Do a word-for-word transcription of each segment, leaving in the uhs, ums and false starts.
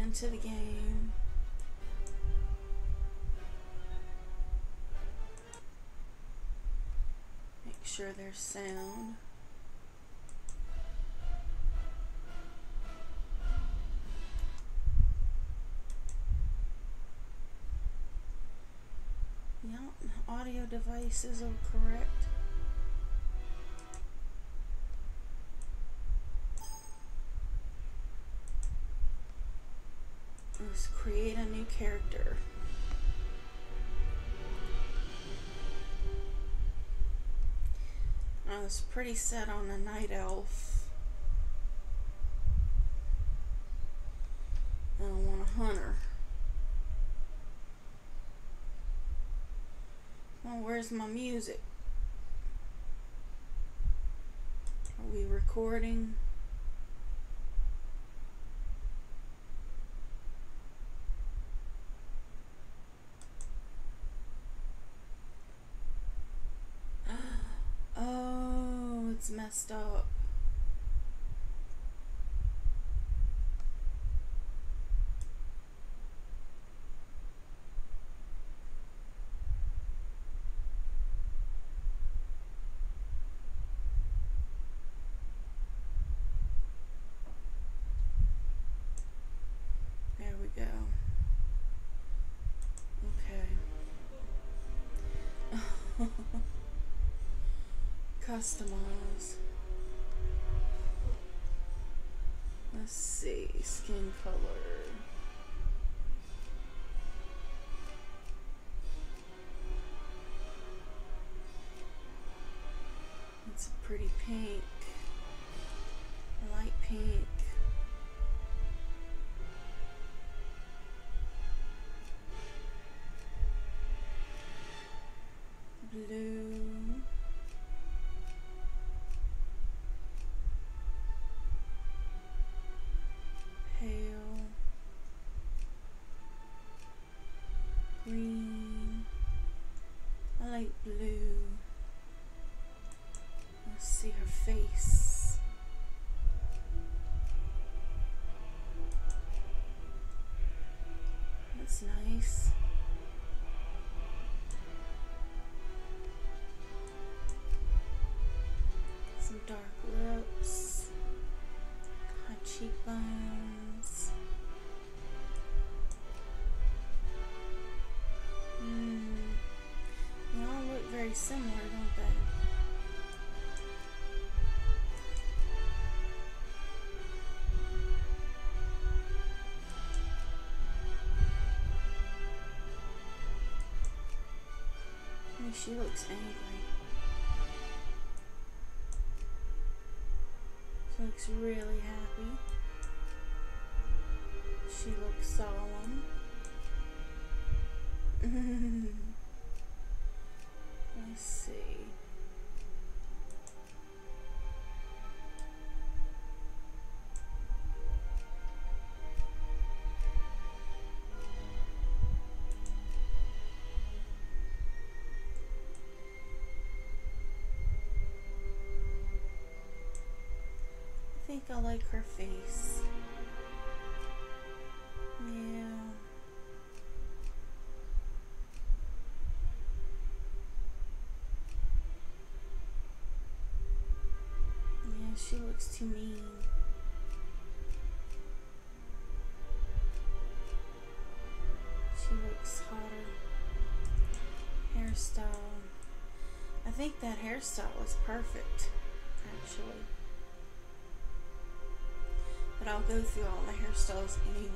into the game. Make sure there's sound. Yeah, audio devices are correct. Let's create a new character. I was pretty set on a night elf. I don't want a hunter. Well, where's my music? Are we recording? Oh, it's messed up. There we go. Okay. Customize. Let's see, skin color. It's a pretty pink, a light pink. Blue. Pale. Green. I like blue. Let's see her face. That's nice. Some dark lips, high cheekbones. Hmm. They all look very similar, don't they? Oh, she looks angry. She looks really happy. She looks solemn. Let's see. I think I like her face. Yeah. Yeah, she looks too mean. She looks hotter. Hairstyle. I think that hairstyle is perfect, actually. But I'll go through all the hairstyles anyway.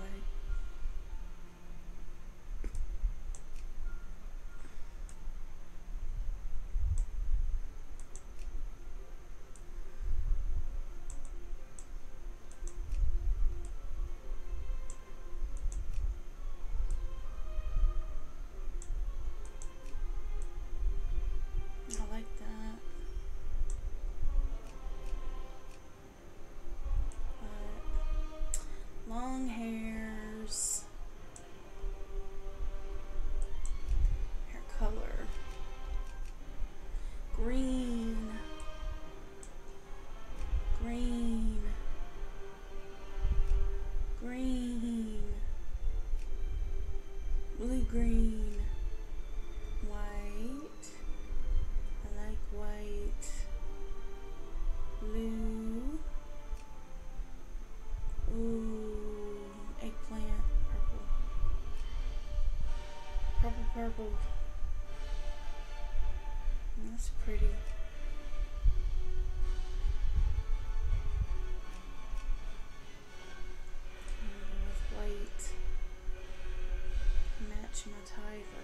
I like that. But long hair. blue green, white. I like white, blue. Ooh, eggplant, purple, purple, purple. That's pretty. With white, match my tiger.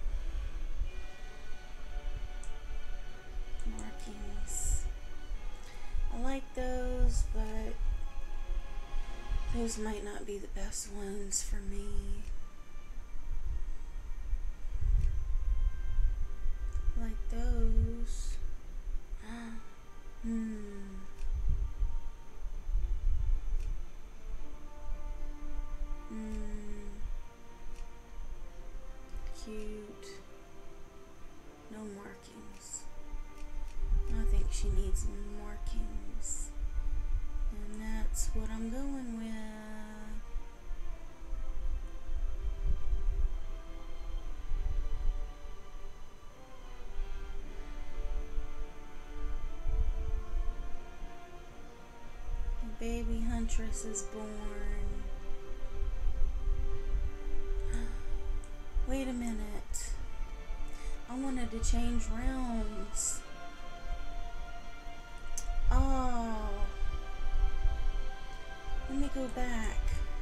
Markings. I like those, but those might not be the best ones for me. Like those. Hmm. Hmm. Cute. No markings. I think she needs markings. And that's what I'm going with. Baby Huntress is born. Wait a minute. I wanted to change realms. Oh. Let me go back.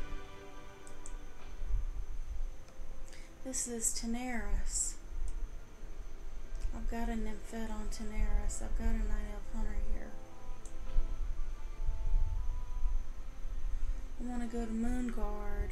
This is Tanaris. I've got a Nymphette on Tanaris. I've got a Night Elf Hunter here. I want to go to Moonguard.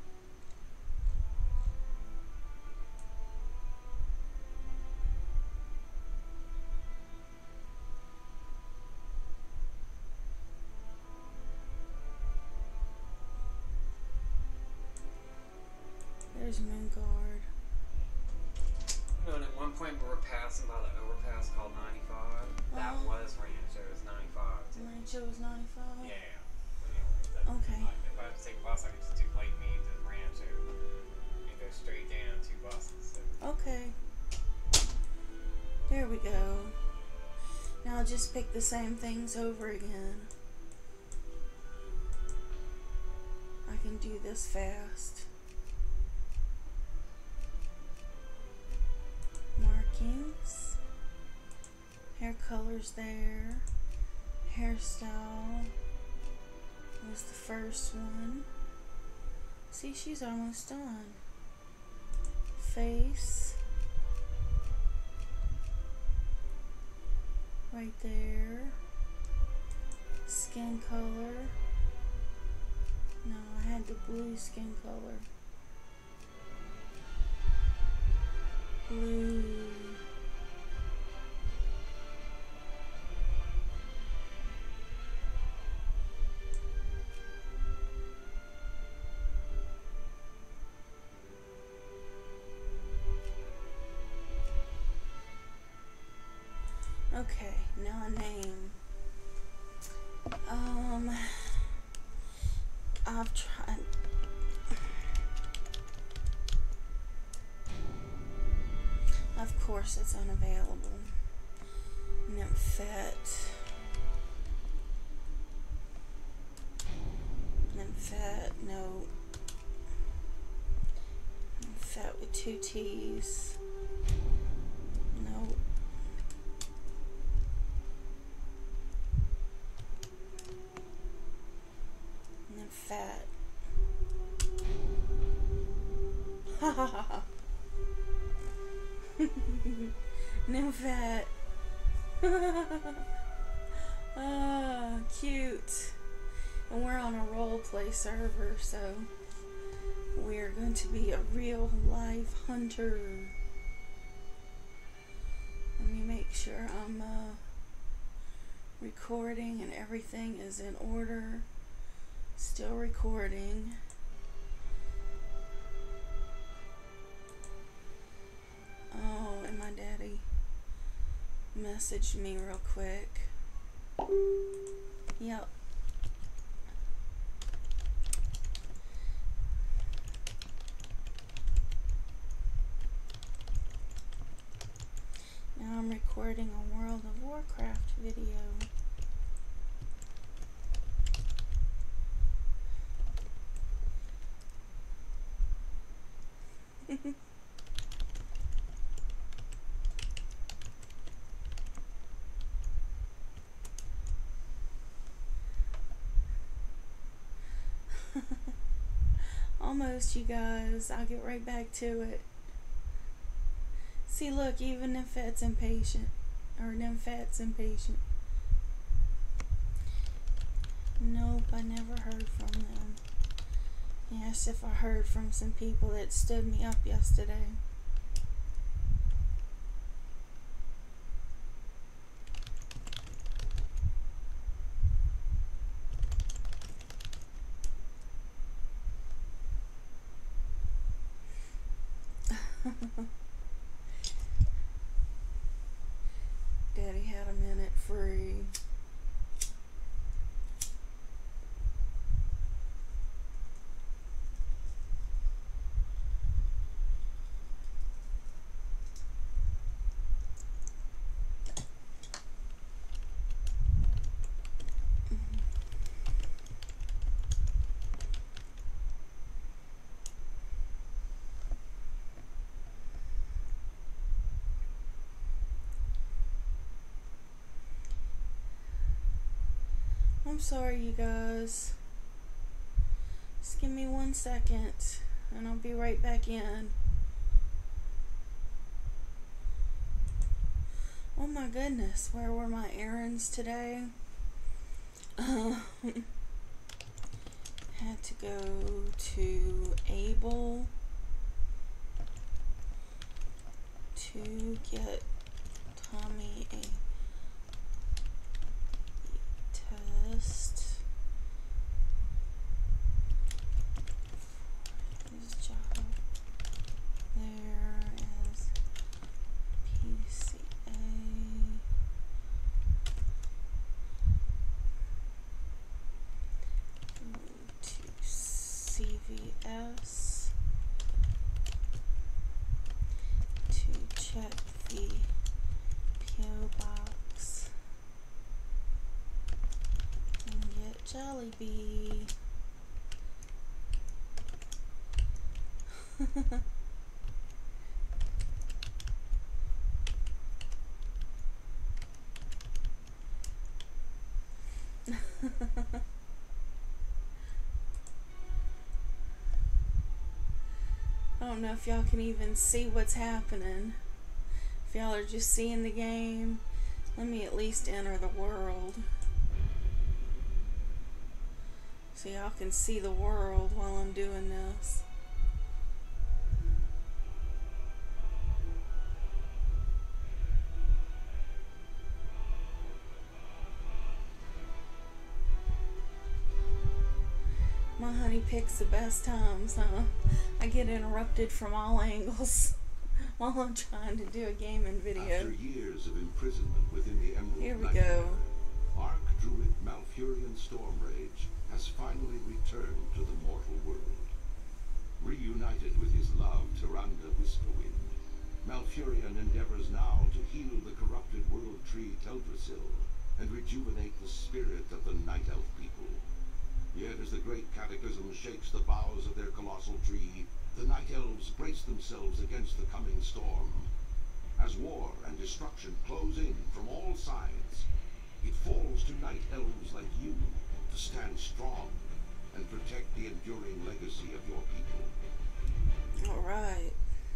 There's Moonguard. You know, and at one point we were passing by the overpass called ninety-five. That Uh-huh. was Rancho's ninety-five. Too. Rancho's ninety-five? Yeah. But anyway, that, Okay. I, if I had to take a bus, I could just do Lake Mead to Rancho and go straight down two buses. So. Okay. There we go. Now I'll just pick the same things over again. I can do this fast. Markings. Hair colors there. Hairstyle was the first one. See, she's almost done. Face. Right there. Skin color. No, I had the blue skin color. Blue. Okay, now a name. Um, I've tried. Of course, it's unavailable. Nymphette. Nymphette, no. Nymphette with two T's. No. Nymphette. Ha ha ha ha. Nymphette. Ah, cute. And we're on a role play server, so we're going to be a real live hunter. Let me make sure I'm uh, recording and everything is in order. Still recording. Oh, and my daddy messaged me real quick. Yep. recording a World of Warcraft video. Almost, you guys. I'll get right back to it. See, look, even Nymphet's impatient. Or Nymphet's impatient. Nope, I never heard from them. Yes, if I heard from some people that stood me up yesterday. Daddy had a minute free. I'm sorry, you guys. Just give me one second and I'll be right back in. Oh my goodness, where were my errands today? Uh, had to go to Able to get Tommy a test. His job there as P C A. Go to C V S to check the P O box and get Jollibee. I don't know if y'all can even see what's happening. If y'all are just seeing the game, let me at least enter the world so y'all can see the world while I'm doing this. My honey picks the best times, huh? I get interrupted from all angles while I'm trying to do a gaming video. After years of imprisonment within the Emerald Here we Nightmare, go. Archdruid Malfurion Stormrage has finally returned to the mortal world. Reunited with his love, Tyrande Whisperwind, Malfurion endeavors now to heal the corrupted world tree Teldrassil and rejuvenate the spirit of the Night Elf people. Yet as the great cataclysm shakes the boughs of their colossal tree, the Night Elves brace themselves against the coming storm. As war and destruction close in from all sides, it falls to Night Elves like you to stand strong and protect the enduring legacy of your people. Alright.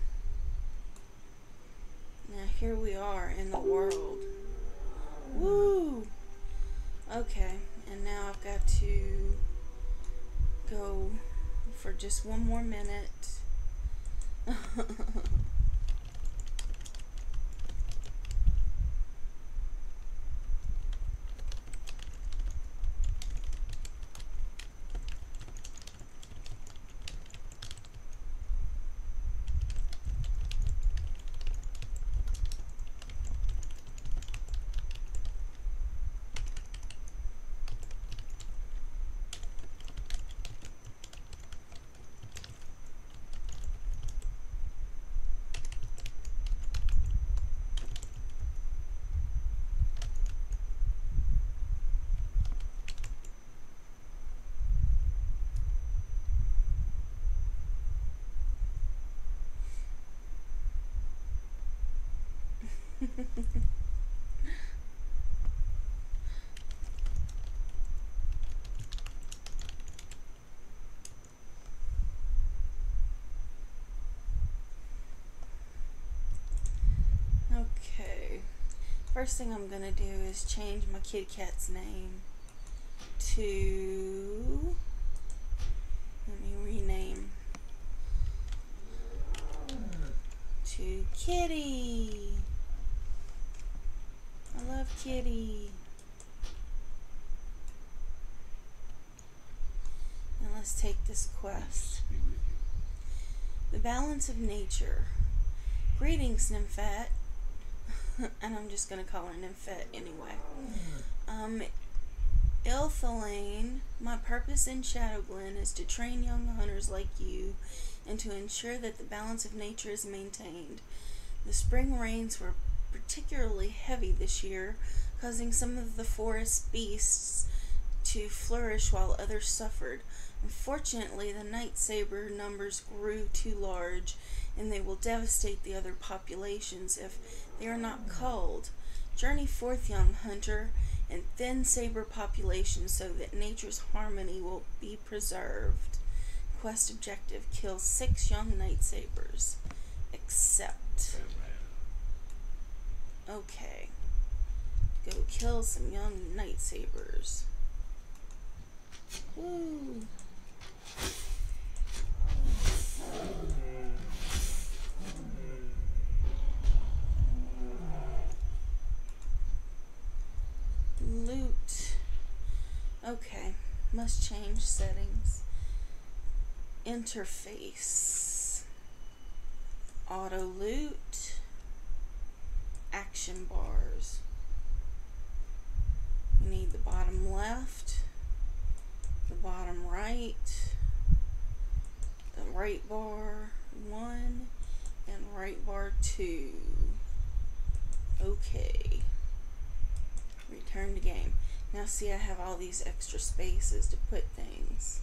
Now here we are in the world. Woo! Okay, and now I've got to go for just one more minute. Okay. First thing I'm gonna do is change my kitty cat's name to, let me rename to Kitty. I love Kitty. And let's take this quest. Be with you. The balance of nature. Greetings, Nymphette. And I'm just gonna call her Nymphette anyway. Um, Ilthalane, my purpose in Shadowglen is to train young hunters like you and to ensure that the balance of nature is maintained. The spring rains were particularly heavy this year, causing some of the forest beasts to flourish while others suffered. Unfortunately, the night saber numbers grew too large, and they will devastate the other populations if they are not culled. Journey forth, young hunter, and thin saber population so that nature's harmony will be preserved. Quest objective: kill six young night sabers. Accept. Okay. Go kill some young night sabers. Woo! Loot. Okay, must change settings. Interface. Auto loot. Action bars. We need the bottom left, the bottom right, the right bar one, and right bar two. Okay. Return to game. Now see, I have all these extra spaces to put things.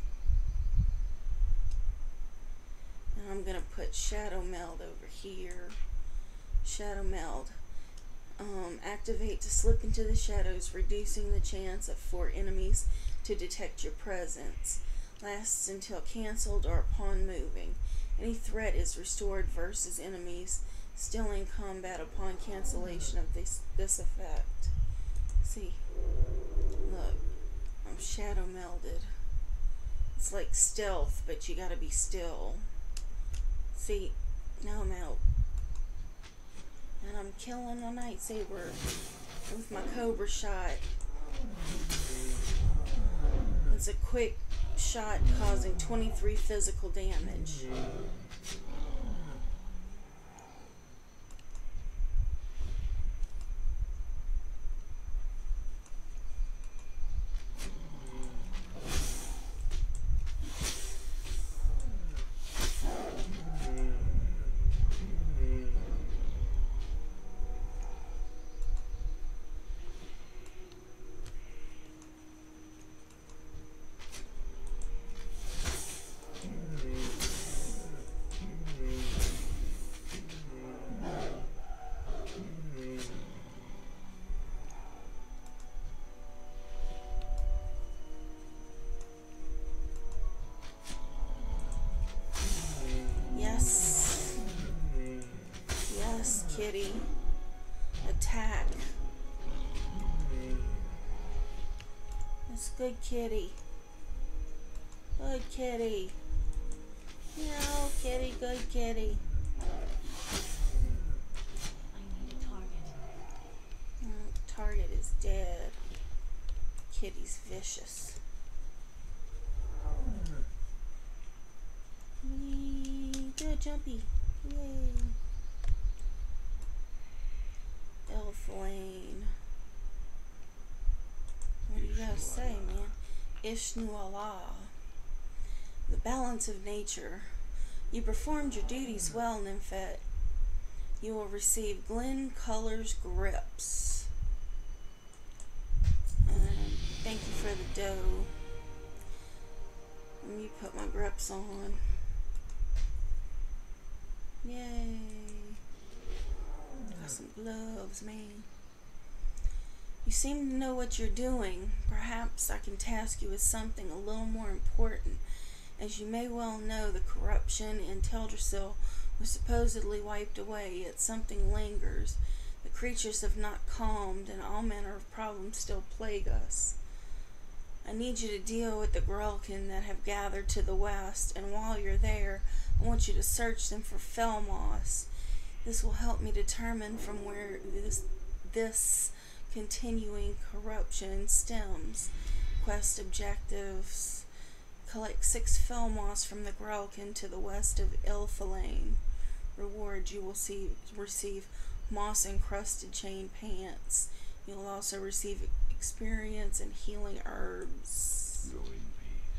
And I'm going to put Shadow Meld over here. Shadow Meld. Um, activate to slip into the shadows, reducing the chance of for enemies to detect your presence. Lasts until cancelled or upon moving. Any threat is restored versus enemies still in combat upon cancellation of this, this effect. See, look, I'm shadow melded. It's like stealth, but you gotta be still. See, now I'm out. And I'm killing a night saber with my cobra shot. It's a quick shot causing twenty-three physical damage. Kitty. Attack. That's good, Kitty. Good Kitty. No, Kitty, good Kitty. I need a target. Mm, target is dead. Kitty's vicious. Whee! Do a jumpy. Yay. Ilthalane. What do you gotta say, man? Ishnuala. The balance of nature. You performed your duties well, Nymphette. You will receive Glen Colors grips. And thank you for the dough. Let me put my grips on. Yay. got some gloves, man. You seem to know what you're doing. Perhaps I can task you with something a little more important. As you may well know, the corruption in Teldrassil was supposedly wiped away, yet something lingers. The creatures have not calmed, and all manner of problems still plague us. I need you to deal with the Grelkin that have gathered to the west, and while you're there, I want you to search them for Felmos. This will help me determine from where this this continuing corruption stems. Quest objectives: collect six Felmos from the Grelkin to the west of Ilfalain. Reward: you will see, receive moss-encrusted chain pants. You'll also receive experience and healing herbs. Go in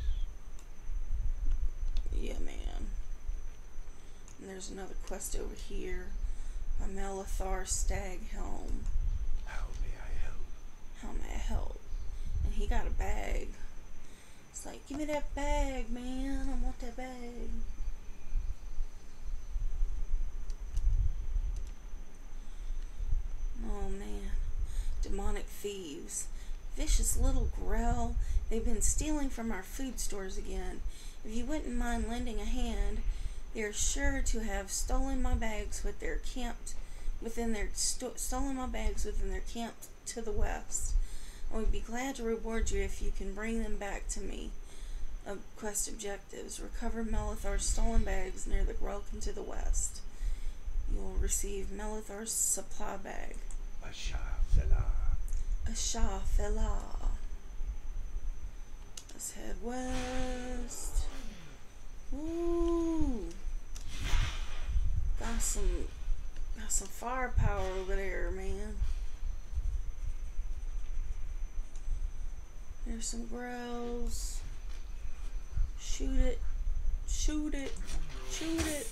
peace. Yeah, man. And there's another quest over here. A Melithar Staghelm. How may I help? How may I help? And he got a bag. It's like, give me that bag, man. I want that bag. Oh, man. Demonic thieves. Vicious little Grell. They've been stealing from our food stores again. If you wouldn't mind lending a hand, they are sure to have stolen my bags with their camped within their sto- stolen my bags within their camp to the west. I would be glad to reward you if you can bring them back to me. Uh, quest objectives: recover Melithar's stolen bags near the Grelkin to the west. You will receive Melithar's supply bag. Asha Fela. Asha Fela. Let's head west. Ooh. Got some got some firepower over there, man. There's some growls. Shoot it. Shoot it. Shoot it.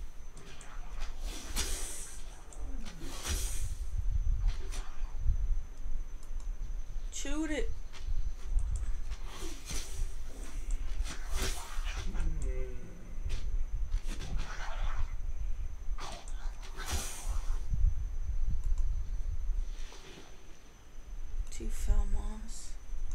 Shoot it. Two Felmos.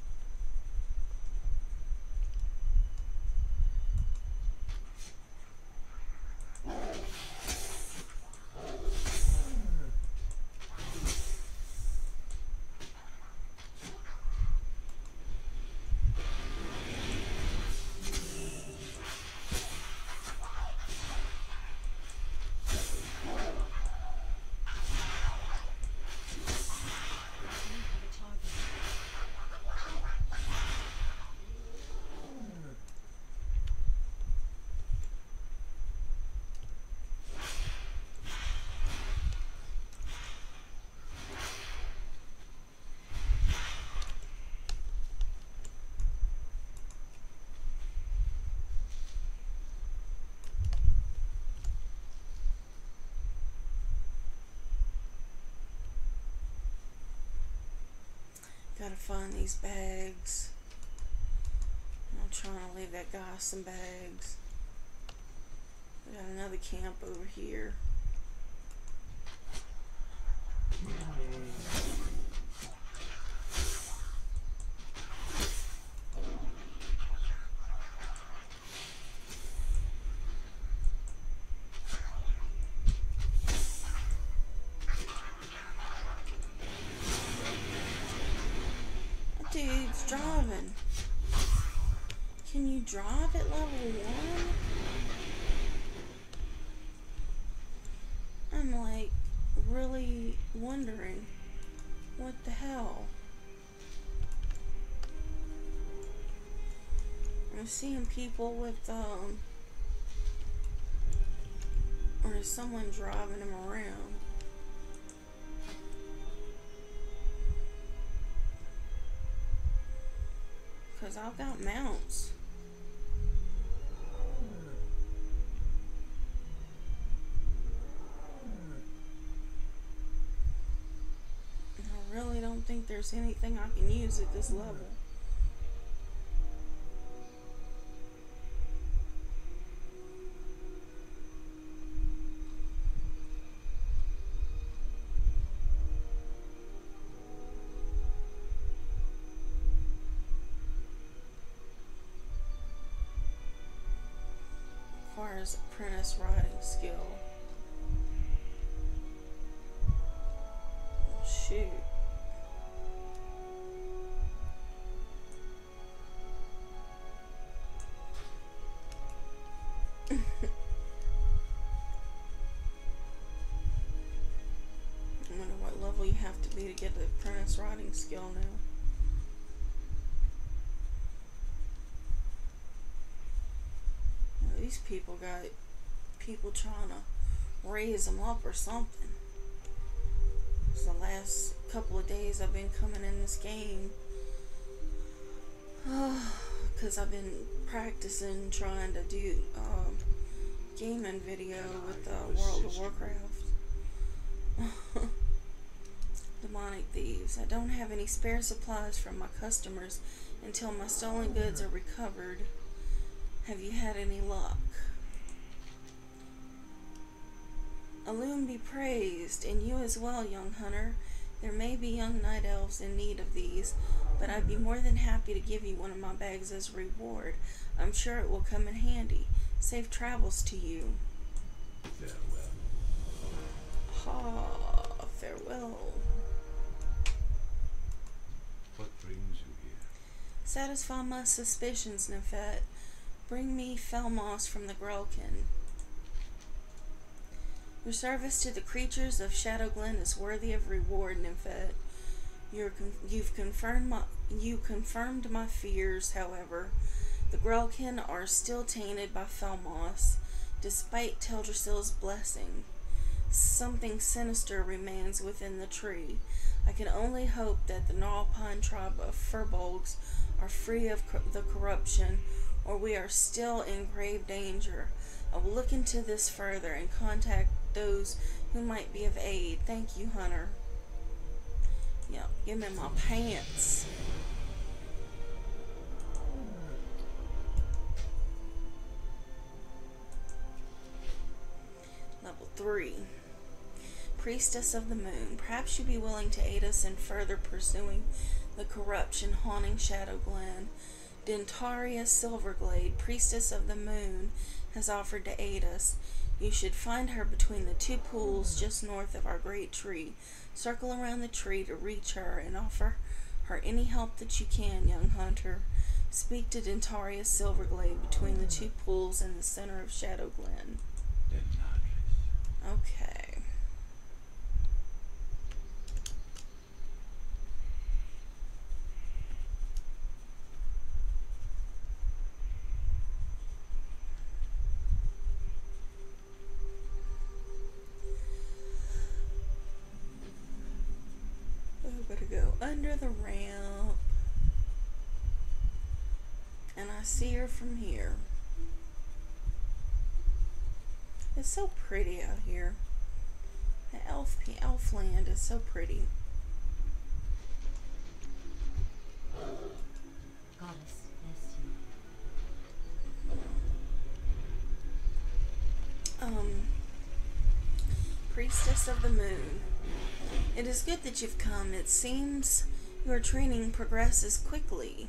Gotta find these bags. I'm trying to leave that guy some bags. We got another camp over here. Dude's driving. Can you drive at level one? I'm like really wondering what the hell. I'm seeing people with um or is someone driving him around? Because I've got mounts. I really don't think there's anything I can use at this level. requires apprentice riding skill. Oh, shoot. I wonder what level you have to be to get the apprentice riding skill now. Now, these people got people trying to raise them up or something. It's the last couple of days I've been coming in this game. Because I've been practicing trying to do um, gaming video with uh, World of Warcraft. Demonic thieves. I don't have any spare supplies from my customers until my stolen goods are recovered. Have you had any luck? Alune be praised, and you as well, young hunter. There may be young night elves in need of these, but I'd be more than happy to give you one of my bags as a reward. I'm sure it will come in handy. Safe travels to you. Farewell. Ah, farewell. What brings you here? Satisfy my suspicions, Nefet. Bring me Felmos from the Grelkin. Your service to the creatures of Shadowglen is worthy of reward, Nefet. You're con you've confirmed my you confirmed my fears. However, the Grelkin are still tainted by Felmos, despite Teldrassil's blessing. Something sinister remains within the tree. I can only hope that the Gnarlpine tribe of Furbolgs are free of co the corruption, or we are still in grave danger. I will look into this further and contact those who might be of aid. Thank you, Hunter. Yeah, give me my pants. Level three. Priestess of the Moon. Perhaps you'd be willing to aid us in further pursuing the corruption haunting Shadowglen. Dentaria Silverglade, Priestess of the Moon, has offered to aid us. You should find her between the two pools just north of our great tree. Circle around the tree to reach her and offer her any help that you can, young hunter. Speak to Dentaria Silverglade between the two pools in the center of Shadowglen. Okay. Gotta go under the ramp, and I see her from here. It's so pretty out here. The elf elf land is so pretty. Goddess bless you. Um, Priestess of the Moon. It is good that you've come. It seems your training progresses quickly.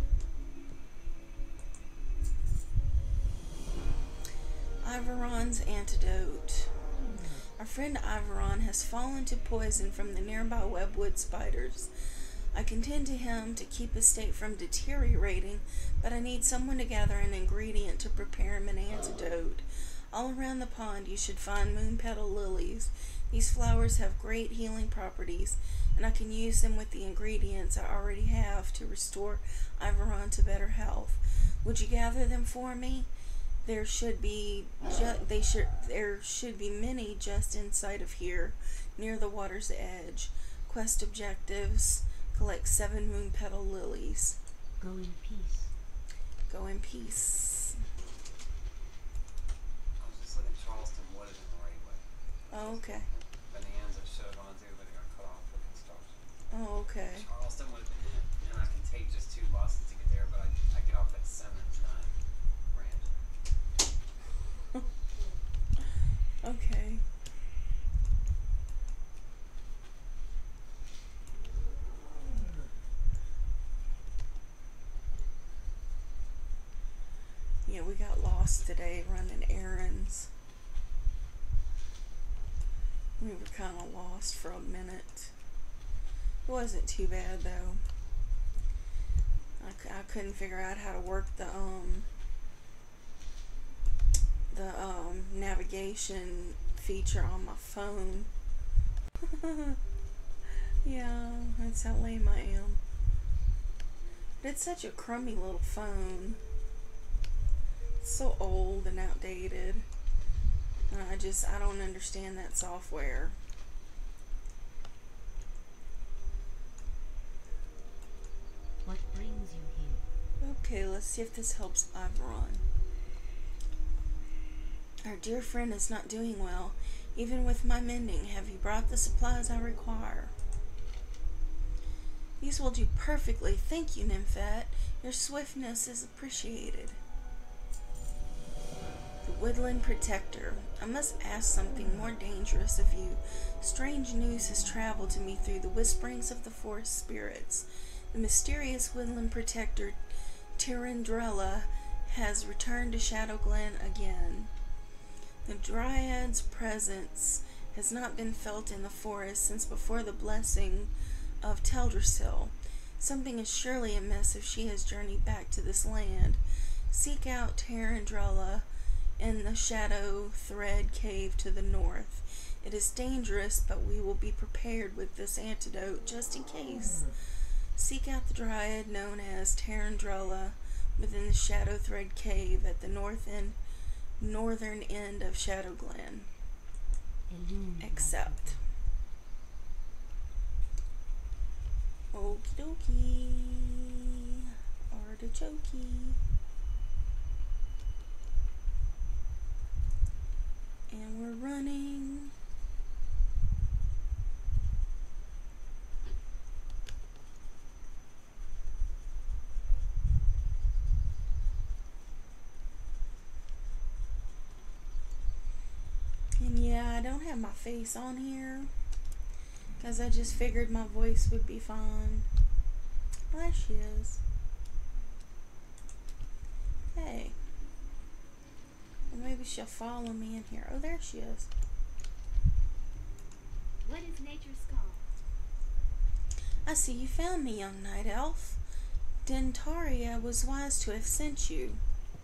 Iveron's antidote. Our friend Iveron has fallen to poison from the nearby webwood spiders. I contend to him to keep his state from deteriorating, but I need someone to gather an ingredient to prepare him an antidote. All around the pond you should find moon petal lilies. These flowers have great healing properties, and I can use them with the ingredients I already have to restore Iveron to better health. Would you gather them for me? There should be ju they should there should be many just inside of here, near the water's edge. Quest objectives: collect seven moon petal lilies. Go in peace. Go in peace. I was just looking Charleston Wooded in the right way. Oh, okay. Bonanza should have gone through, but it got cut off for construction. Oh, okay. Charleston would have been it, and I can take just two buses to get there, but I, I get off at Simmons, not Brandon. Okay. Yeah, we got lost. lost today running errands. We were kind of lost for a minute. It wasn't too bad though. I, c- I couldn't figure out how to work the um the um navigation feature on my phone. Yeah, that's how lame I am. But it's such a crummy little phone. It's so old and outdated. And I just, I don't understand that software. What brings you here? Okay, let's see if this helps Ivron. Our dear friend is not doing well. Even with my mending, have you brought the supplies I require? These will do perfectly. Thank you, Nymphet. Your swiftness is appreciated. The Woodland Protector. I must ask something more dangerous of you. Strange news has traveled to me through the whisperings of the forest spirits. The mysterious Woodland Protector, Tyrandrella, has returned to Shadow Glen again. The Dryad's presence has not been felt in the forest since before the blessing of Teldrassil. Something is surely amiss if she has journeyed back to this land. Seek out Tyrandrella in the Shadow Thread Cave to the north. It is dangerous, but we will be prepared with this antidote just in case. Seek out the Dryad known as Tyrandrella within the Shadow Thread Cave at the north end northern end of Shadow Glen. Accept. Okie dokie. Artichokey. And we're running. And yeah, I don't have my face on here because I just figured my voice would be fine. Well, there she is. Hey. Well, maybe she'll follow me in here. Oh, there she is. What is nature's call? I see you found me, young night elf. Dentaria was wise to have sent you.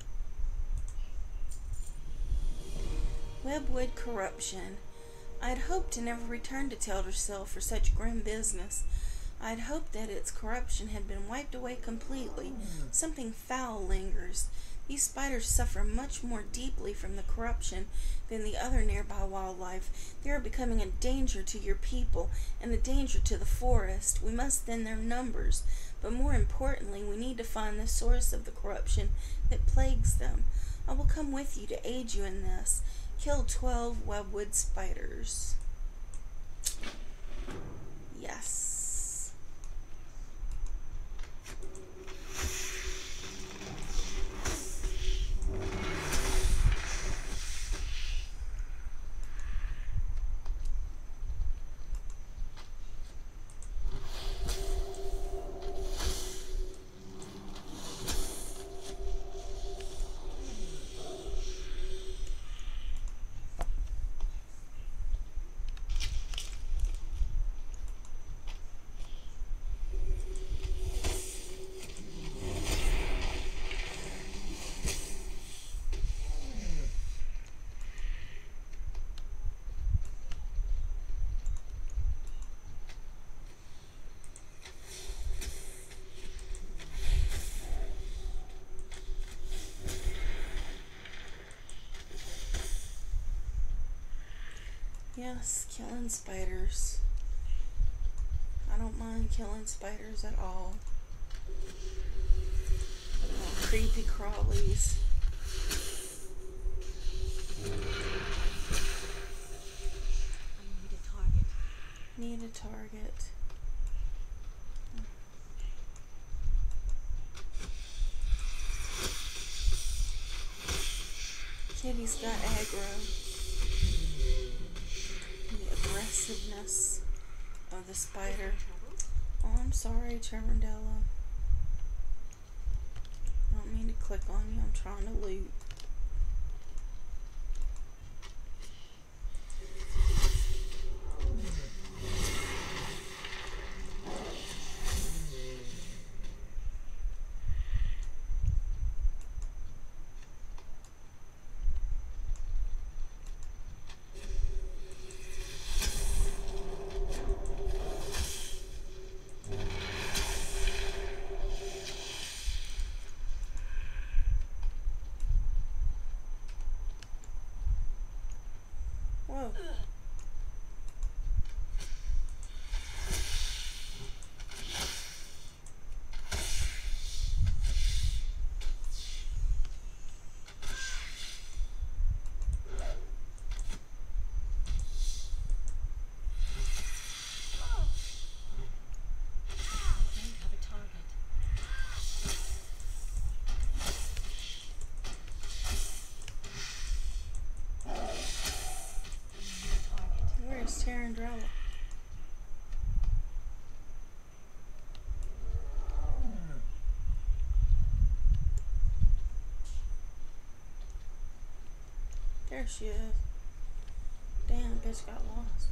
Webwood corruption. I had hoped to never return to Teldrassil for such grim business. I had hoped that its corruption had been wiped away completely. Something foul lingers. These spiders suffer much more deeply from the corruption than the other nearby wildlife. They are becoming a danger to your people and a danger to the forest. We must thin their numbers, but more importantly, we need to find the source of the corruption that plagues them. I will come with you to aid you in this. Kill twelve webwood spiders. Yes. Yes, killing spiders. I don't mind killing spiders at all. Oh, creepy crawlies. I need a target. Need a target. Kitty's got aggro. The aggressiveness of the spider. Oh, I'm sorry, Tyrandrella. I don't mean to click on you. I'm trying to loot. Tarandrella. There she is. Damn, bitch got lost.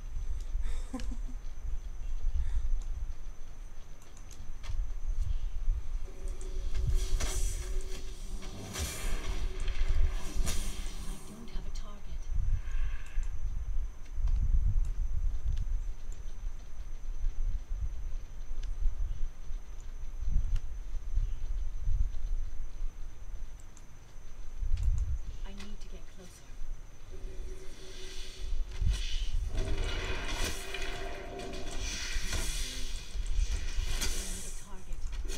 I don't have a target. I need to get closer. I need a target.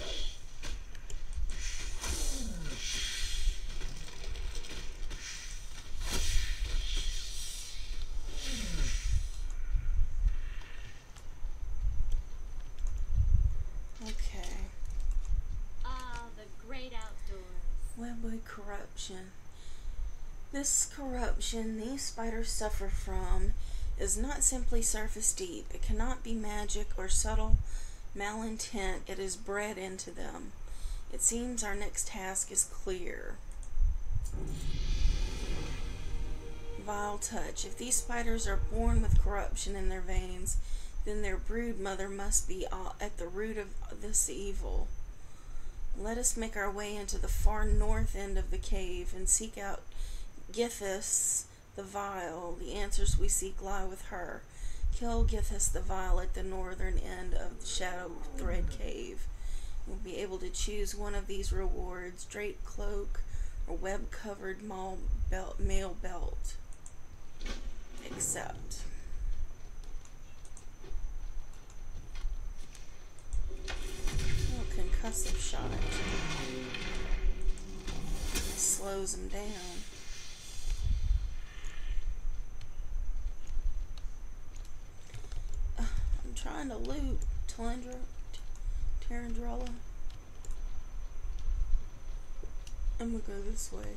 Okay. Ah, the great outdoors. Webwood corruption. This corruption these spiders suffer from is not simply surface deep. It cannot be magic or subtle malintent. It is bred into them. It seems our next task is clear. Vile touch. If these spiders are born with corruption in their veins, then their brood mother must be at the root of this evil. Let us make our way into the far north end of the cave and seek out Githis the Vile. The answers we seek lie with her. Kill Githis the Vile at the northern end of the Shadow Thread Cave. You'll be able to choose one of these rewards: draped cloak or web-covered mail belt. Mail belt. Accept. Oh, concussive shot. Slows him down. Uh, I'm trying to loot Talendra, Tarandrella. I'm gonna go this way.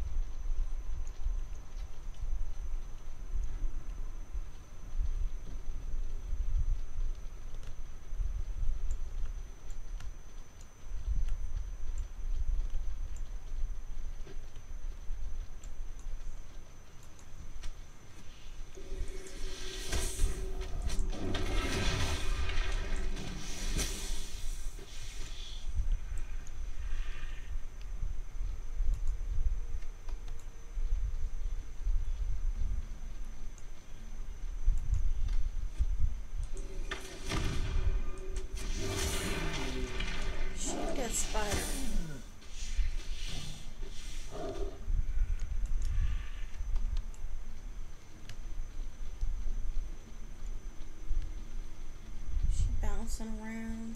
Shoot that spider. She bouncing around.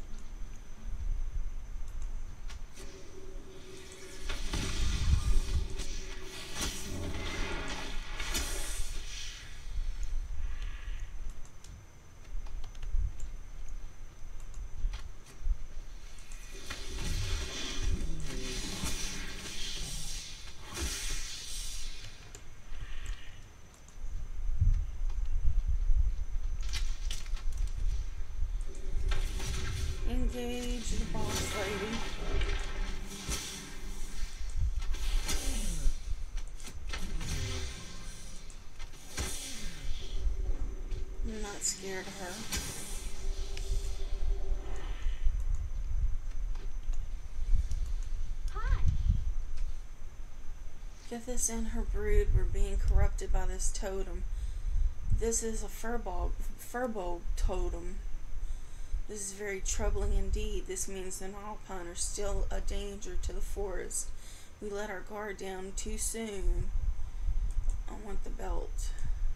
Engage the boss lady. I'm not scared of her. Hi. Githis and her brood were being corrupted by this totem. This is a furball, furbolg totem. This is very troubling indeed. This means the Gnarlpine are still a danger to the forest. We let our guard down too soon. I want the belt.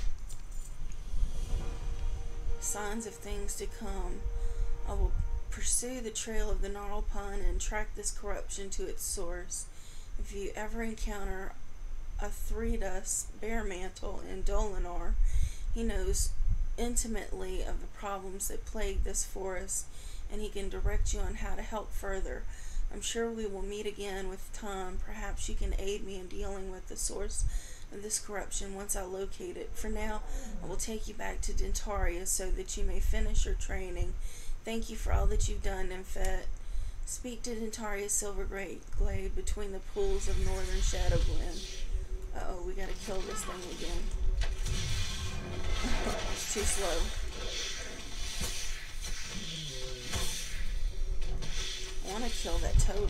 Signs of things to come. I will pursue the trail of the Gnarlpine and track this corruption to its source. If you ever encounter a Thredas Bearmantle in Dolinar, he knows intimately of the problems that plague this forest, and he can direct you on how to help further. I'm sure we will meet again with time. Perhaps you can aid me in dealing with the source of this corruption once I locate it. For now, I will take you back to Dentaria so that you may finish your training. Thank you for all that you've done, Nymphet. Speak to Dentaria's silver glade between the pools of northern Shadow Glen. Uh-oh, we gotta kill this thing again. It's too slow. I want to kill that totem.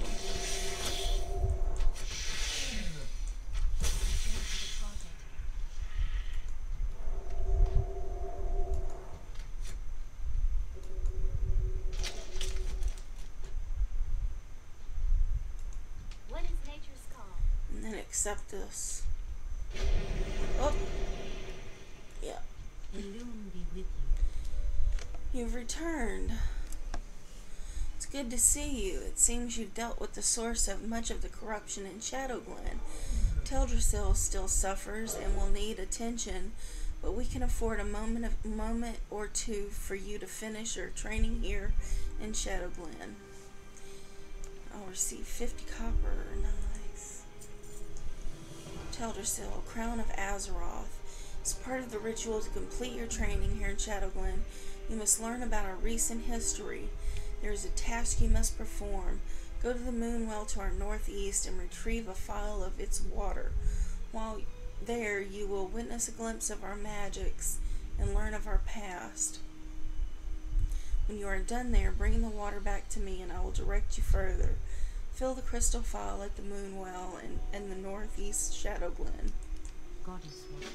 What is nature's call? And then accept this. Oh! Yeah. Illume be with you. You've returned. It's good to see you. It seems you've dealt with the source of much of the corruption in Shadow Glen. Teldrassil still suffers and will need attention, but we can afford a moment of moment or two for you to finish your training here in Shadow Glen. I'll receive fifty copper. Nice. Teldrassil, Crown of Azeroth. As part of the ritual to complete your training here in Shadow Glen, you must learn about our recent history. There is a task you must perform. Go to the Moonwell to our northeast and retrieve a phial of its water. While there, you will witness a glimpse of our magics and learn of our past. When you are done there, bring the water back to me and I will direct you further. Fill the crystal phial at the Moonwell and, and the northeast Shadow Glen. Goddess Watcher.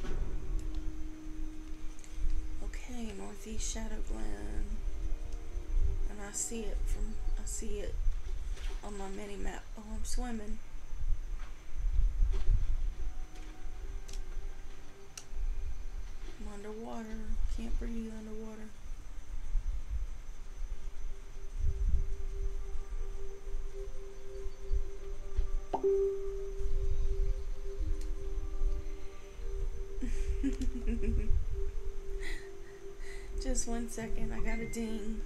Okay, northeast Shadow Glen. And I see it from, I see it on my mini map. Oh, I'm swimming. I'm underwater. Can't breathe underwater. Just one second, I got a ding.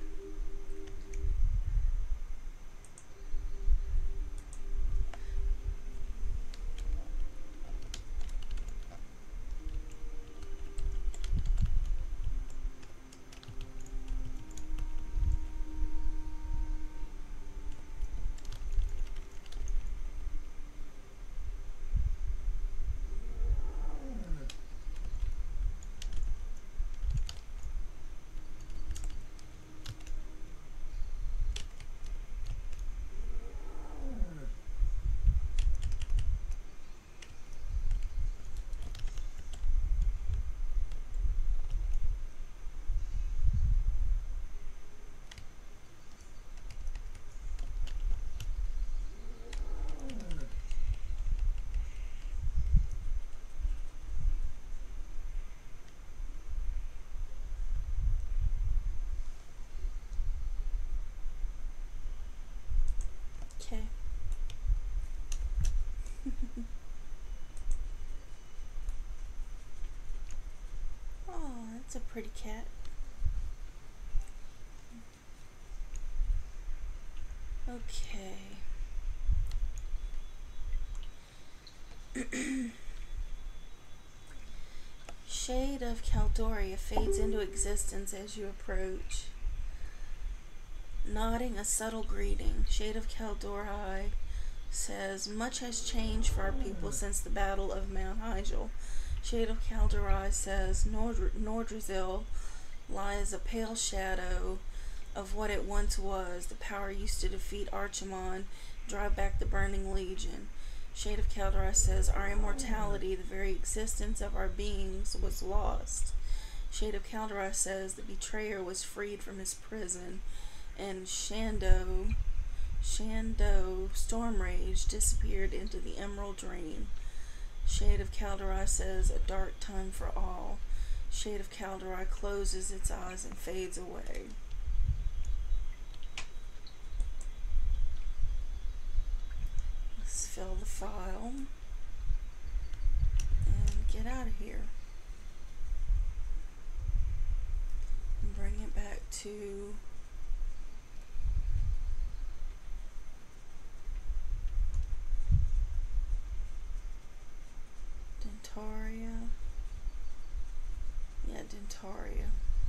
Okay. Oh, that's a pretty cat. Okay. Shade of Caldoria fades into existence as you approach. Nodding a subtle greeting, Shade of Caldoria says, much has changed for our people since the Battle of Mount Hyjal. Shade of Caldoria says, Nord Nordrassil lies a pale shadow of what it once was. The power used to defeat Archimonde, drive back the Burning Legion. Shade of Caldoria says, our immortality, the very existence of our beings, was lost. Shade of Caldoria says, the betrayer was freed from his prison, and Shando, Shando Stormrage disappeared into the Emerald Dream. Shade of Caldoria says, a dark time for all. Shade of Caldoria closes its eyes and fades away. Let's fill the file and get out of here. And bring it back to Dentaria.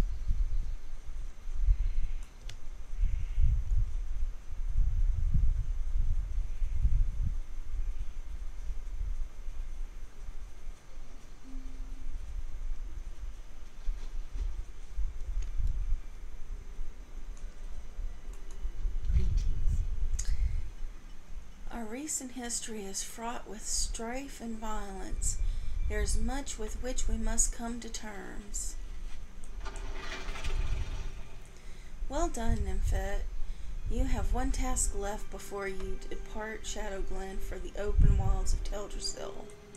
Our recent history is fraught with strife and violence. There is much with which we must come to terms. Well done, Nymphet. You have one task left before you depart Shadowglen for the open wilds of Teldrassil.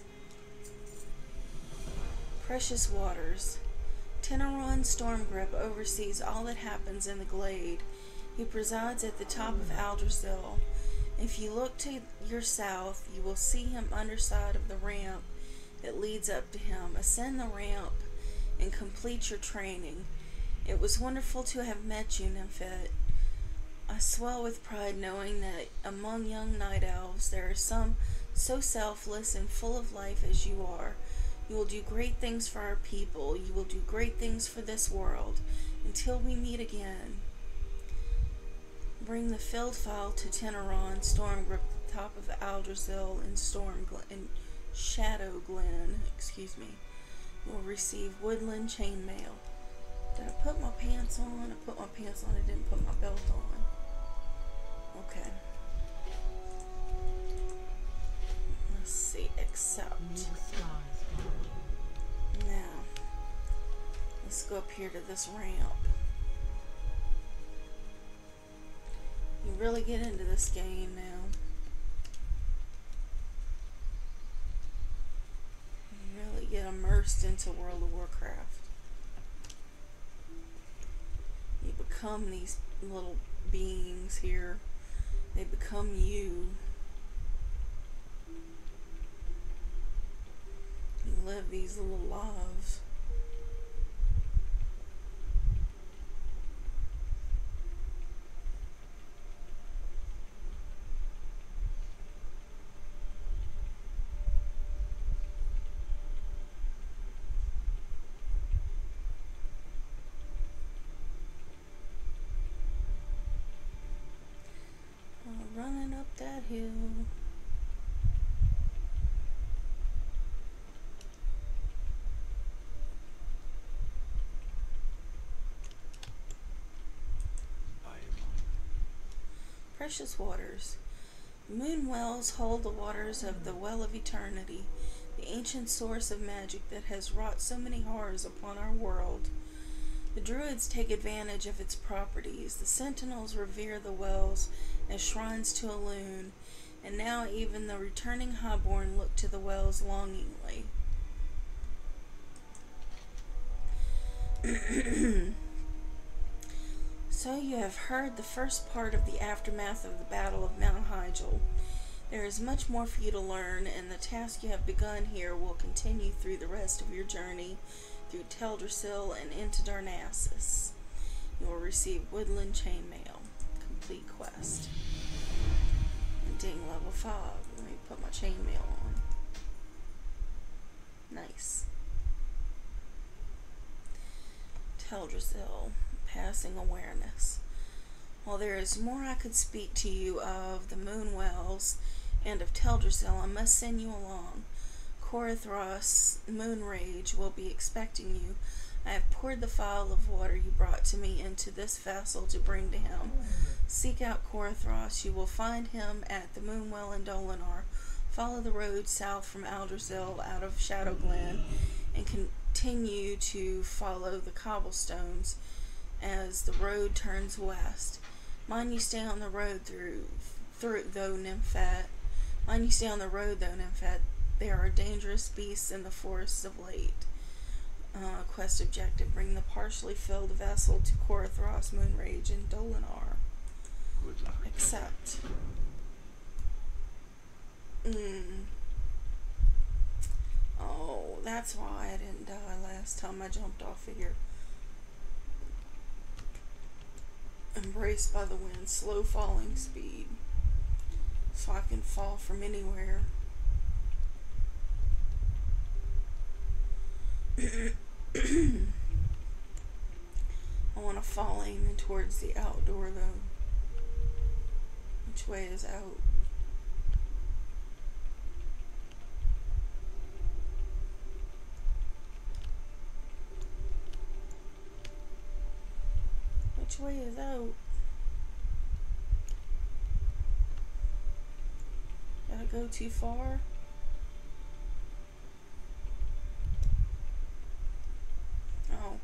Precious waters. Teneron Stormgrip oversees all that happens in the glade. He presides at the top of Aldrassil. If you look to your south, you will see him underside of the ramp that leads up to him. Ascend the ramp and complete your training. It was wonderful to have met you, Nymphet. I swell with pride knowing that among young night elves there are some so selfless and full of life as you are. You will do great things for our people. You will do great things for this world. Until we meet again. Bring the filled file to Teneron Stormgrip at the top of Aldrassil in Storm in Shadowglen. Excuse me. You will receive woodland chainmail. Did I put my pants on? I put my pants on. I didn't put my belt on. Okay. Let's see. Accept. Now, let's go up here to this ramp. You really get into this game now. You really get immersed into World of Warcraft. You become these little beings here. They become you. You live these little lives. Running up that hill. Precious waters. Moon wells hold the waters of the Well of Eternity, the ancient source of magic that has wrought so many horrors upon our world. The druids take advantage of its properties. The sentinels revere the wells as shrines to Elune, and now even the returning highborn look to the wells longingly. So you have heard the first part of the aftermath of the Battle of Mount Hyjal. There is much more for you to learn, and the task you have begun here will continue through the rest of your journey through Teldrassil and into Darnassus. You will receive woodland chainmail. Complete quest. And ding, level five. Let me put my chainmail on. Nice. Teldrassil. Passing awareness. While there is more I could speak to you of the Moon Wells and of Teldrassil, I must send you along. Korithros Moonrage will be expecting you. I have poured the phial of water you brought to me into this vessel to bring to him. Seek out Korithros. You will find him at the Moonwell in Dolinar. Follow the road south from Aldrassil out of Shadowglen and continue to follow the cobblestones as the road turns west. Mind you stay on the road through, through though, Nymphet. Mind you stay on the road, though, Nymphet. There are dangerous beasts in the forests of late. Uh, quest objective. Bring the partially filled vessel to Korithros Moonrage in Dolinar. Good luck. Accept. Mm. Oh, that's why I didn't die last time I jumped off of here. Embraced by the wind, slow falling speed. So I can fall from anywhere. fall aiming towards the outdoor though. Which way is out? Which way is out? Gotta go too far? Oh.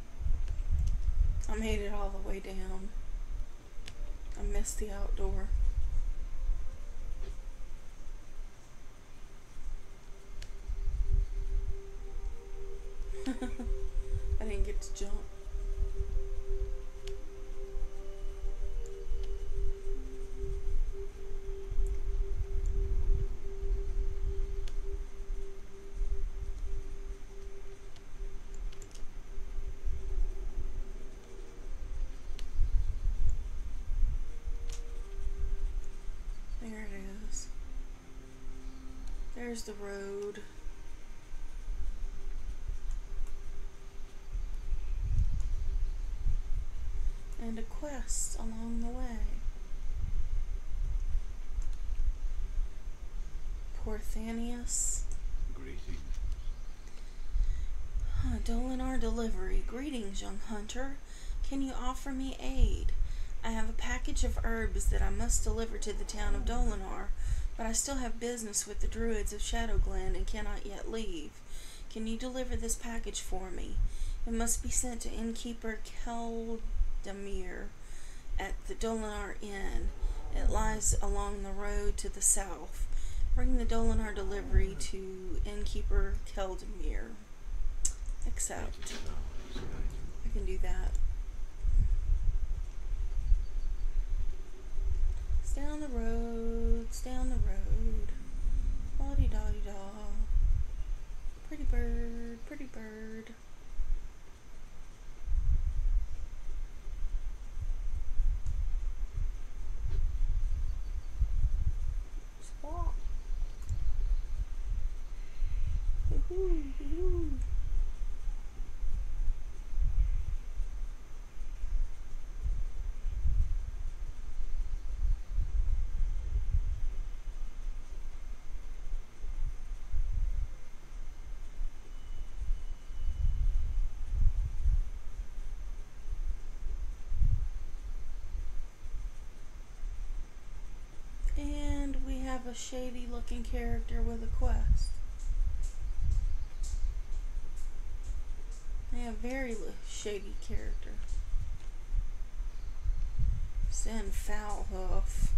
I made it all the way down. I missed the outdoor. I didn't get to jump. There it is. There's the road. And a quest along the way. Porthanius. Greetings. Huh, Dolinar delivery. Greetings, young hunter. Can you offer me aid? I have a package of herbs that I must deliver to the town of Dolinar, but I still have business with the druids of Shadowglen and cannot yet leave. Can you deliver this package for me? It must be sent to innkeeper Keldamir at the Dolinar Inn. It lies along the road to the south. Bring the Dolinar delivery to innkeeper Keldamir. Accept. I can do that. Stay on the road, stay on the road. Body dotty da. Pretty bird, pretty bird. Squawk. Woohoo, woohoo. And we have a shady looking character with a quest. Yeah, very li- shady character. Send Foulhoof.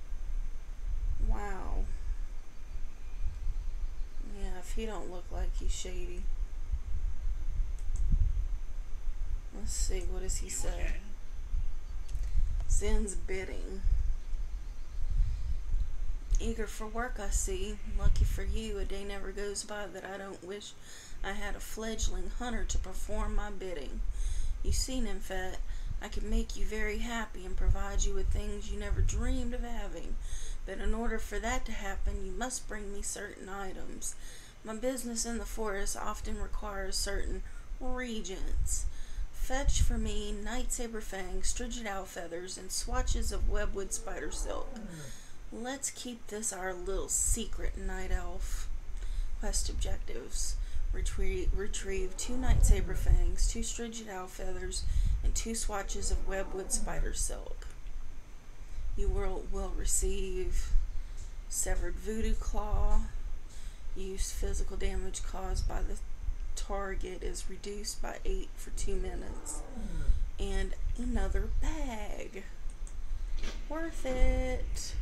Wow. Yeah, if he don't look like he's shady. Let's see, what does he say? Zen's bidding. Eager for work, I see. Lucky for you, a day never goes by that I don't wish I had a fledgling hunter to perform my bidding. You see, Nymphet, I can make you very happy and provide you with things you never dreamed of having. But in order for that to happen, you must bring me certain items. My business in the forest often requires certain regents. Fetch for me night saber fangs, strigid owl feathers, and swatches of webwood spider silk. Let's keep this our little secret, night elf. Quest objectives. Retrieve, retrieve two night saber fangs, two strigid owl feathers, and two swatches of webwood spider silk. You will, will receive severed voodoo claw. Use physical damage caused by the target is reduced by eight for two minutes. And another bag. Worth it.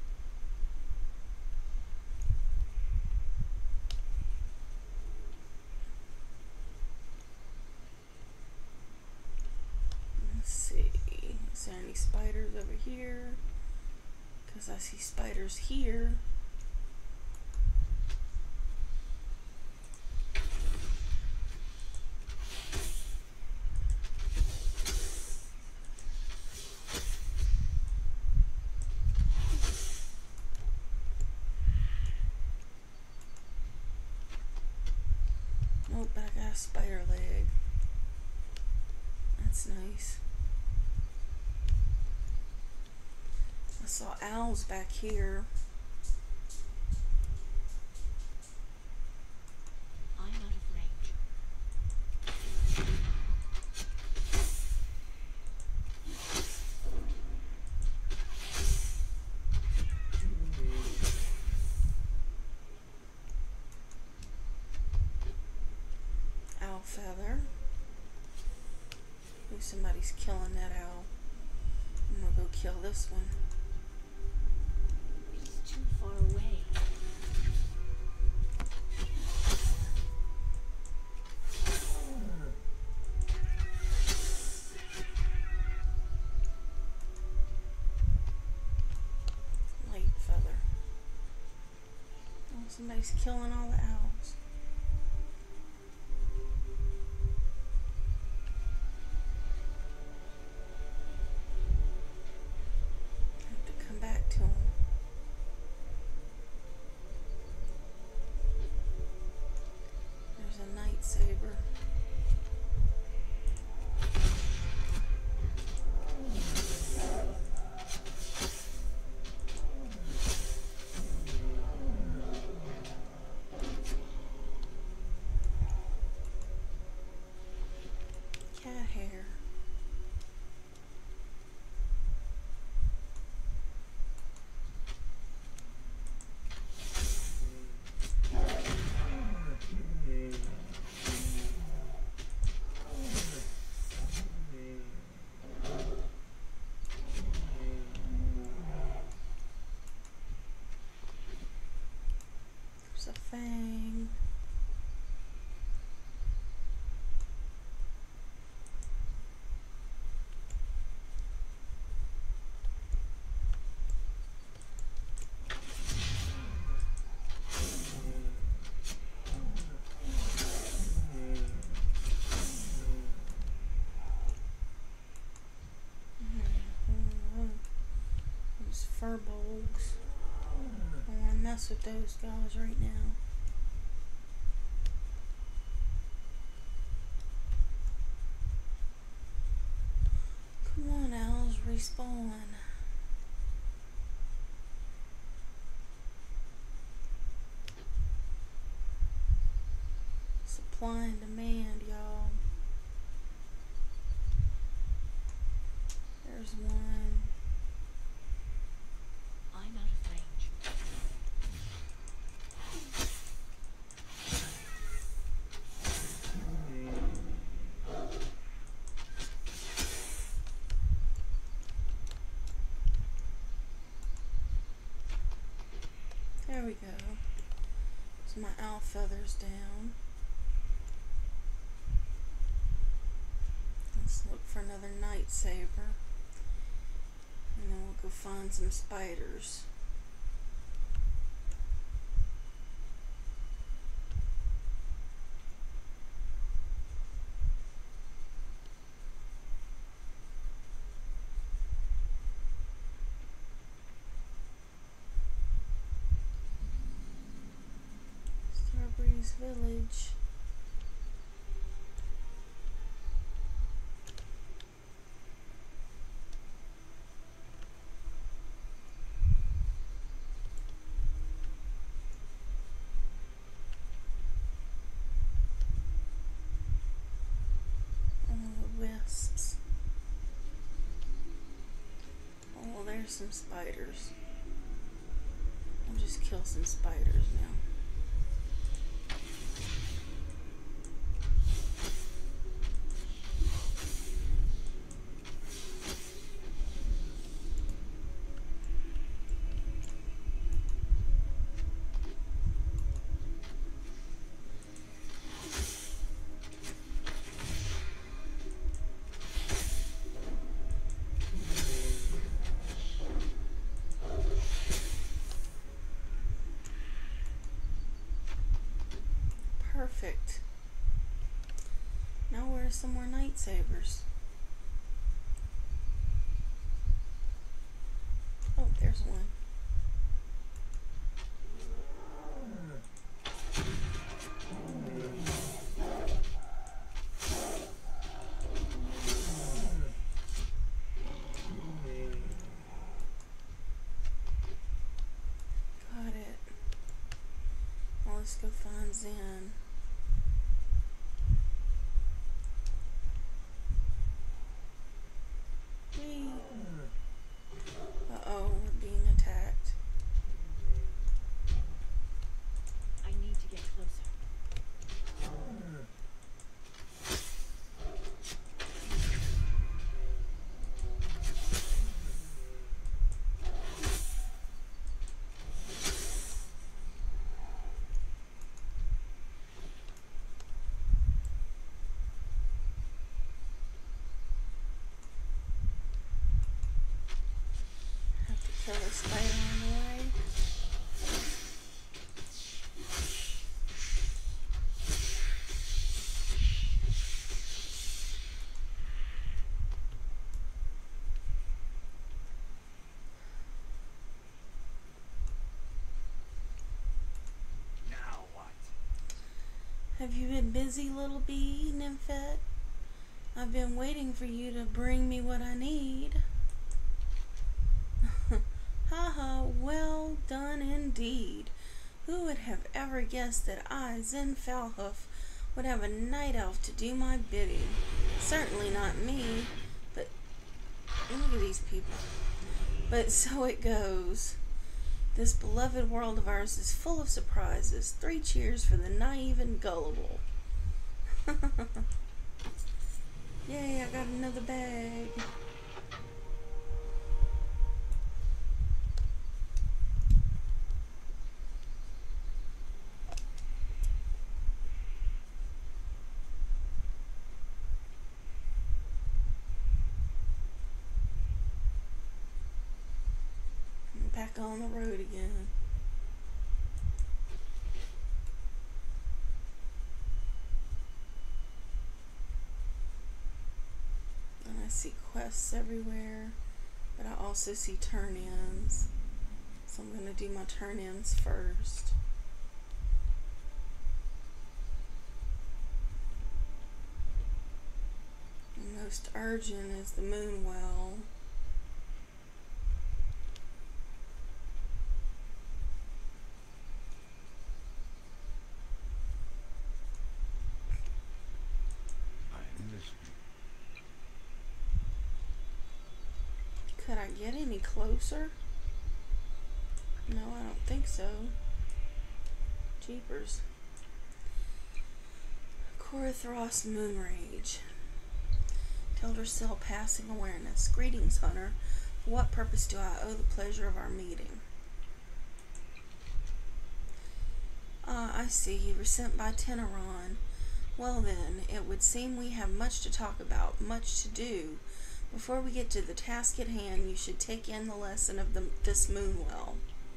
Let's see. Is there any spiders over here? Because I see spiders here. Nope, but I got a spider leg. That's nice. saw owls back here. I'm out of range. Owl feather. I think somebody's killing that owl. I'm gonna go kill this one. He's too far away. Light feather. Oh, somebody's killing all the owls. I have to come back to him. There's a night saber. Cat hair. There's a fang. Mhm. Those fur bulgs. I don't want to mess with those guys right now. Come on, owls, respawn. Supply and demand, y'all. There's one. I'm out of range. There we go. So my owl feathers down. Let's look for another night saber. And then we'll go find some spiders. Starbreeze Village. Oh, the wisps. Oh, there's some spiders. I'll just kill some spiders now. Perfect. Now where's some more night sabers? Oh, there's one. Let's go find Zen. Whee. Uh-oh, we're being attacked. I need to get closer. Have to kill a spider on the way. Now what? Have you been busy, little bee, Nymphette? I've been waiting for you to bring me what I need. Haha, well done indeed. Who would have ever guessed that I, Zen Falhoof, would have a night elf to do my bidding? Certainly not me, but look at these people. But so it goes. This beloved world of ours is full of surprises. Three cheers for the naive and gullible. Yay, I got another bag. I'm back on the road again. And I see quests everywhere, but I also see turn-ins. So I'm going to do my turn-ins first. The most urgent is the Moonwell. I miss you. Could I get any closer? No, I don't think so. Jeepers. Korithros Moonrage. Teldrassil passing awareness. Greetings, Hunter. For what purpose do I owe the pleasure of our meeting? Ah, I see. You were sent by Teneron. Well then, it would seem we have much to talk about, much to do. Before we get to the task at hand, you should take in the lesson of the, this Moonwell.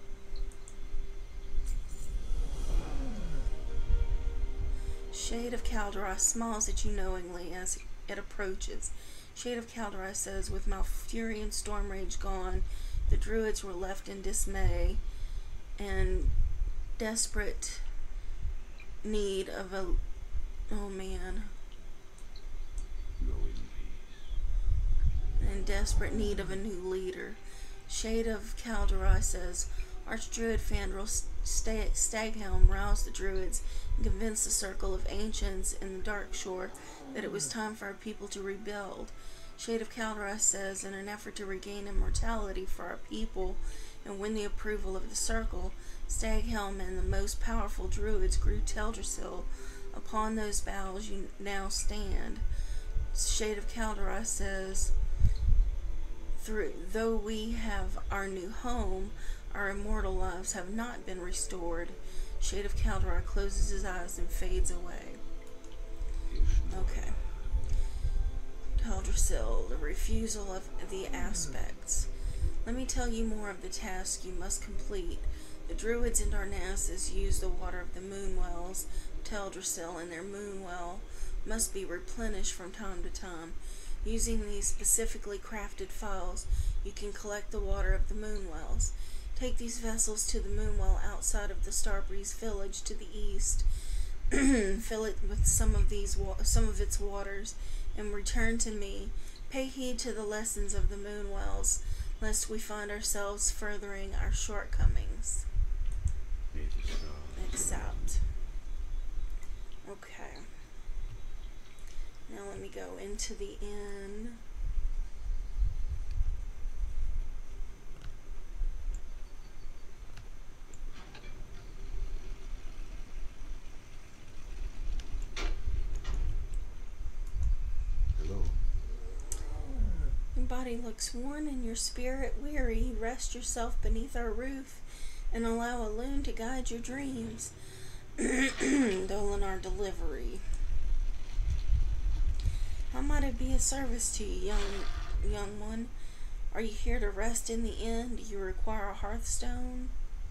Shade of Calderas smiles at you knowingly as it approaches. Shade of Calderas says, with Malfurion Stormrage gone, the druids were left in dismay and desperate need of a... Oh man. Go in peace. In desperate need of a new leader. Shade of Calderas says, Archdruid Fandral Sta Staghelm roused the druids and convinced the circle of ancients in the Dark Shore that it was time for our people to rebuild. Shade of Calderas says, in an effort to regain immortality for our people and win the approval of the circle, Staghelm and the most powerful druids grew Teldrassil. Upon those boughs you now stand. Shade of Calderas says, Through, though we have our new home, our immortal lives have not been restored. Shade of Calderas closes his eyes and fades away. Okay. Teldrassil, the refusal of the aspects. Let me tell you more of the task you must complete. The druids in Darnassus use the water of the Moonwells. Teldrassil and their Moonwell must be replenished from time to time. Using these specifically crafted phials, you can collect the water of the Moonwells. Take these vessels to the Moonwell outside of the Starbreeze village to the east. Fill it with some of these wa some of its waters, and return to me. Pay heed to the lessons of the Moonwells, lest we find ourselves furthering our shortcomings. It is so. It's out. Now let me go into the inn. Hello. Your body looks worn and your spirit weary. Rest yourself beneath our roof and allow a loon to guide your dreams. Dolinar delivery. How might I be of service to you, young young one? Are you here to rest in the inn? Do you require a hearthstone?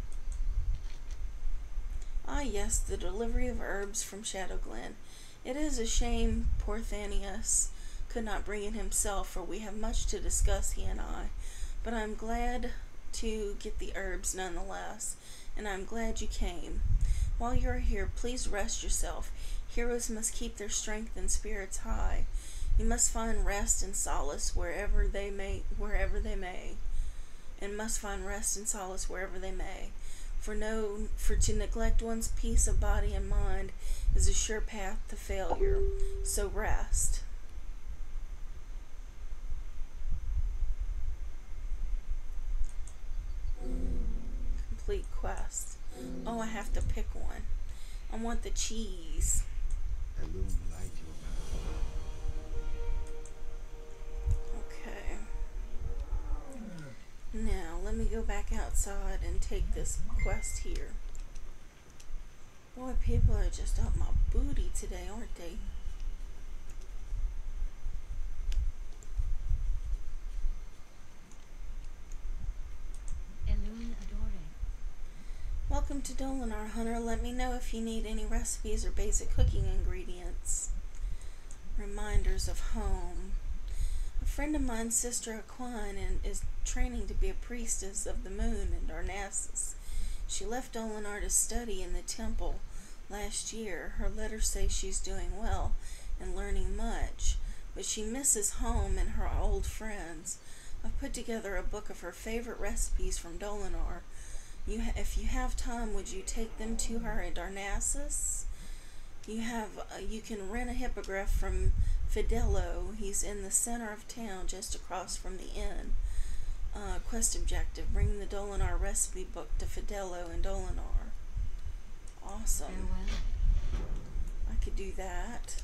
Ah, yes, the delivery of herbs from Shadowglen. It is a shame poor Thanius could not bring it himself, for we have much to discuss, he and I. But I'm glad to get the herbs nonetheless, and I'm glad you came. While you're here, please rest yourself. Heroes must keep their strength and spirits high. You must find rest and solace wherever they may, wherever they may, and must find rest and solace wherever they may. For no, for to neglect one's peace of body and mind is a sure path to failure. So rest. Complete quest. Oh, I have to pick one. I want the cheese. Illuminate your path. Okay. Now, let me go back outside and take this quest here. Boy, people are just up my booty today, aren't they? Elune Adore. Welcome to Dolinar, Hunter. Let me know if you need any recipes or basic cooking ingredients. Reminders of home. A friend of mine, Sister Aquine, and is training to be a priestess of the moon in Darnassus. She left Dolinar to study in the temple last year. Her letters say she's doing well and learning much, but she misses home and her old friends. I've put together a book of her favorite recipes from Dolinar. You ha- if you have time, would you take them to her at Darnassus? You have uh, you can rent a hippogriff from Fidello. He's in the center of town, just across from the inn. Uh, quest objective: bring the Dolinar recipe book to Fidello in Dolinar. Awesome. Farewell. I could do that.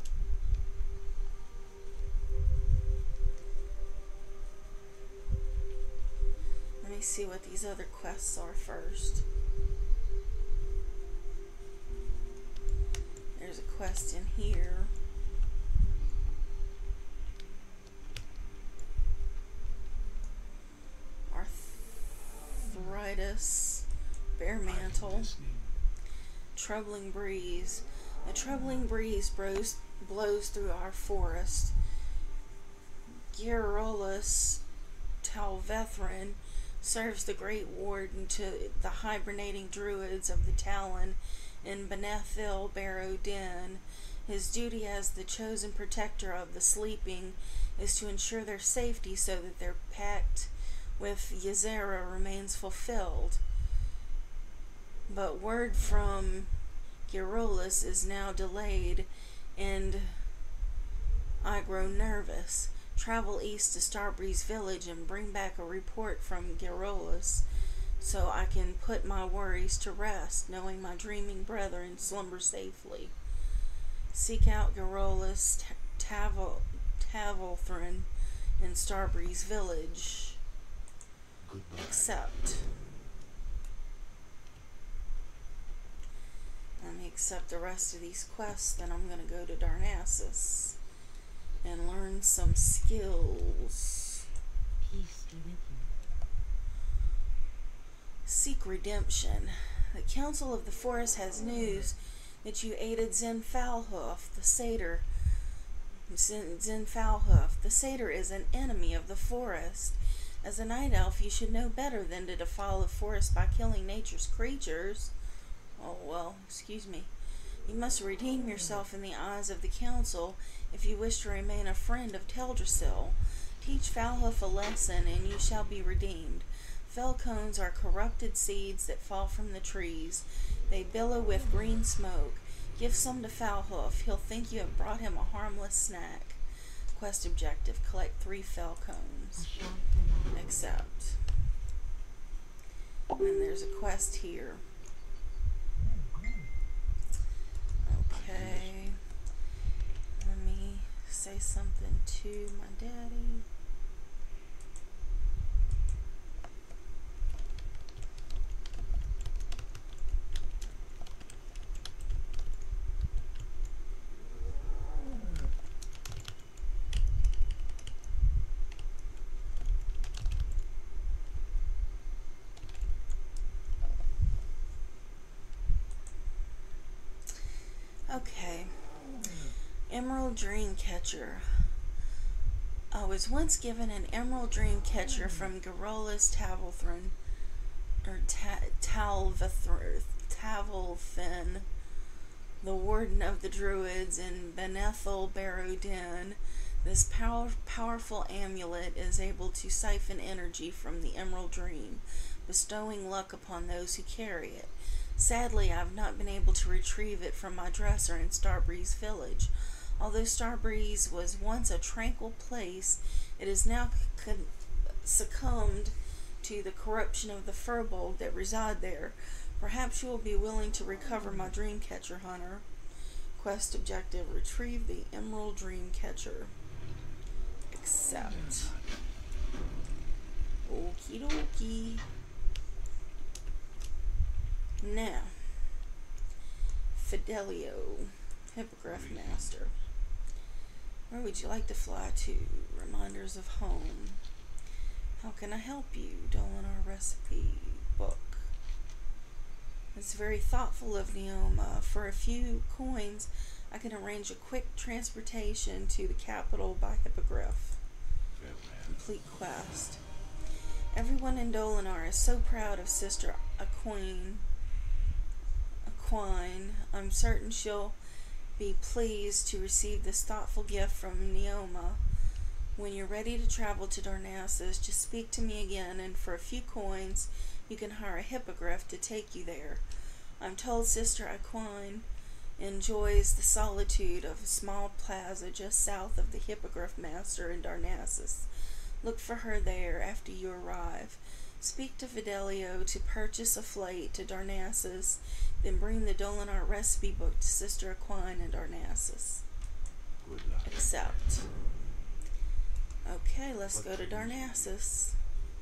Let me see what these other quests are first. There's a quest in here. Arthritis, Bear Mantle, Troubling Breeze. A troubling breeze blows, blows through our forest. Garrulus Talvethrin serves the Great Warden to the hibernating druids of the Talon in Benethil Barrow Den. His duty as the chosen protector of the sleeping is to ensure their safety so that their pact with Ysera remains fulfilled. But word from Garrulus is now delayed, and I grow nervous. Travel east to Starbreeze Village and bring back a report from Garrulus so I can put my worries to rest, knowing my dreaming brethren slumber safely. Seek out Garrulus Tavel Tavelthrin in Starbreeze Village. Goodbye. Accept. Let me accept the rest of these quests, then I'm going to go to Darnassus and learn some skills. Peace be with you. Seek redemption. The Council of the Forest has news that you aided Zen Foulhoof, the satyr. Zen, Zen Foulhoof. The satyr is an enemy of the forest. As a night elf, you should know better than to defile the forest by killing nature's creatures. Oh, well, excuse me. You must redeem yourself in the eyes of the Council if you wish to remain a friend of Teldrassil. Teach Foulhoof a lesson, and you shall be redeemed. Fell cones are corrupted seeds that fall from the trees. They billow with green smoke. Give some to Foulhoof. He'll think you have brought him a harmless snack. Quest objective. Collect three fell A cones. short delay. Accept. And there's a quest here. Okay. Let me say something to my daddy. Okay. Emerald Dreamcatcher. I was once given an Emerald Dreamcatcher from Garrulus Tavelthrin, or Ta- Talvathr- Tavelfin, the Warden of the Druids in Benethel Barudin. This power- powerful amulet is able to siphon energy from the Emerald Dream, bestowing luck upon those who carry it. Sadly, I have not been able to retrieve it from my dresser in Starbreeze Village. Although Starbreeze was once a tranquil place, it has now con- succumbed to the corruption of the Furbolg that reside there. Perhaps you will be willing to recover my Dreamcatcher, Hunter. Quest objective: retrieve the Emerald Dreamcatcher. Accept. Okie dokie. Now, Fidelio, Hippogriff Master. Where would you like to fly to? Reminders of home. How can I help you? Dolinar Recipe Book. It's very thoughtful of Neoma. For a few coins, I can arrange a quick transportation to the capital by Hippogriff. Complete quest. Everyone in Dolinar is so proud of Sister Aquine. Aquine. I'm certain she'll be pleased to receive this thoughtful gift from Neoma. When you're ready to travel to Darnassus, just speak to me again, and for a few coins, you can hire a hippogriff to take you there. I'm told Sister Aquine enjoys the solitude of a small plaza just south of the Hippogriff Master in Darnassus. Look for her there after you arrive. Speak to Fidelio to purchase a flight to Darnassus, then bring the Dolinar Recipe Book to Sister Aquine in Darnassus. Good luck. Accept. Okay, let's go to Darnassus.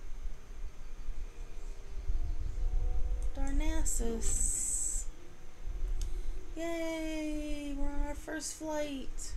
Darnassus. Yay! We're on our first flight.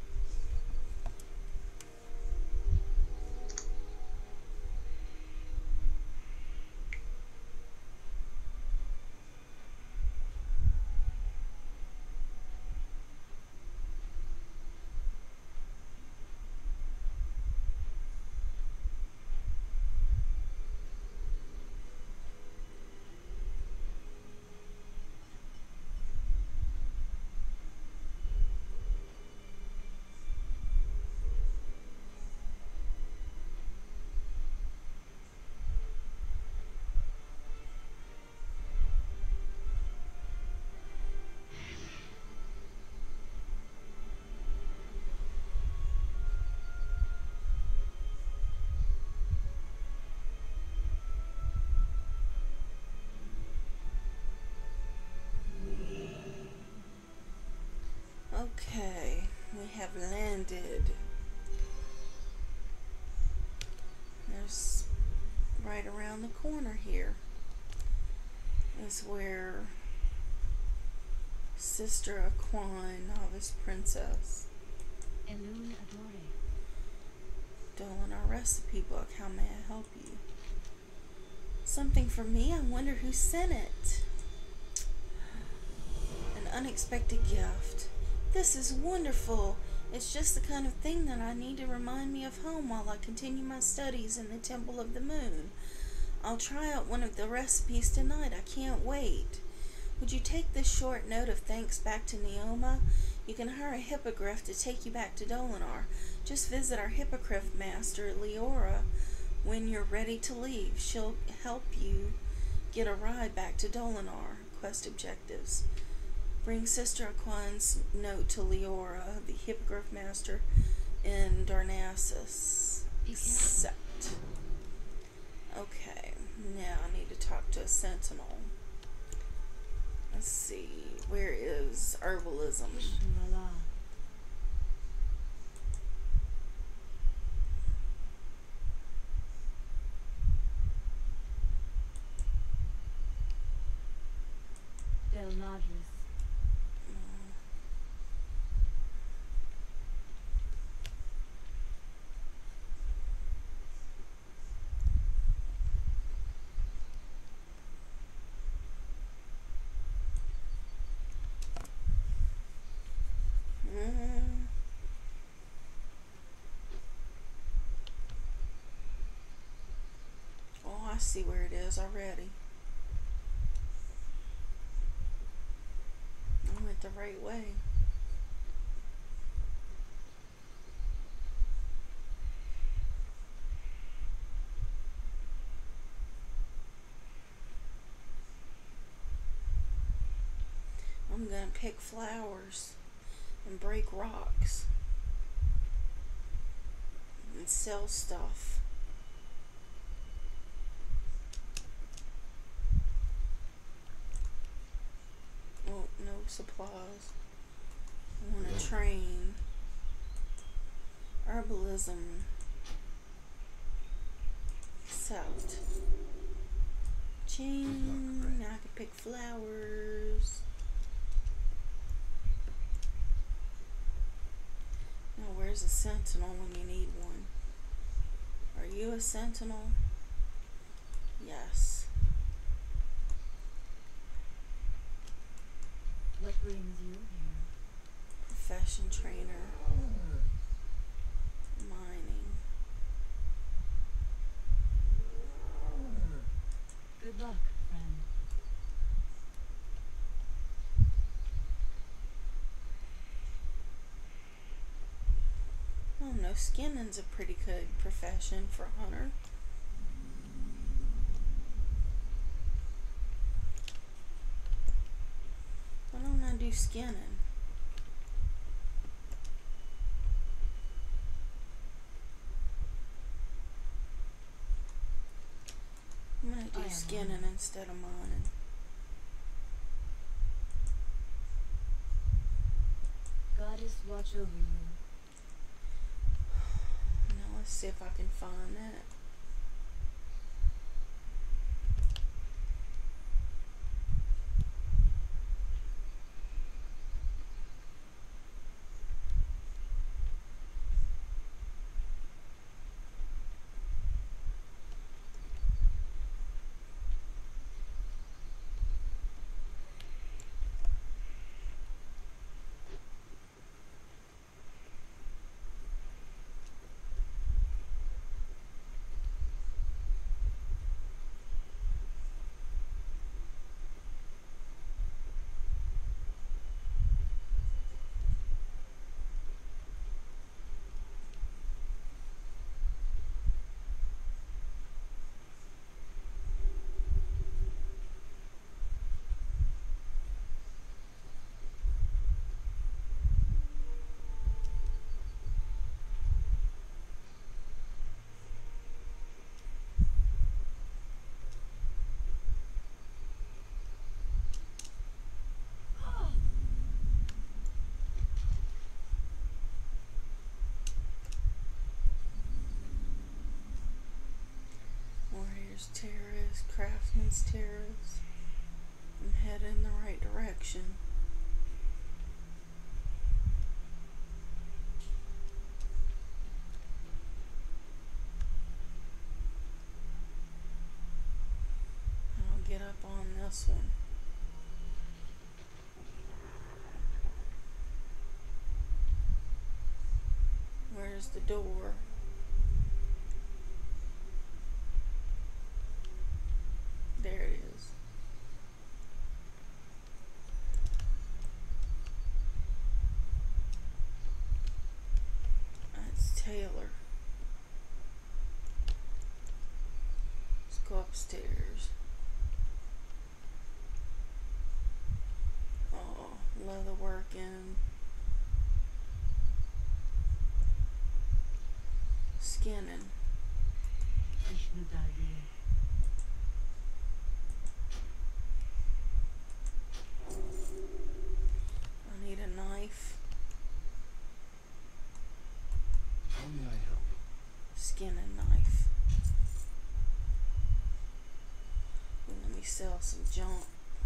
Okay, we have landed. There's right around the corner here is where Sister Aquine, Novice Princess, Elune Adore. Dolinar Recipe Book. How may I help you? Something for me? I wonder who sent it. An unexpected gift. This is wonderful. It's just the kind of thing that I need to remind me of home while I continue my studies in the Temple of the Moon. I'll try out one of the recipes tonight. I can't wait. Would you take this short note of thanks back to Neoma? You can hire a hippogriff to take you back to Dolinar. Just visit our hippogriff master, Leora, when you're ready to leave. She'll help you get a ride back to Dolinar. Quest objectives. Bring Sister Aquan's note to Leora, the Hippogriff Master in Darnassus. Be careful. Accept. Okay, now I need to talk to a sentinel. Let's see, where is herbalism? Shurala. Del Madris. Mm. Oh, I see where it is already. I went the right way. I'm gonna pick flowers and break rocks and sell stuff. Oh, no supplies. I want to train. Herbalism. Accept. Ching. Now I can pick flowers. Now where's a sentinel when you need one? Are you a sentinel? Yes. What brings you here? Profession trainer. Mining. Good luck, friend. Oh no, skinning's a pretty good profession for a hunter. Why don't I do skinning? I'm gonna I do am skinning honored. instead of mining. Goddess watch over you. Now let's see if I can find that. Warrior's Terrace, Craftsman's Terrace. I'm heading in the right direction. I'll get up on this one. Where's the door? There it is. That's Taylor. Let's go upstairs. Oh, working. Skinning. Vishnudagi. I need a knife. How may I help? Skinning knife. Ooh, let me sell some junk.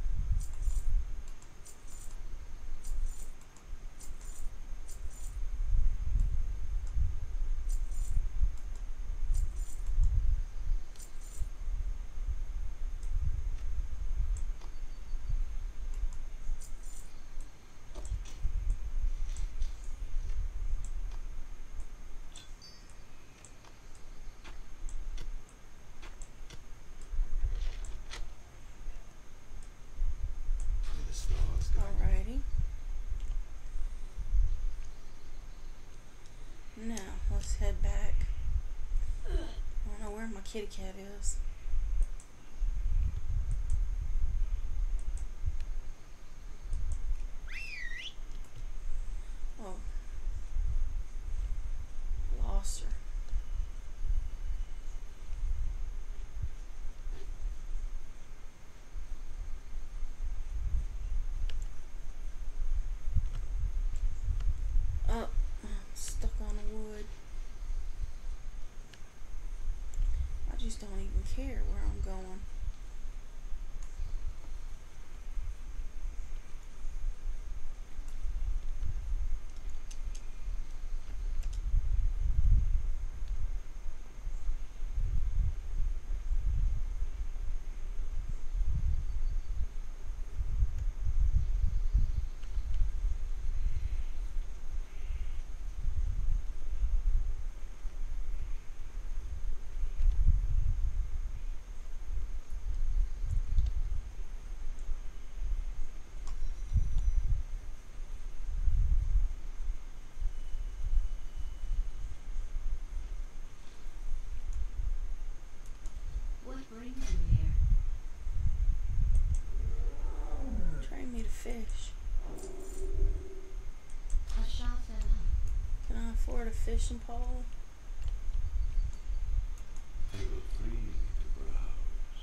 May the stars guide you. Alrighty. Now, let's head back. I don't know where my kitty cat is. Oh. Lost her. Oh, I'm stuck on a wood. I just don't even care where I'm going. What brings you here? Train me to fish. Hashafela. Can I afford a fishing pole? Feel free to browse.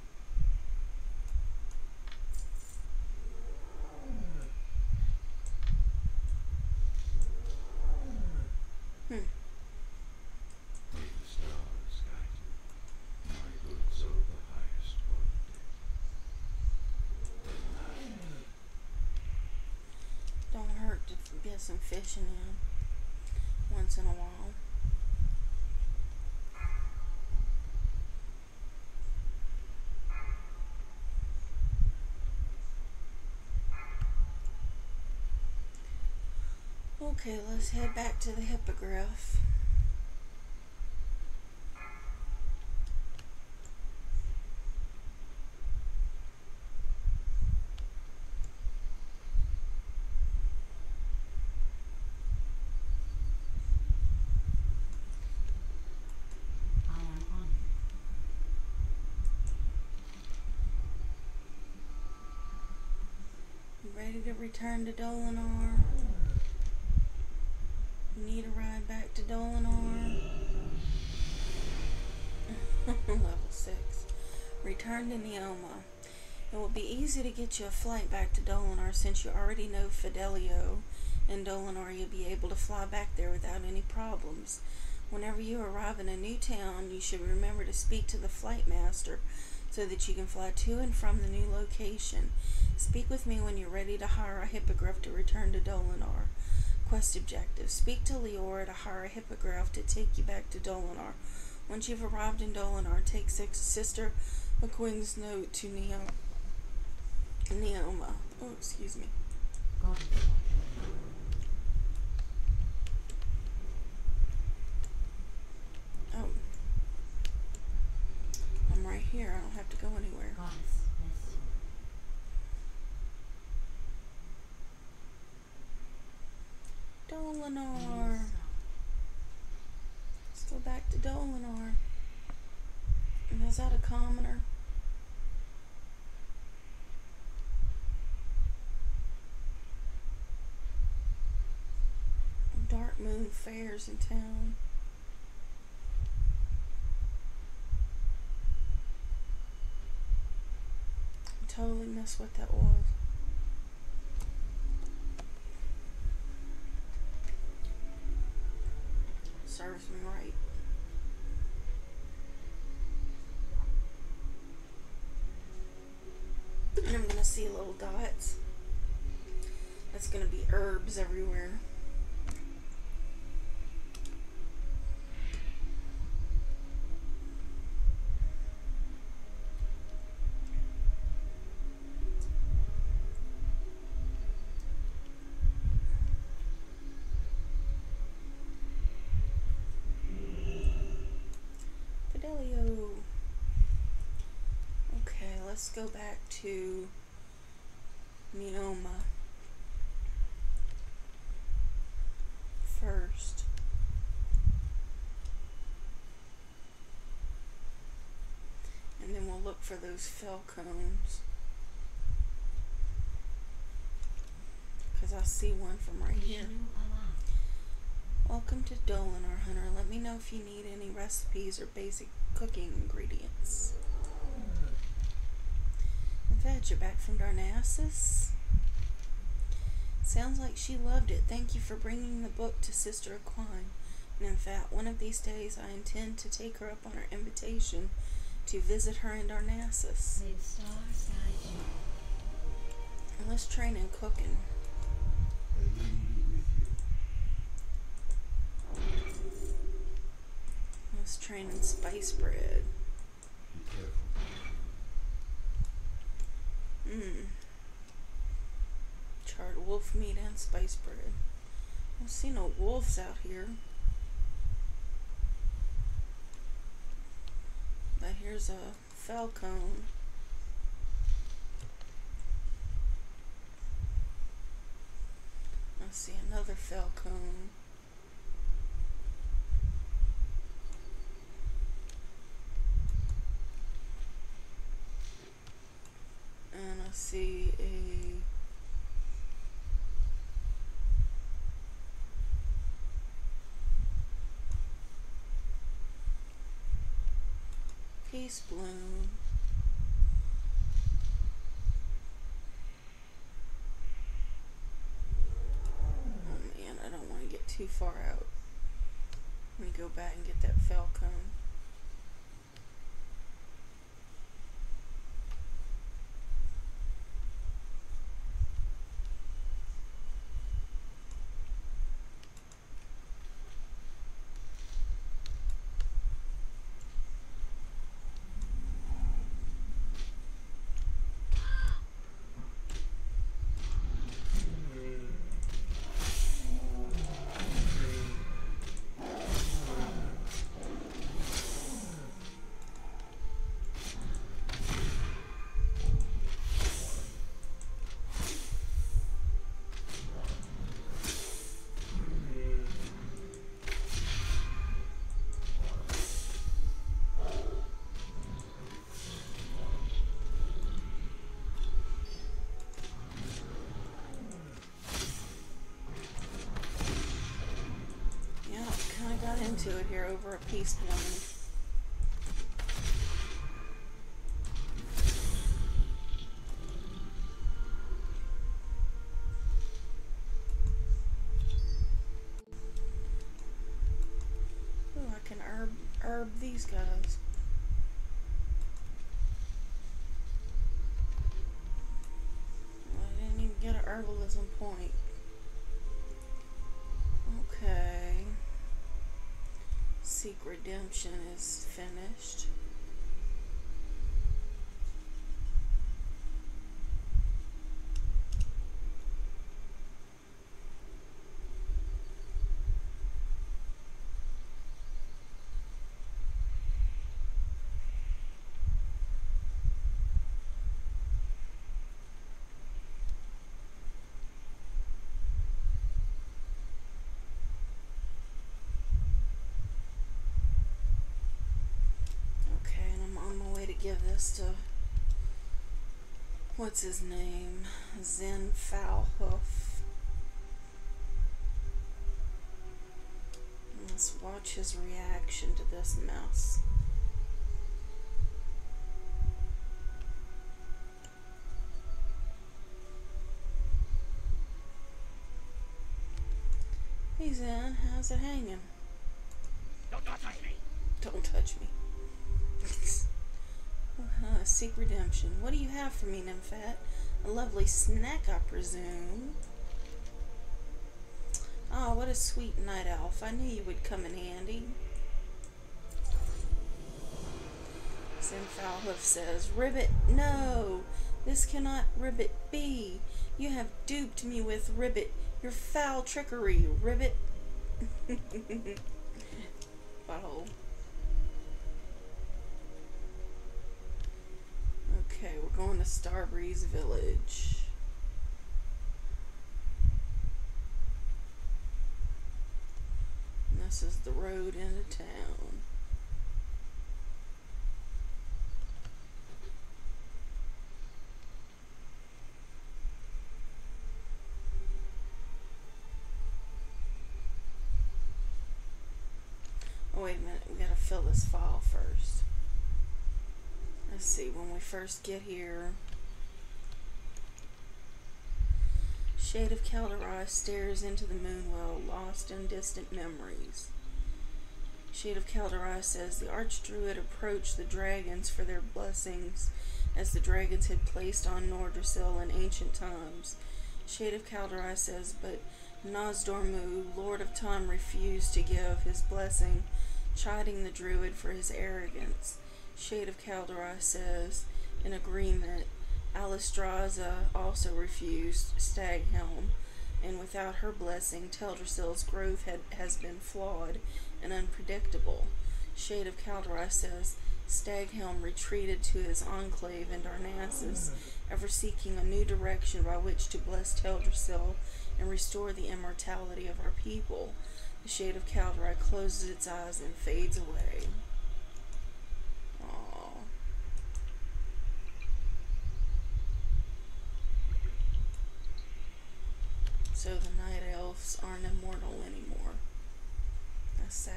Hmm. May the stars guide you. My goods are of the highest quality. Don't hurt to get some fishing in once in a while. Okay, let's head back to the hippogriff. I am honored. You ready to return to Dolinar? You need a ride back to Dolinar? Level six. Return to Neoma. It will be easy to get you a flight back to Dolinar since you already know Fidelio. In Dolinar, you'll be able to fly back there without any problems. Whenever you arrive in a new town, you should remember to speak to the flight master so that you can fly to and from the new location. Speak with me when you're ready to hire a hippogriff to return to Dolinar. Quest objective. Speak to Leora to hire a hippogriff to take you back to Dolinar. Once you've arrived in Dolinar, take six Sister McQueen's note to Neo Neoma. Oh, excuse me. God is watching. Oh. I'm right here. I don't have to go anywhere. Goddess bless you. Dolinar. Let's go back to Dolinar. And is that a commoner? Moon fairs in town. I totally missed what that was. Serves me right. And I'm gonna see little dots. That's gonna be herbs everywhere. Fidelio. Okay, let's go back to Neoma first. And then we'll look for those falcons. Because I see one from right here. Welcome to Dolinar, Hunter. Let me know if you need any recipes or basic cooking ingredients. Veg, you're back from Darnassus? Sounds like she loved it. Thank you for bringing the book to Sister Aquine. And in fact, one of these days I intend to take her up on her invitation to visit her in Darnassus. May the stars guide you. And let's train in cooking. Let's train in spice bread. Mmm. Charred wolf meat and spice bread. I don't see no wolves out here. But here's a falcon. I see another falcon. And I see a peace bloom. Oh man, I don't want to get too far out. Let me go back and get that falcon. Into it here over a peace bloom. Ooh, I can herb herb these guys. I didn't even get an herbalism point. Okay. Seek Redemption is finished. Give this to what's his name? Zen Foulhoof. Let's watch his reaction to this mess. He's in. How's it hanging? Don't touch me. Don't touch me. uh, seek redemption. What do you have for me, Nymphet? A lovely snack, I presume. Oh, what a sweet night elf. I knew you would come in handy. Zenfalhoof says, Ribbit, no! This cannot Ribbit be. You have duped me with Ribbit. Your foul trickery, Ribbit. Butthole. Okay, we're going to Starbreeze Village. And this is the road into town. Oh, wait a minute, we gotta fill this file first. Let's see, when we first get here, Shade of Calderai stares into the moonwell, lost in distant memories. Shade of Calderai says the Archdruid approached the dragons for their blessings, as the dragons had placed on Nordrassil in ancient times. Shade of Calderai says, but Nozdormu, Lord of Time, refused to give his blessing, chiding the druid for his arrogance. Shade of Calderai says, in agreement, Alistraza also refused Staghelm, and without her blessing, Teldrassil's growth had, has been flawed and unpredictable. Shade of Calderai says, Staghelm retreated to his enclave in Darnassus, ever seeking a new direction by which to bless Teldrassil and restore the immortality of our people. The Shade of Calderai closes its eyes and fades away. Aww. So the Night Elves aren't immortal anymore. That's sad.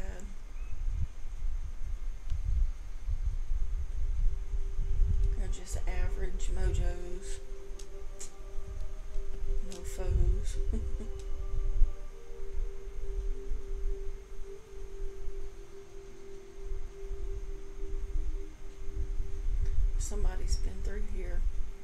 They're just average mojos. No foes. Somebody's been through here.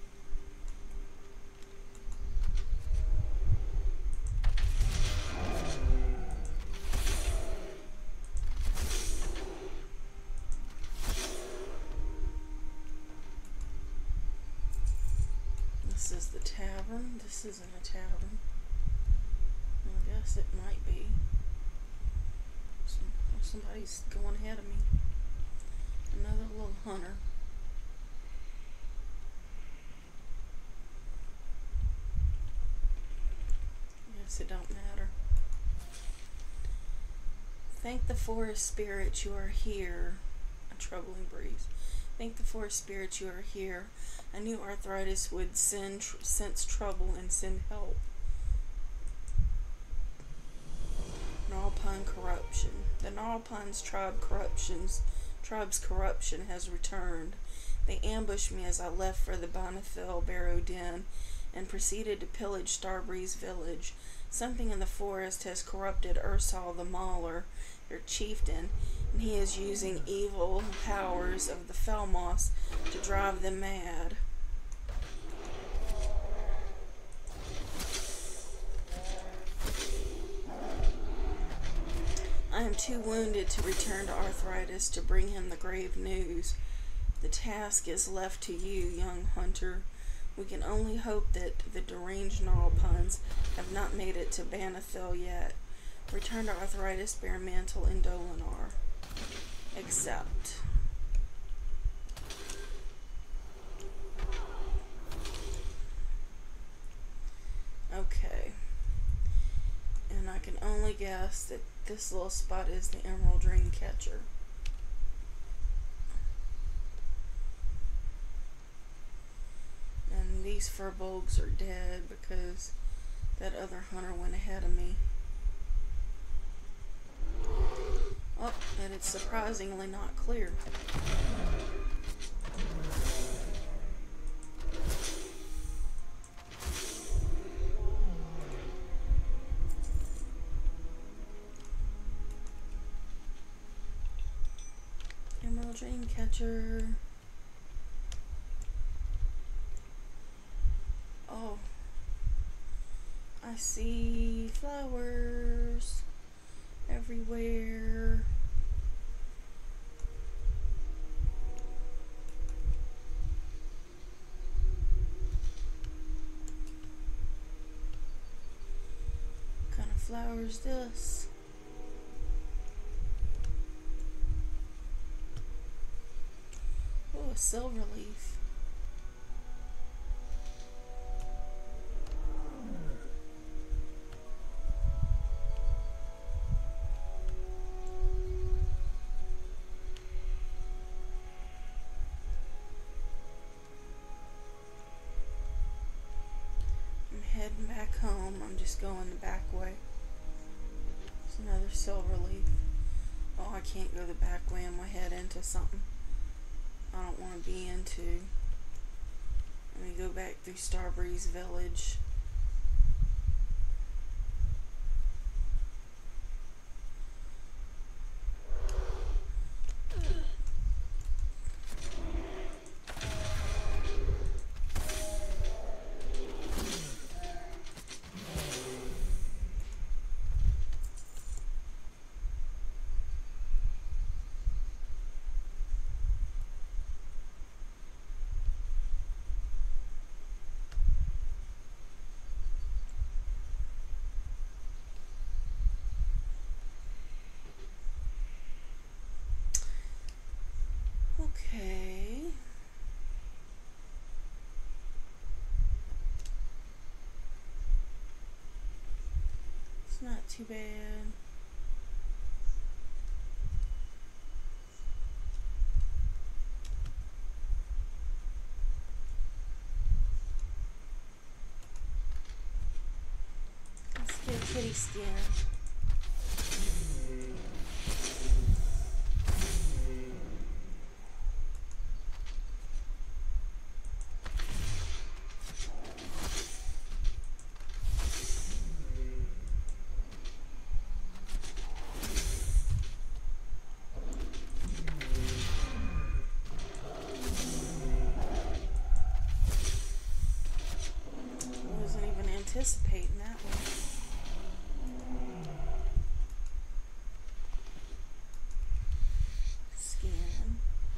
This is the tavern. This isn't a tavern. I guess it might be. Some, somebody's going ahead of me. Another little hunter. It don't matter. Thank the forest spirits you are here. A troubling breeze. Thank the forest spirits you are here. I knew arthritis would send tr sense trouble and send help. Gnarlpine corruption. The Gnarlpine's tribe corruptions tribe's corruption has returned. They ambushed me as I left for the Bonifel Barrow Den and proceeded to pillage Starbreeze Village. Something in the forest has corrupted Ursal the Mauler, their chieftain, and he is using evil powers of the Felmoss to drive them mad. I am too wounded to return to Arthritis to bring him the grave news. The task is left to you, young hunter. We can only hope that the deranged Gnarlpines have not made it to Banithil yet. Return to Arthritis, bear mantle in Dolinar. Accept. Okay. And I can only guess that this little spot is the Emerald Dream Catcher. And these furbolgs are dead because that other hunter went ahead of me. Oh, and it's surprisingly not clear. Emerald dream catcher. Oh, I see flowers everywhere. What kind of flower is this? Oh, a silver leaf. I'm heading back home. I'm just going the back way. There's another silver leaf. Oh, I can't go the back way. I'm gonna head into something I don't want to be into. Let me go back through Starbreeze Village. Okay. It's not too bad. Let's get a kitty skin. Wasn't even anticipating that one. Scan.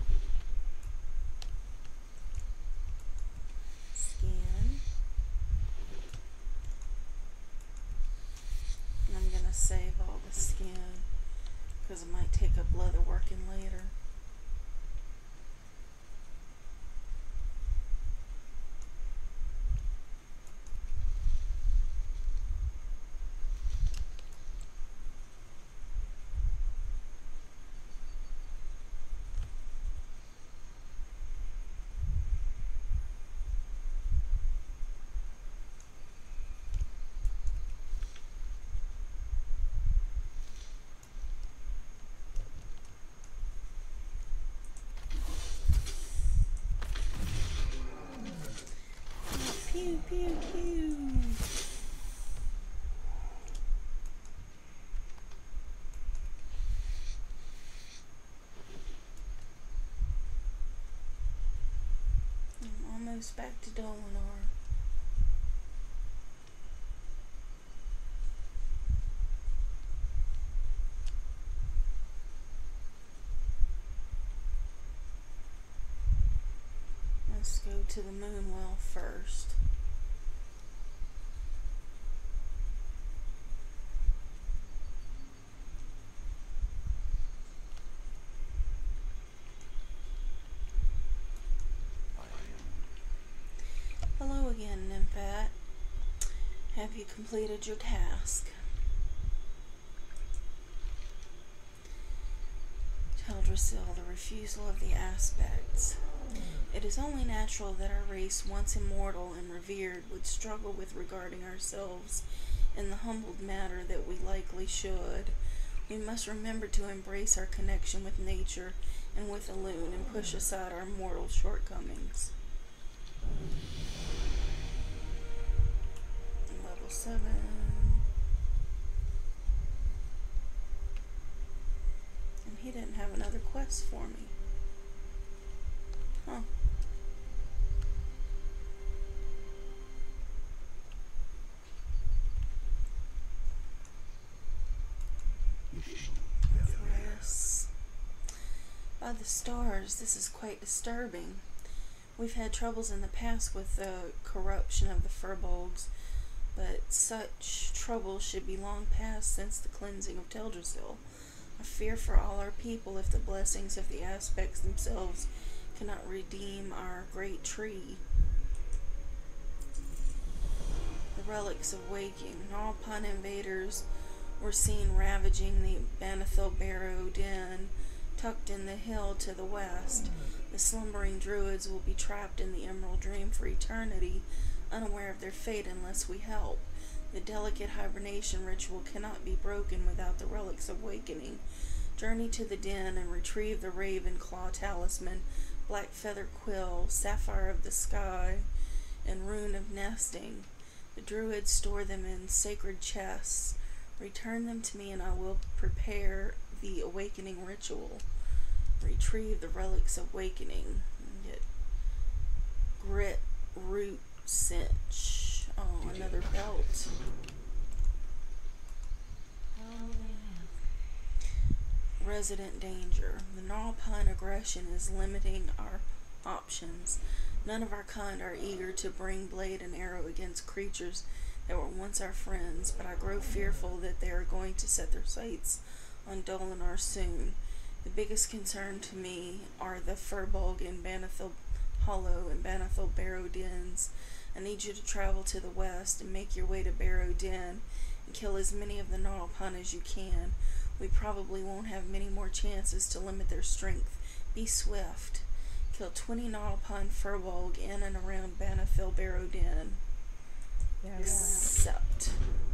Scan. And I'm gonna save all the skin because it might take up leather working later. Pew, pew, pew. I'm almost back to Dolinar. Let's go to the Moonwell first. Hello again, Nymphat. Have you completed your task? Teldrassil, the refusal of the aspects. It is only natural that our race, once immortal and revered, would struggle with regarding ourselves in the humbled manner that we likely should. We must remember to embrace our connection with nature and with Elune and push aside our mortal shortcomings. Level seven. And he didn't have another quest for me. Huh. Yes. By the stars, this is quite disturbing. We've had troubles in the past with the corruption of the Furbolgs, but such trouble should be long past since the cleansing of Teldrassil. I fear for all our people if the blessings of the aspects themselves cannot redeem our great tree. The relics of waking. Gnarlpine invaders were seen ravaging the Banithil Barrow Den, tucked in the hill to the west. The slumbering druids will be trapped in the Emerald Dream for eternity, unaware of their fate unless we help. The delicate hibernation ritual cannot be broken without the relics of awakening. Journey to the den and retrieve the Raven Claw Talisman, Black Feather Quill, Sapphire of the Sky, and Rune of Nesting. The druids store them in sacred chests. Return them to me and I will prepare the awakening ritual. Retrieve the relics of awakening. Get grit root cinch. Oh, another belt. Oh, they have. Resident danger. The Gnarlpine aggression is limiting our options. None of our kind are eager to bring blade and arrow against creatures that were once our friends, but I grow fearful that they are going to set their sights on Dolinar soon. The biggest concern to me are the Furbolg in Banithil Hollow and Banithil Barrow dens. I need you to travel to the west and make your way to Barrow Den and kill as many of the Gnarlpine as you can. We probably won't have many more chances to limit their strength. Be swift. Kill twenty Gnarlpine Furbolg in and around Banithil Barrow Den. Very Except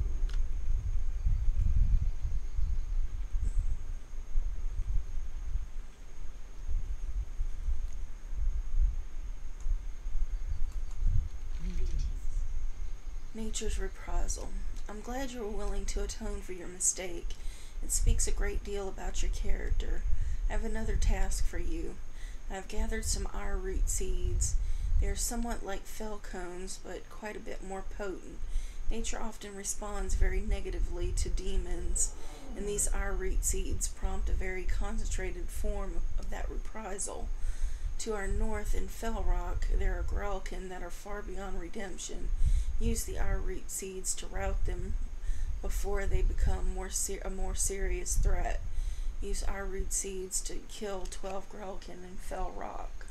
Nature's reprisal. I'm glad you were willing to atone for your mistake. It speaks a great deal about your character. I have another task for you. I have gathered some arroot seeds. They are somewhat like fell cones, but quite a bit more potent. Nature often responds very negatively to demons, and these arroot seeds prompt a very concentrated form of that reprisal. To our north in Fell Rock, there are Grelkin that are far beyond redemption. Use the arroot seeds to rout them before they become more ser- a more serious threat. Use arroot seeds to kill twelve Grelkin in Fell Rock.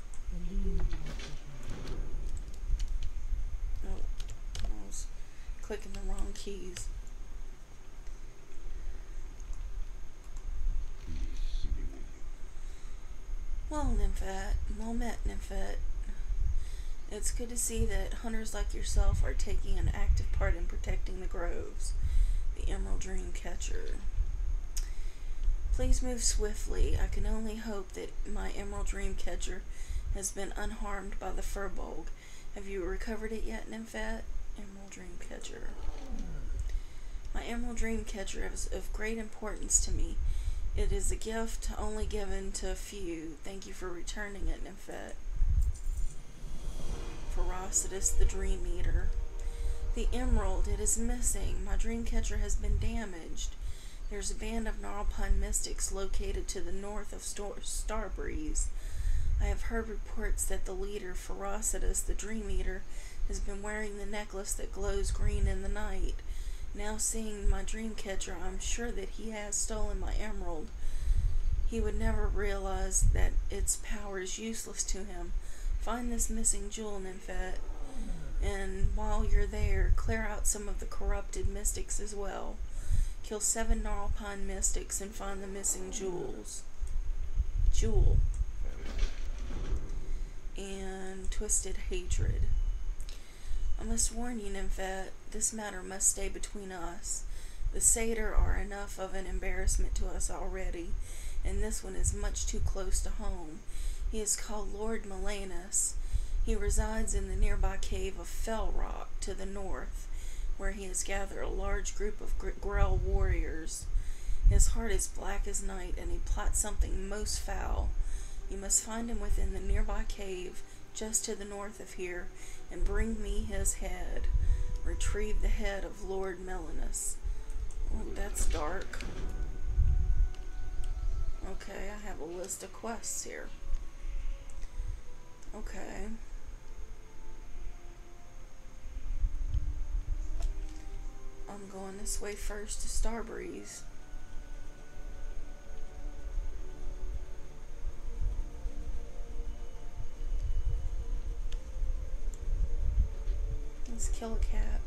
Oh, I was clicking the wrong keys. Well, Nymphet, well met, Nymphet. It's good to see that hunters like yourself are taking an active part in protecting the groves. The Emerald Dream Catcher. Please move swiftly. I can only hope that my Emerald Dream Catcher has been unharmed by the Furbolg. Have you recovered it yet, Nymphet? Emerald Dream Catcher. My Emerald Dream Catcher is of great importance to me. It is a gift only given to a few. Thank you for returning it, Nymphet. Ferocitus the Dream Eater. The emerald, it is missing. My dream catcher has been damaged. There's a band of Gnarlpine mystics located to the north of Star- Starbreeze. I have heard reports that the leader, Ferocitus the Dream Eater, has been wearing the necklace that glows green in the night. Now seeing my dream catcher, I'm sure that he has stolen my emerald. He would never realize that its power is useless to him. Find this missing jewel, Nymphet, and while you're there, clear out some of the corrupted mystics as well. Kill seven Gnarlpine mystics and find the missing jewels. Jewel. And Twisted Hatred. I must warn you, Nymphet, this matter must stay between us. The satyr are enough of an embarrassment to us already, and this one is much too close to home. He is called Lord Melanus. He resides in the nearby cave of Fell Rock to the north, where he has gathered a large group of Grell warriors. His heart is black as night, and he plots something most foul. You must find him within the nearby cave, just to the north of here, and bring me his head. Retrieve the head of Lord Melanus. Oh, that's dark. Okay, I have a list of quests here. Okay. I'm going this way first to Starbreeze. Let's kill a cat.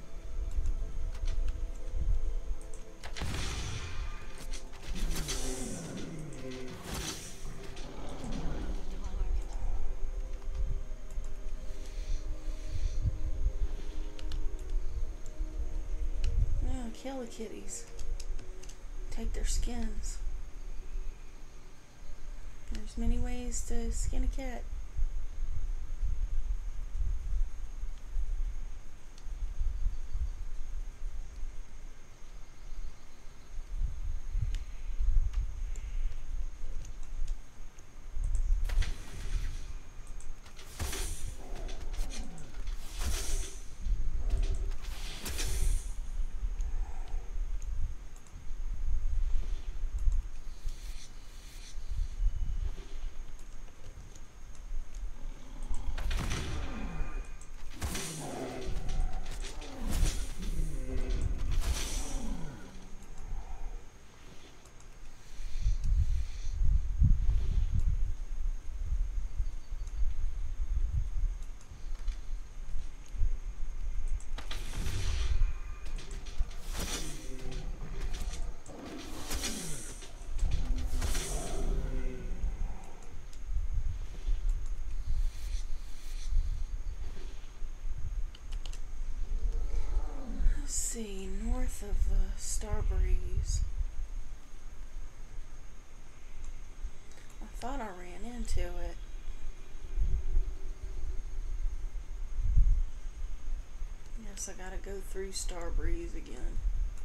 Kill the kitties. Take their skins. There's many ways to skin a cat. Let's see, north of uh, Starbreeze. I thought I ran into it. Guess I gotta go through Starbreeze again.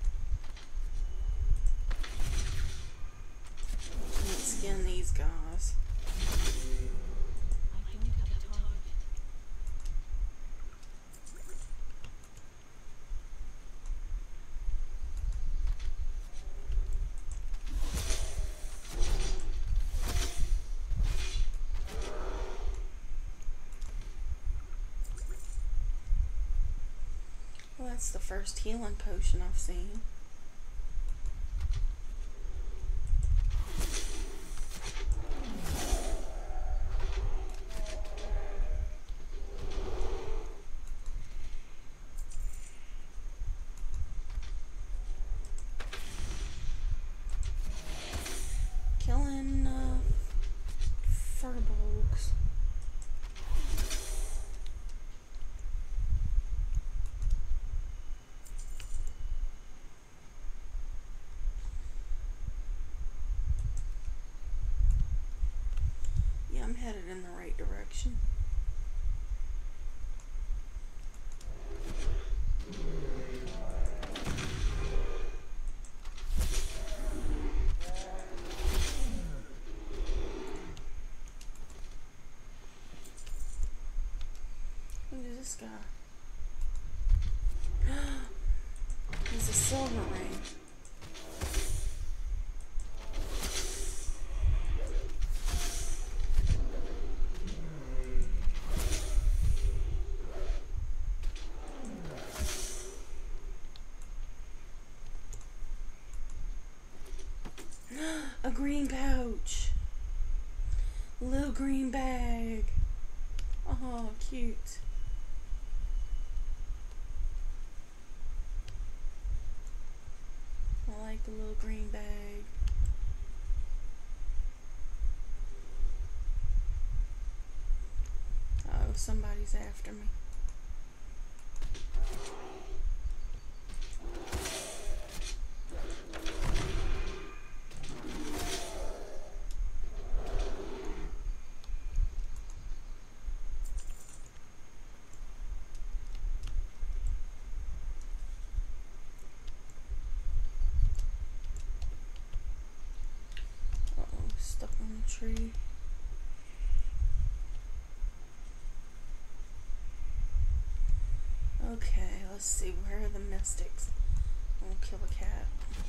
Let's skin these guys. I don't have a target. Well, that's the first healing potion I've seen. Killing uh, furbolgs. Yeah, I'm headed in the right direction. Look at this guy. He's a silver ring. A green pouch. A little green bag. Oh, cute. I like the little green bag. Oh, somebody's after me. tree. Okay, let's see. Where are the mystics? I'll kill a cat.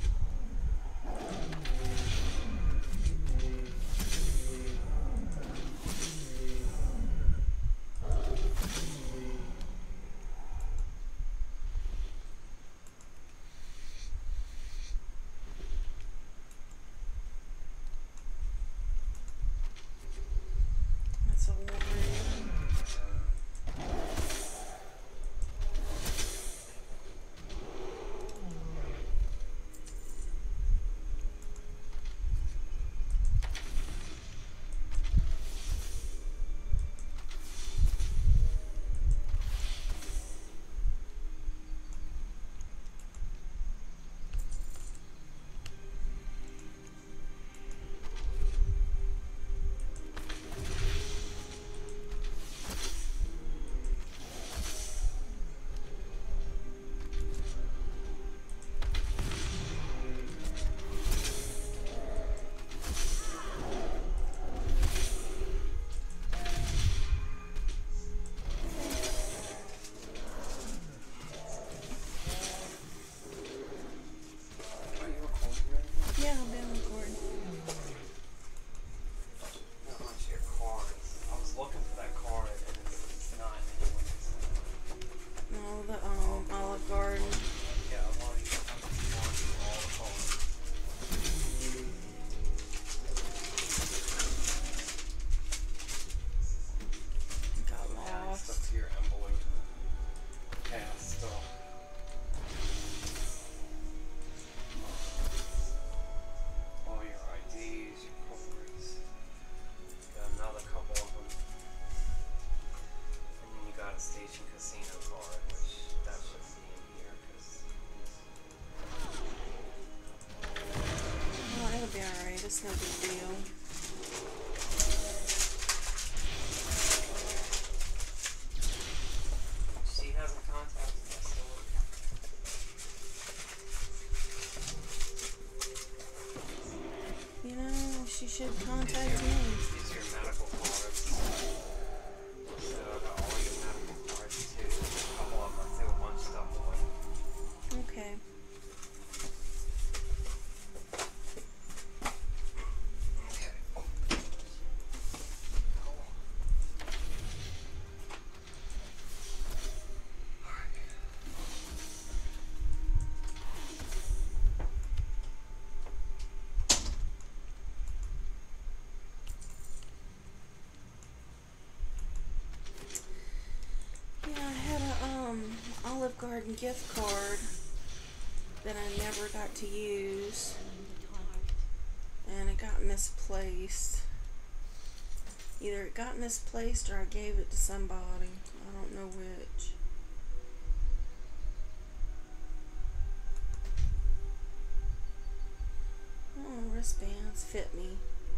That's a warrior. Are you recording right now? Yeah, I've been recording. Not much of your cards. I was looking for that card and it's not anyways. No, the um Olive Garden. Yeah, I want you to come to all the cards. Got Adding lost. stuff to your envelope. Yeah, still. All your I Ds, your cards. Got another couple of them. And then you got a Station Casino card, which that shouldn't be in here because Oh, it'll be alright. It's no big deal. she hasn't contacted us. So You know, she should contact me. these are your medical cards. So I got all your medical cards too. A couple of them I threw a bunch of stuff away. Okay. Okay. Yeah, I had a um Olive Garden gift card that I never got to use, and it got misplaced. Either it got misplaced or I gave it to somebody. I don't know which. Oh, wristbands fit me.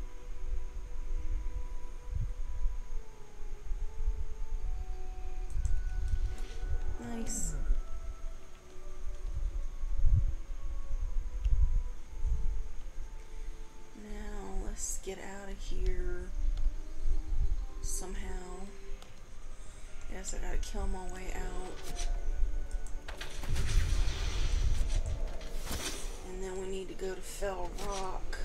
Nice. Now let's get out of here somehow. Guess I gotta kill my way out. And then we need to go to Fell Rock.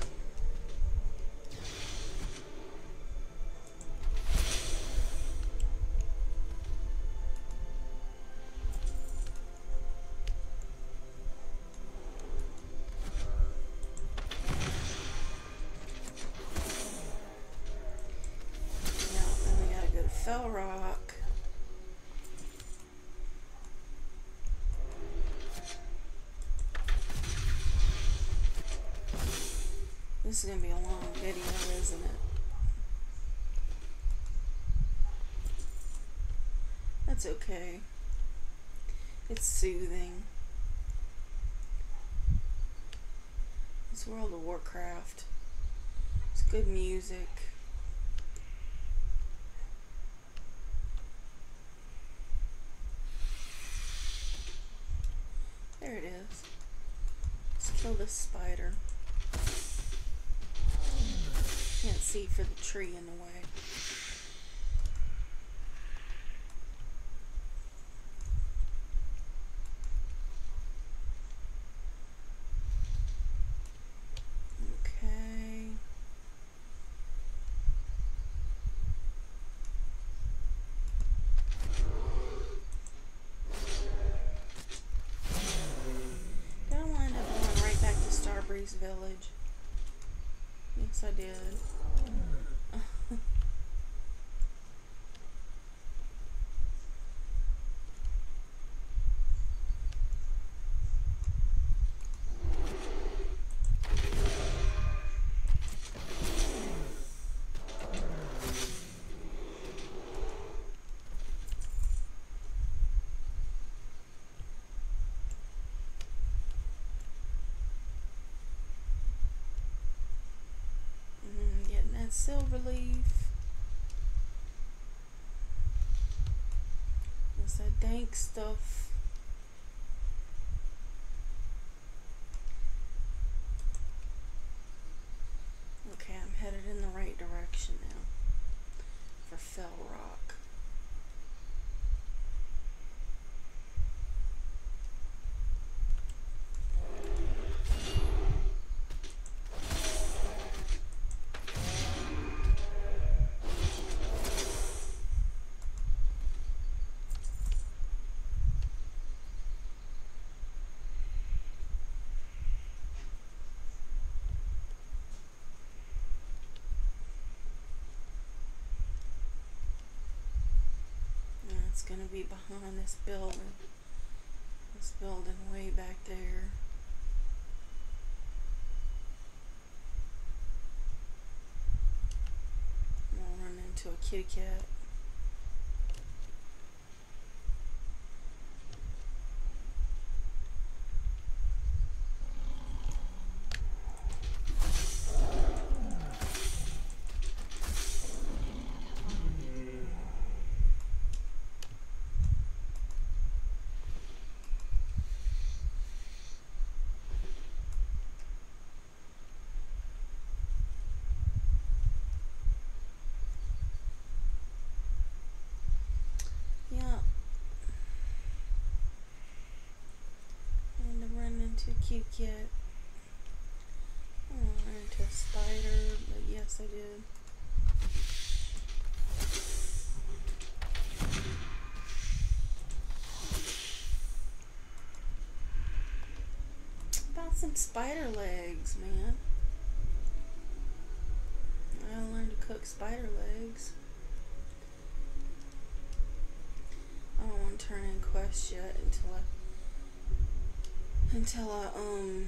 Now, then we gotta go to Fell Rock. This is gonna be a long video, isn't it? That's okay. It's soothing. It's World of Warcraft. It's good music. There it is. Let's kill this spider. Can't see for the tree in the way. Okay. Did I wind up going right back to Starbreeze Village? Yes, I did. Mm, getting that silver leaf. It's that dank stuff. Okay, I'm headed in the right direction now for Fell Rock. And it's gonna be behind this building. This building way back there. I'll run into a kitty cat. Yeah. And I run into a cute cat. I don't run into a spider, but yes, I did. About some spider legs, man. I learned to cook spider legs. I don't want to turn in quests yet until I until I um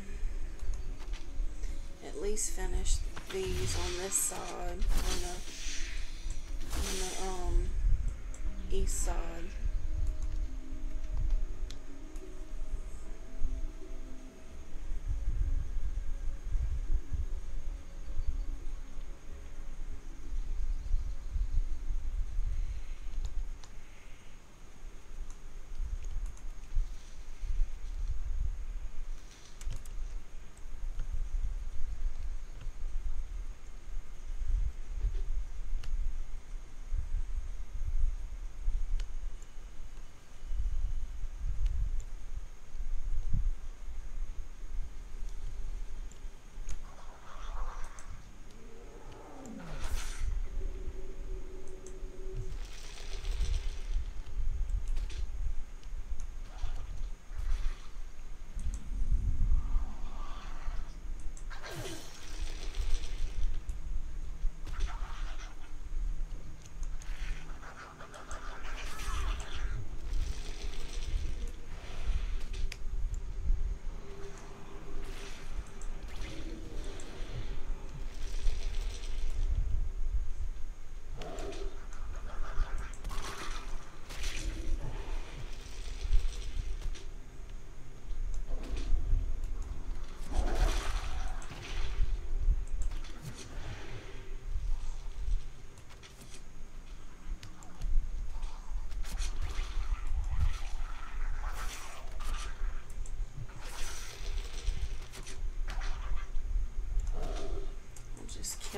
at least finish these on this side, on the on the um east side.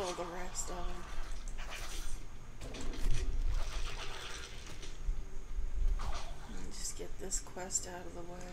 kill the rest of them. And just get this quest out of the way.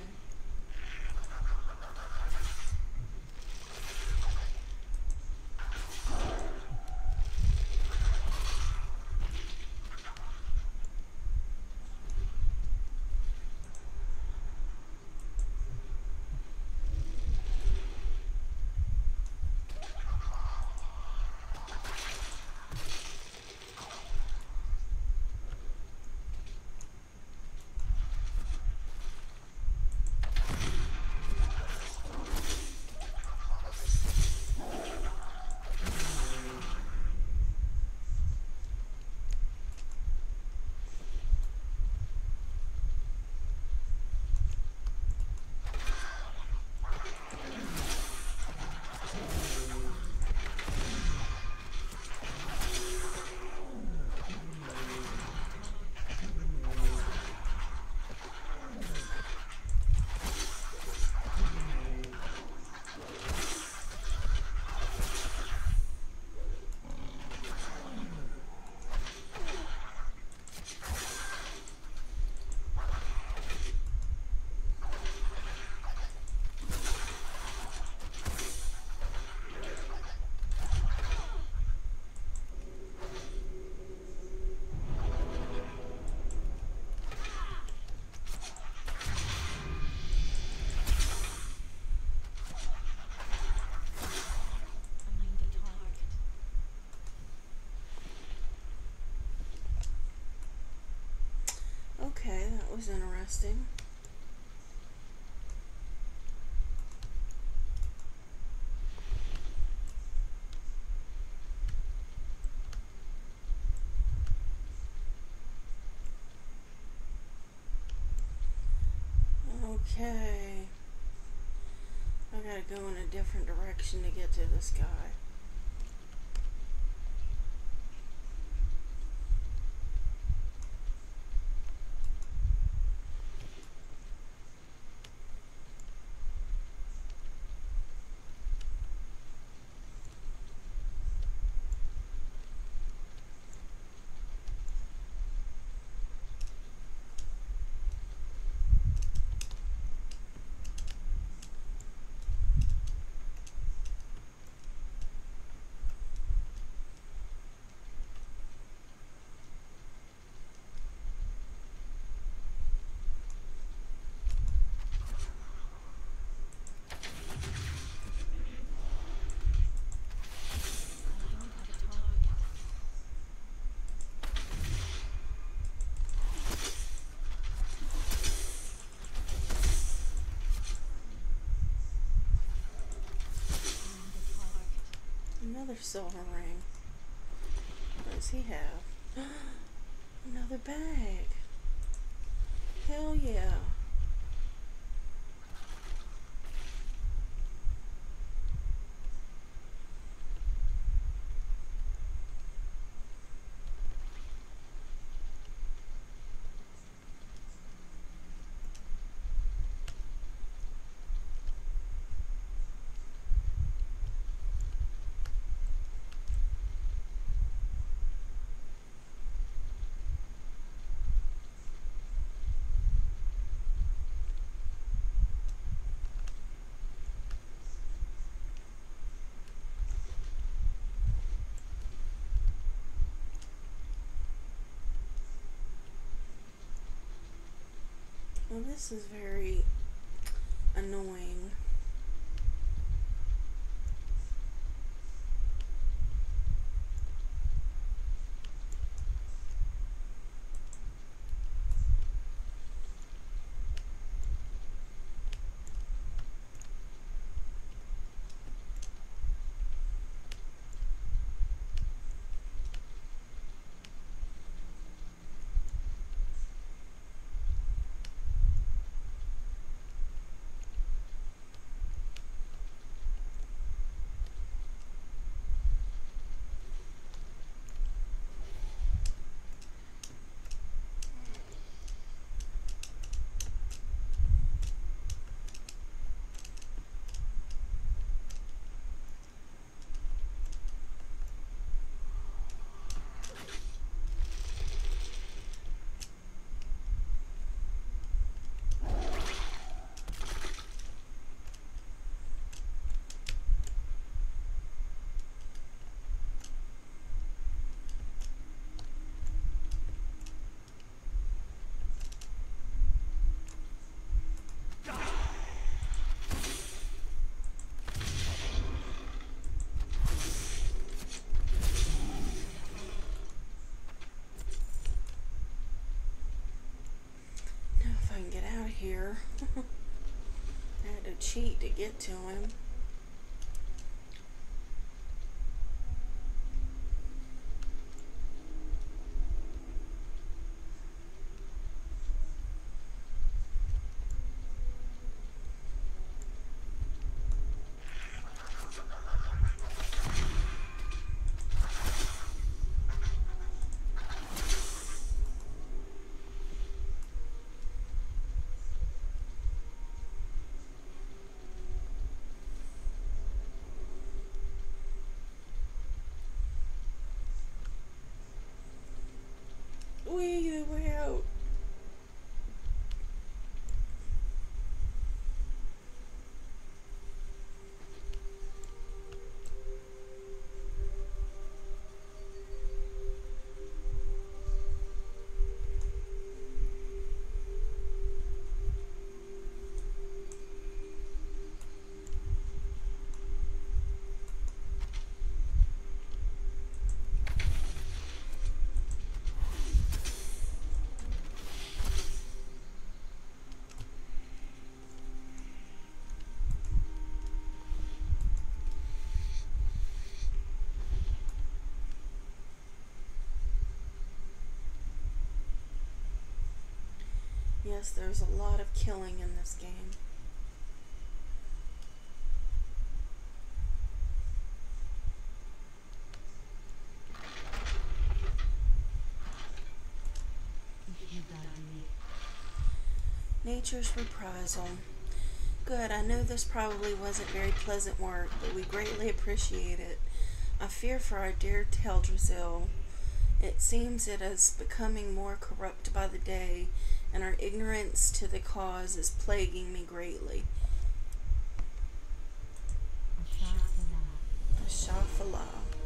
Okay, that was interesting. Okay. I gotta go in a different direction to get to this guy. Another silver ring. What does he have? Another bag. Hell yeah. Well, this is very annoying. cheat to get to him. Wee, the way out. Yes, there's a lot of killing in this game. Nature's reprisal. Good, I know this probably wasn't very pleasant work, but we greatly appreciate it. I fear for our dear Teldrassil. It seems it is becoming more corrupt by the day, and our ignorance to the cause is plaguing me greatly. Ashafala.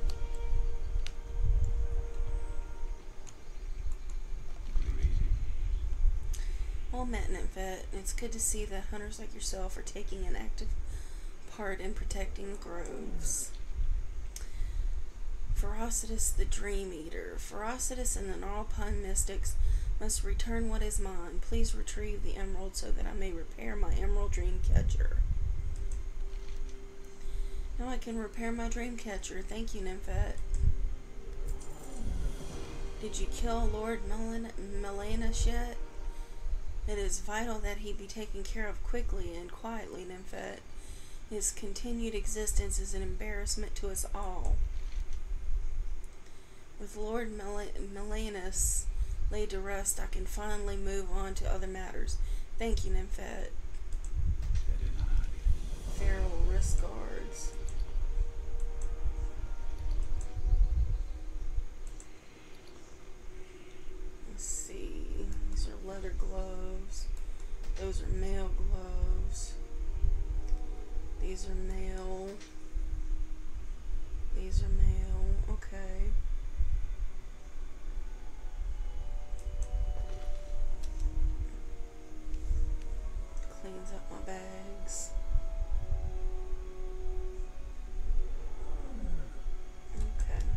Well met, Nymphet. It's good to see that hunters like yourself are taking an active part in protecting the groves. Ferocitus the Dream Eater. Ferocitus and the Gnarlpine Mystics must return what is mine. Please retrieve the emerald so that I may repair my emerald dream catcher. Now I can repair my dream catcher. Thank you, Nymphet. Did you kill Lord Melan Melanus yet? It is vital that he be taken care of quickly and quietly, Nymphet. His continued existence is an embarrassment to us all. With Lord Mel Melanus laid to rest, I can finally move on to other matters. Thank you, Nymphet. Feral wrist guards. Let's see. These are leather gloves. Those are mail gloves. These are mail. These are mail. Okay. Cleans up my bags. Okay.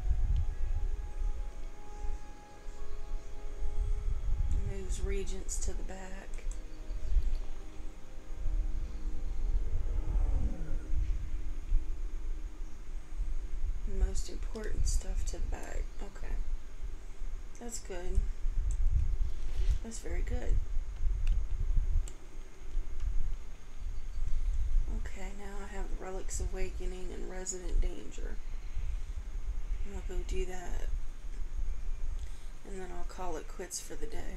Moves regents to the back. Most important stuff to the back. Okay. That's good. That's very good. Okay, now I have Relics Awakening and Resident Danger. I'll go do that. And then I'll call it quits for the day.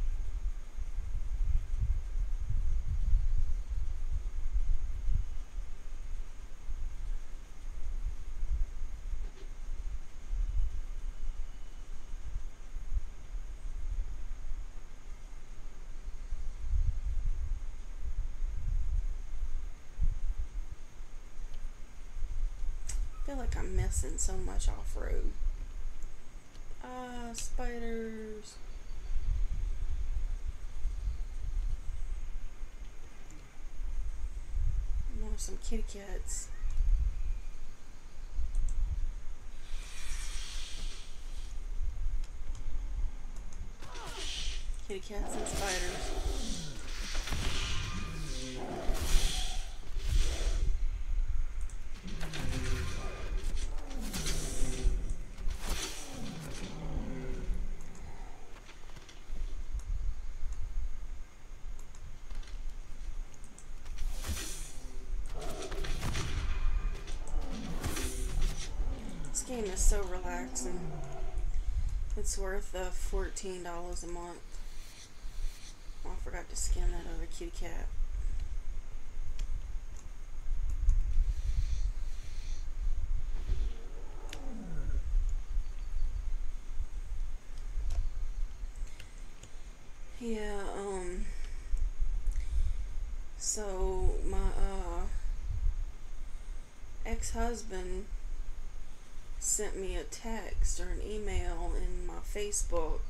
I feel like I'm missing so much off-road. Ah, spiders. More some kitty cats. Kitty cats and spiders. game is so relaxing. It's worth uh, fourteen dollars a month. Oh, I forgot to skin that other kitty cat. Yeah, um, so my, uh, ex-husband sent me a text or an email in my Facebook.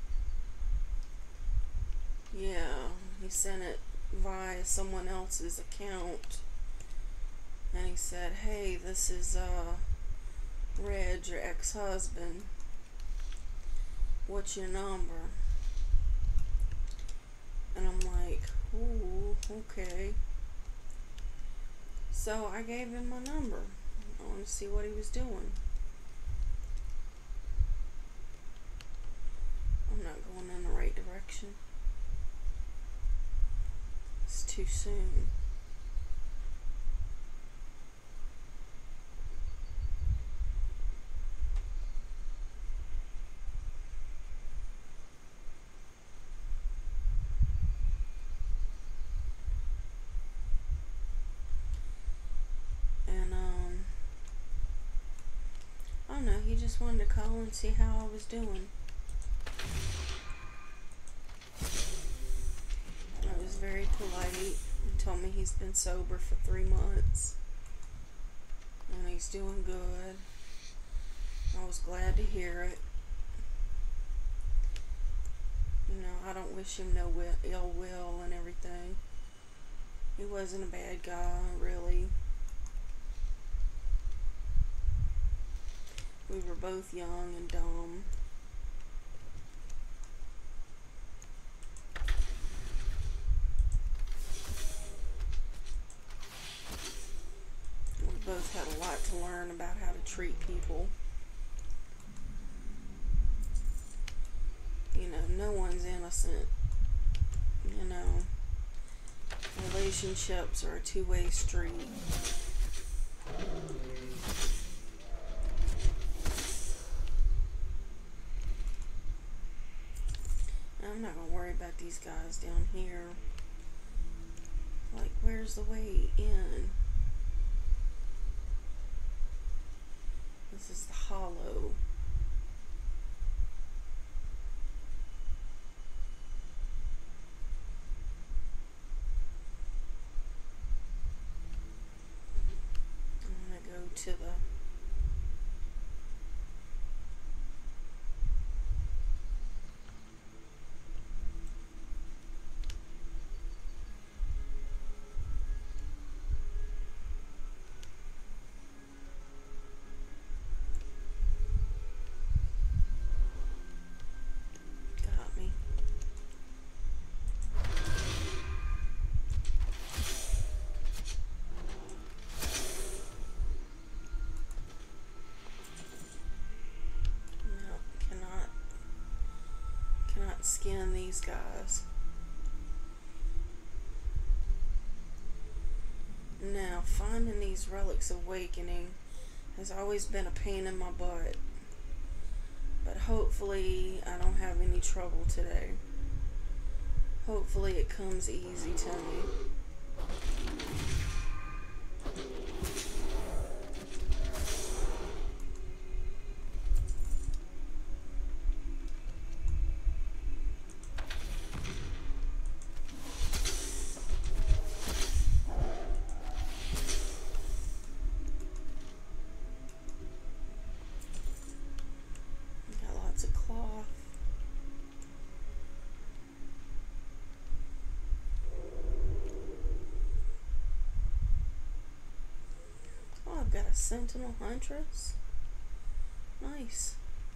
Yeah, he sent it via someone else's account. And he said, hey, this is, uh, Reg, your ex-husband. What's your number? And I'm like, ooh, okay. So I gave him my number. I wanted to see what he was doing. I'm not going in the right direction. It's too soon. He just wanted to call and see how I was doing. I was very polite. He told me he's been sober for three months. And he's doing good. I was glad to hear it. You know, I don't wish him no will, ill will and everything. He wasn't a bad guy, really. We were both young and dumb. We both had a lot to learn about how to treat people. You know, no one's innocent. You know, relationships are a two-way street. I'm not gonna worry about these guys down here. Like, where's the way in? This is the hollow. I'm gonna go to the skin these guys. Now, finding these relics of awakening has always been a pain in my butt, but hopefully I don't have any trouble today. Hopefully it comes easy to me. Got a Sentinel Huntress. Nice.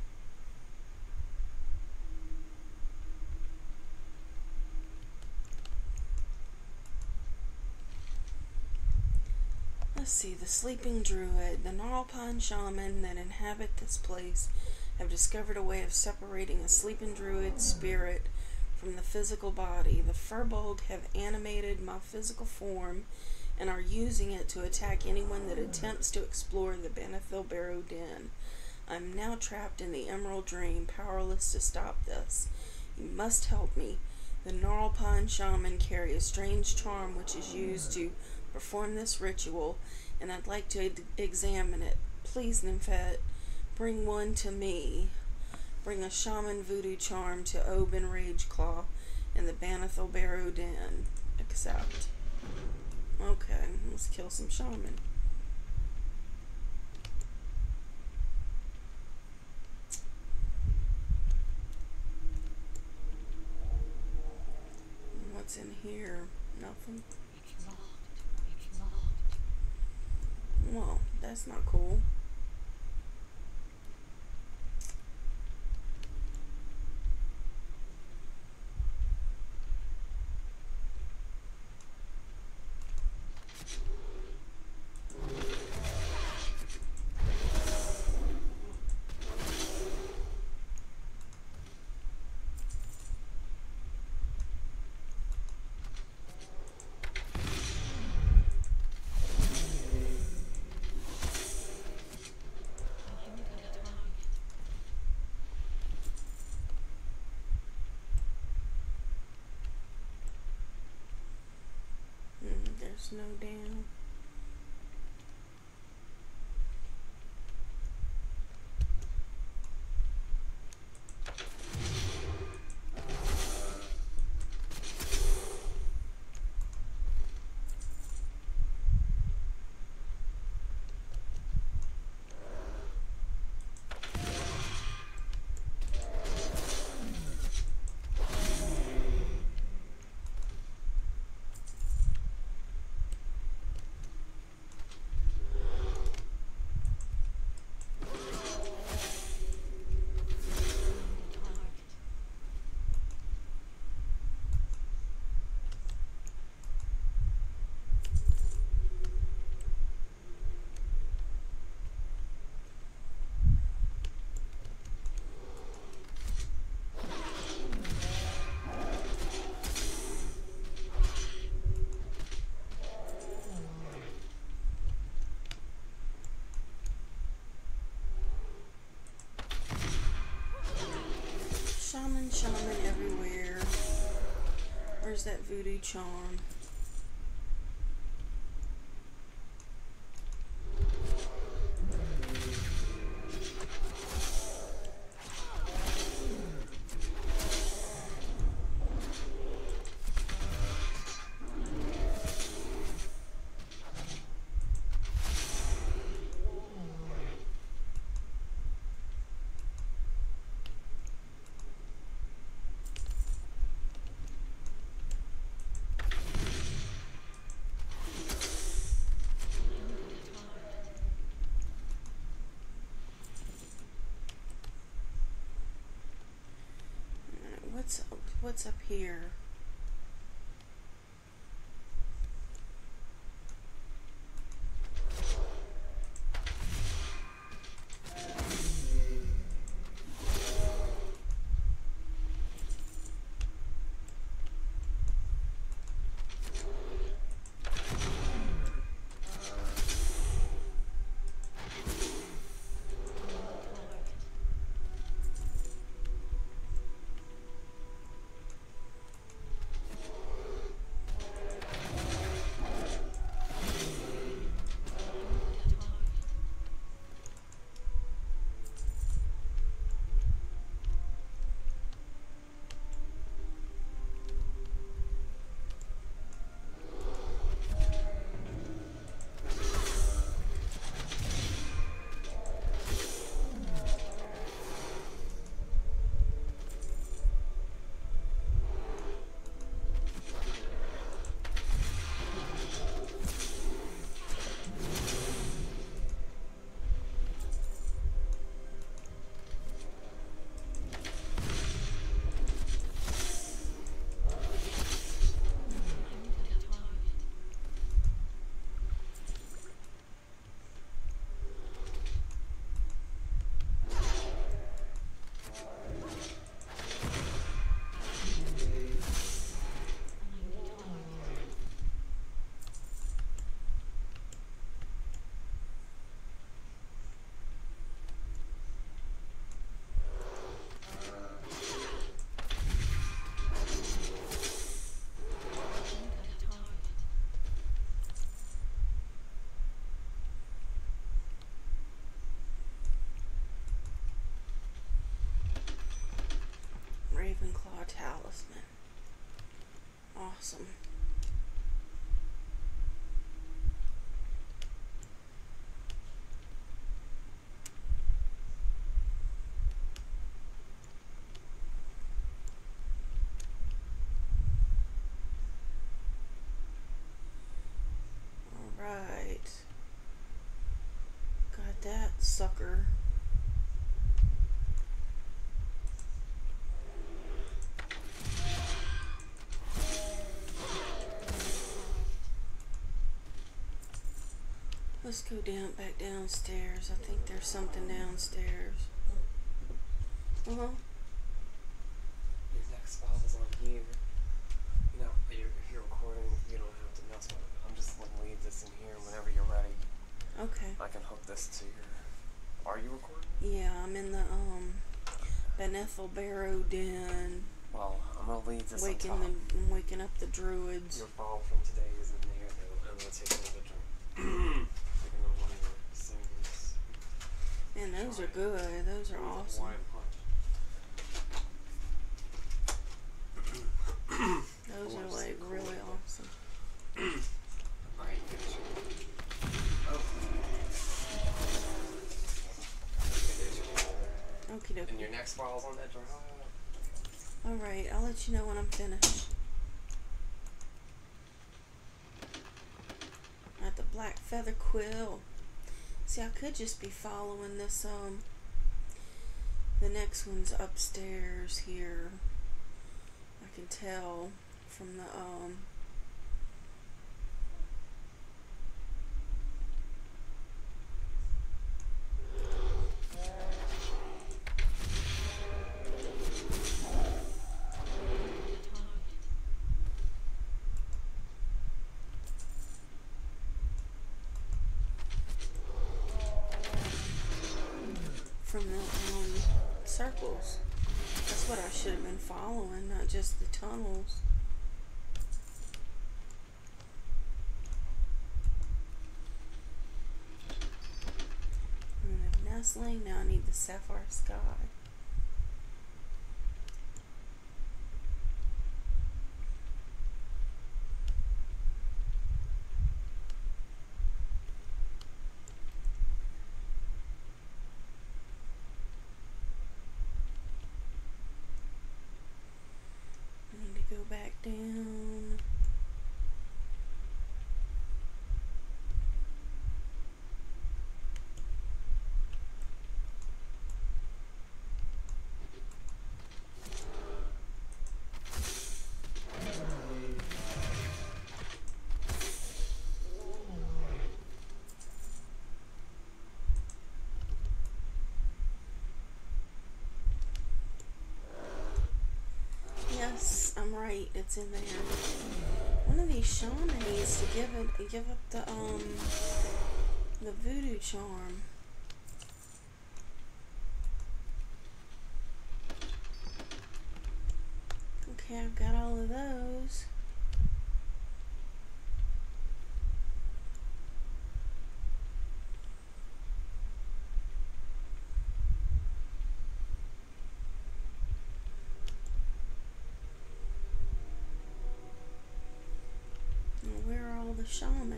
Let's see. The Sleeping Druid. The Gnarlpine Shaman that inhabit this place have discovered a way of separating a Sleeping Druid spirit from the physical body. The Furbolg have animated my physical form and are using it to attack anyone that attempts to explore the Benethil Barrow Den. I'm now trapped in the Emerald Dream, powerless to stop this. You must help me. The Gnarlpine shaman carry a strange charm which is used to perform this ritual, and I'd like to ed- examine it. Please, Nymphet, bring one to me. Bring a shaman voodoo charm to Oben Rageclaw in the Banathel Barrow Den. Accept. Okay, let's kill some shaman. What's in here? Nothing. It's locked. It's locked. Well, that's not cool. Mm, there's no down. Shaman, shaman everywhere. Where's that voodoo charm? What's up, what's up here? a talisman. Awesome. Alright. Got that sucker. Let's go down, back downstairs. I think there's something downstairs. Uh huh. Your next file's on here. No, you're, if you're recording, you don't have to mess with it. I'm just gonna leave this in here whenever you're ready. Okay. I can hook this to your. Are you recording? Yeah, I'm in the um Benethel Barrow Den. Well, I'm gonna leave this Waking on top. the I'm waking up the druids. Your file from today is in there, though. I'm gonna take another drink. Take another one of your singles. Man, those are good. Those are awesome. Hawaiian punch. Those I are wanna like see cool really with awesome. Alright, give it to me. Oh. Okay, there's your folder. Okie And dokie. your next file's on that drive. Alright, I'll let you know when I'm finished. At the Black Feather Quill. See, I could just be following this, um, the next one's upstairs here. I can tell from the, um, from the, um, circles. That's what I should have been following, not just the tunnels. Rune of Nestling. Now I need the Sapphire Sky. I need to go back down. Yes, I'm right. It's in there. One of these shamans needs to give it, give up the um, the voodoo charm. Okay, I've got all of those. Now, where are all the shaman?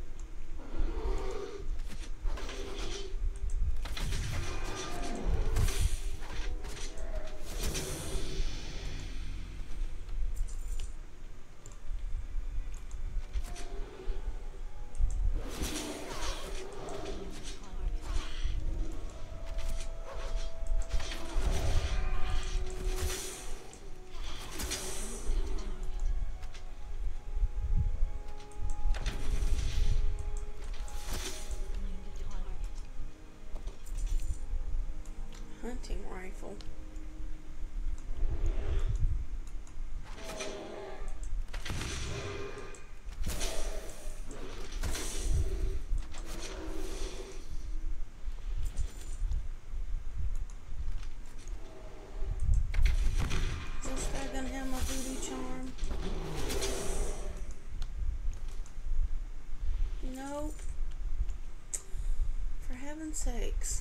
Hunting rifle. Is this guy gonna have my voodoo charm? Nope. For heaven's sakes.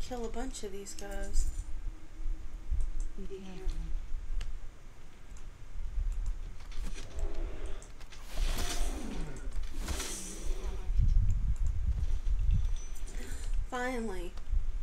kill a bunch of these guys. Be careful. Finally.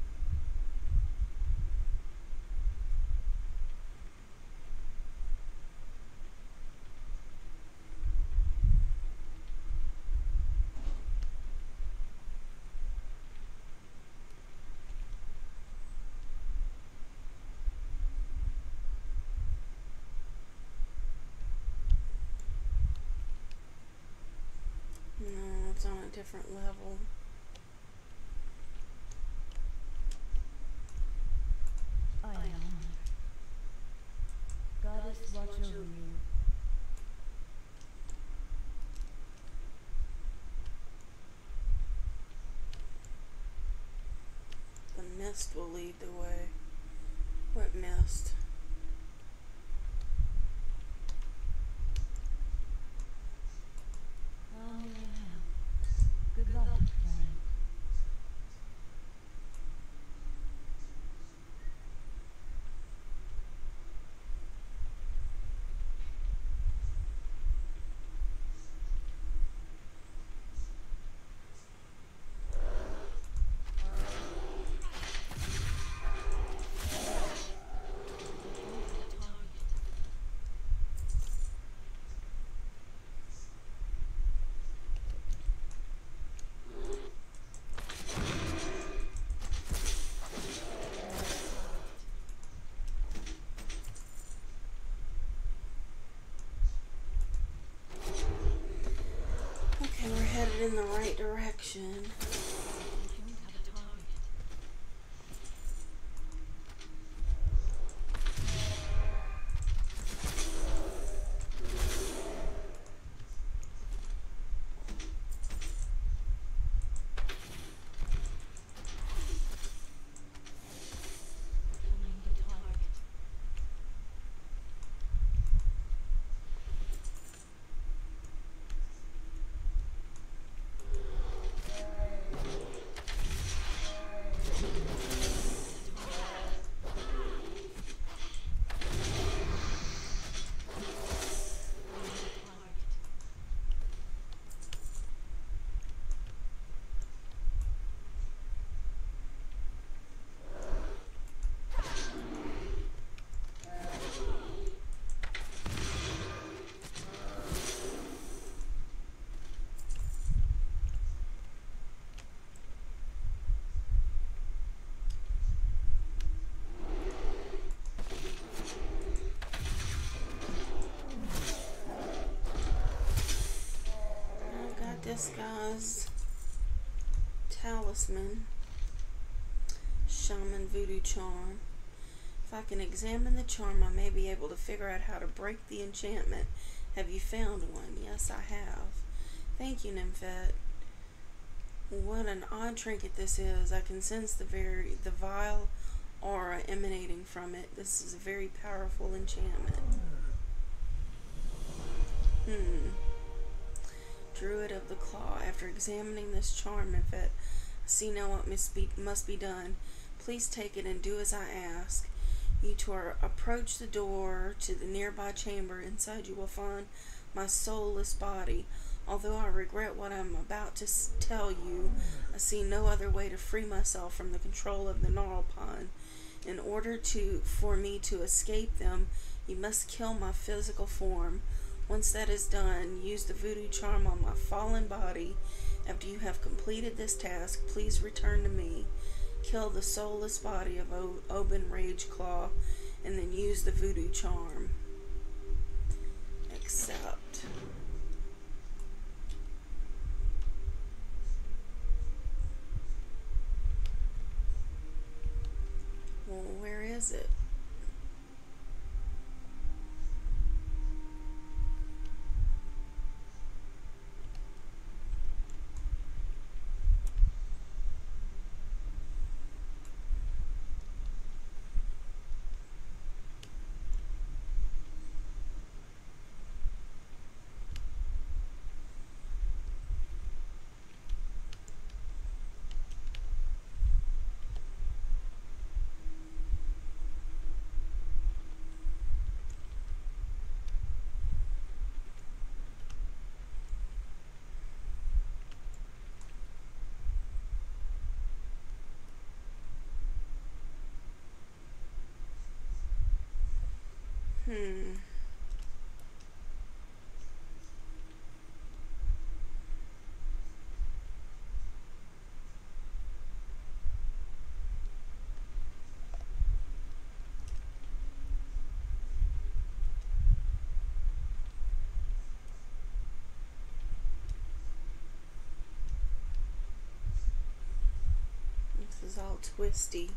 No, it's on a different level. I am. Goddess, watch over you. The mist will lead the way. What mist? Now may I help? Good luck, friend. Okay, we're headed in the right direction. I don't have a target. Find the target. I got this guy's talisman. Shaman voodoo charm. If I can examine the charm, I may be able to figure out how to break the enchantment. Have you found one? Yes, I have. Thank you, Nymphette. What an odd trinket this is. I can sense the very the vile aura emanating from it. This is a very powerful enchantment. Hmm. Druid of the Claw. After examining this charm, Nymphette, I see now what must be, must be done. Please take it and do as I ask. You to our, approach the door to the nearby chamber. Inside you will find my soulless body. Although I regret what I'm about to s tell you, I see no other way to free myself from the control of the Gnarlpine. In order to for me to escape them, you must kill my physical form. Once that is done, use the voodoo charm on my fallen body. After you have completed this task, please return to me. Kill the soulless body of o Oben Rageclaw, and then use the voodoo charm. Accept. Well, where is it? Hmm. This is all twisty.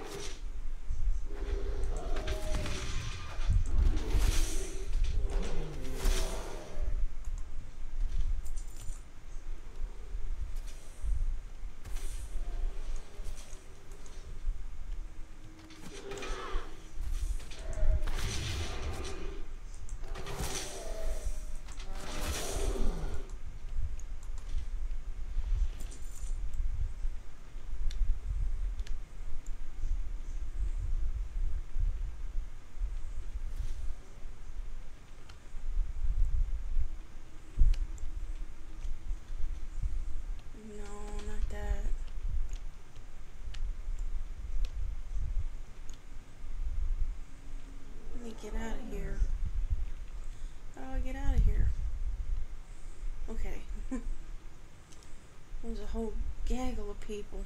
No, not that. Let me get out of here. How do I get out of here? Okay. There's a whole gaggle of people.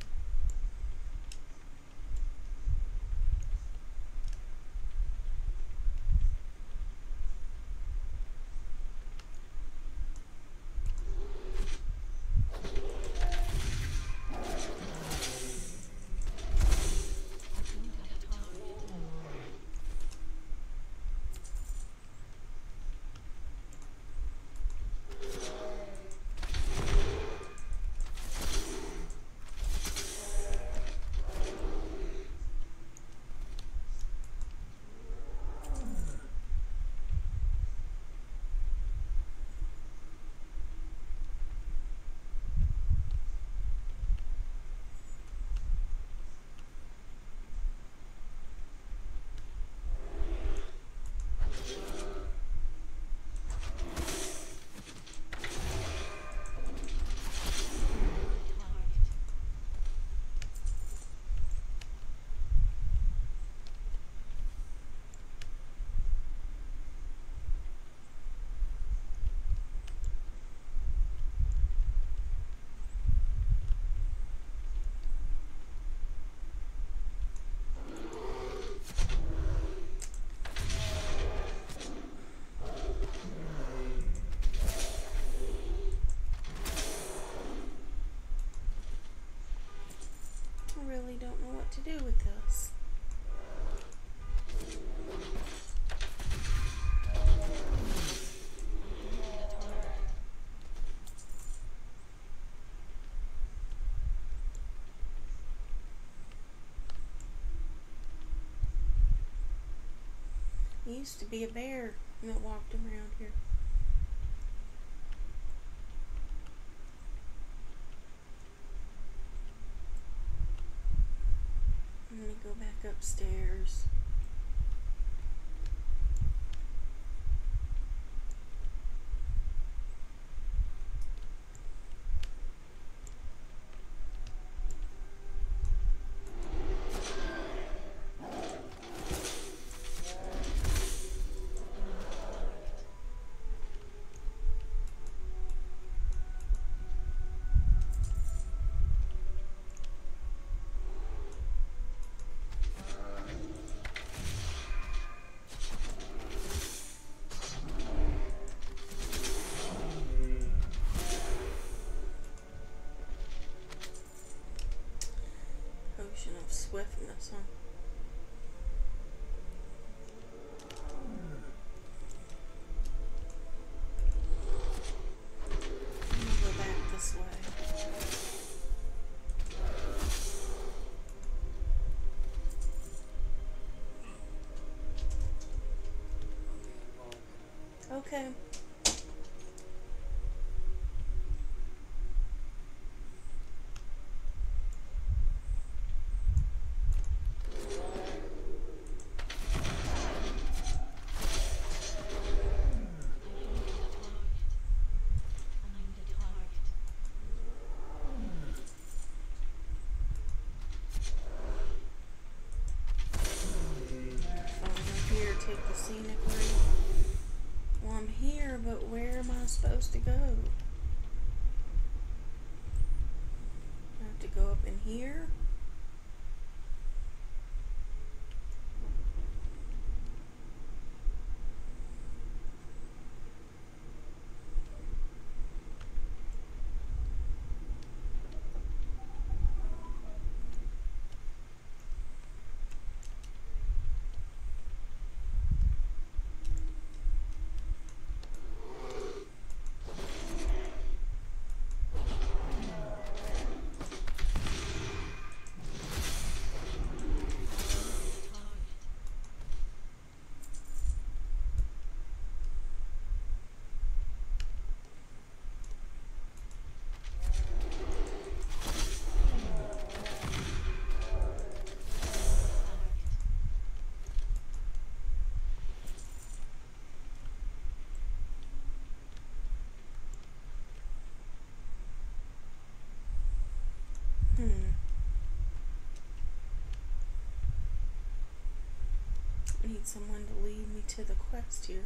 I really don't know what to do with this. There used to be a bear that walked around here. Let me go back upstairs. Potion of swiftness, huh? I'm gonna go back this way. Okay. Over here, take the scene. supposed to go? I have to go up in here? Hmm. I need someone to lead me to the quest here.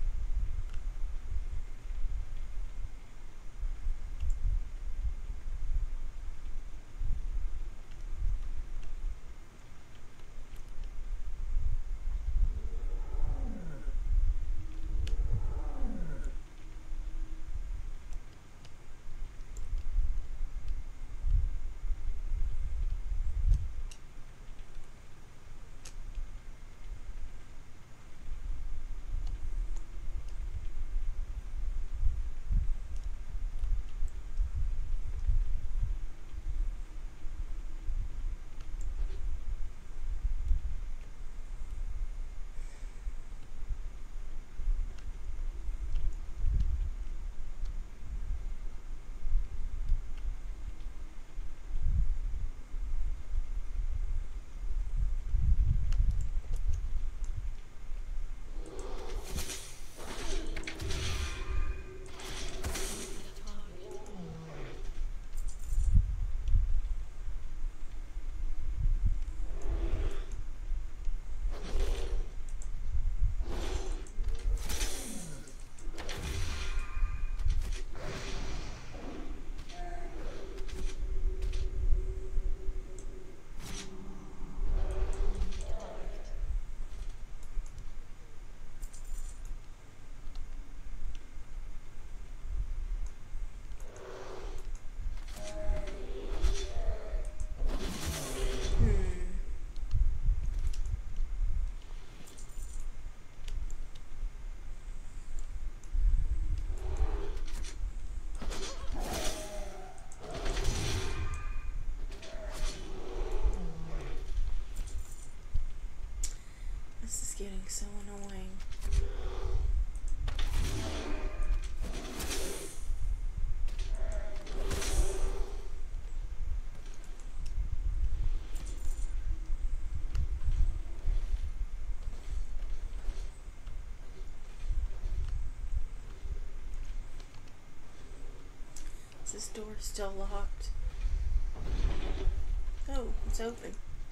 This is getting so annoying. Is this door still locked? Oh, it's open.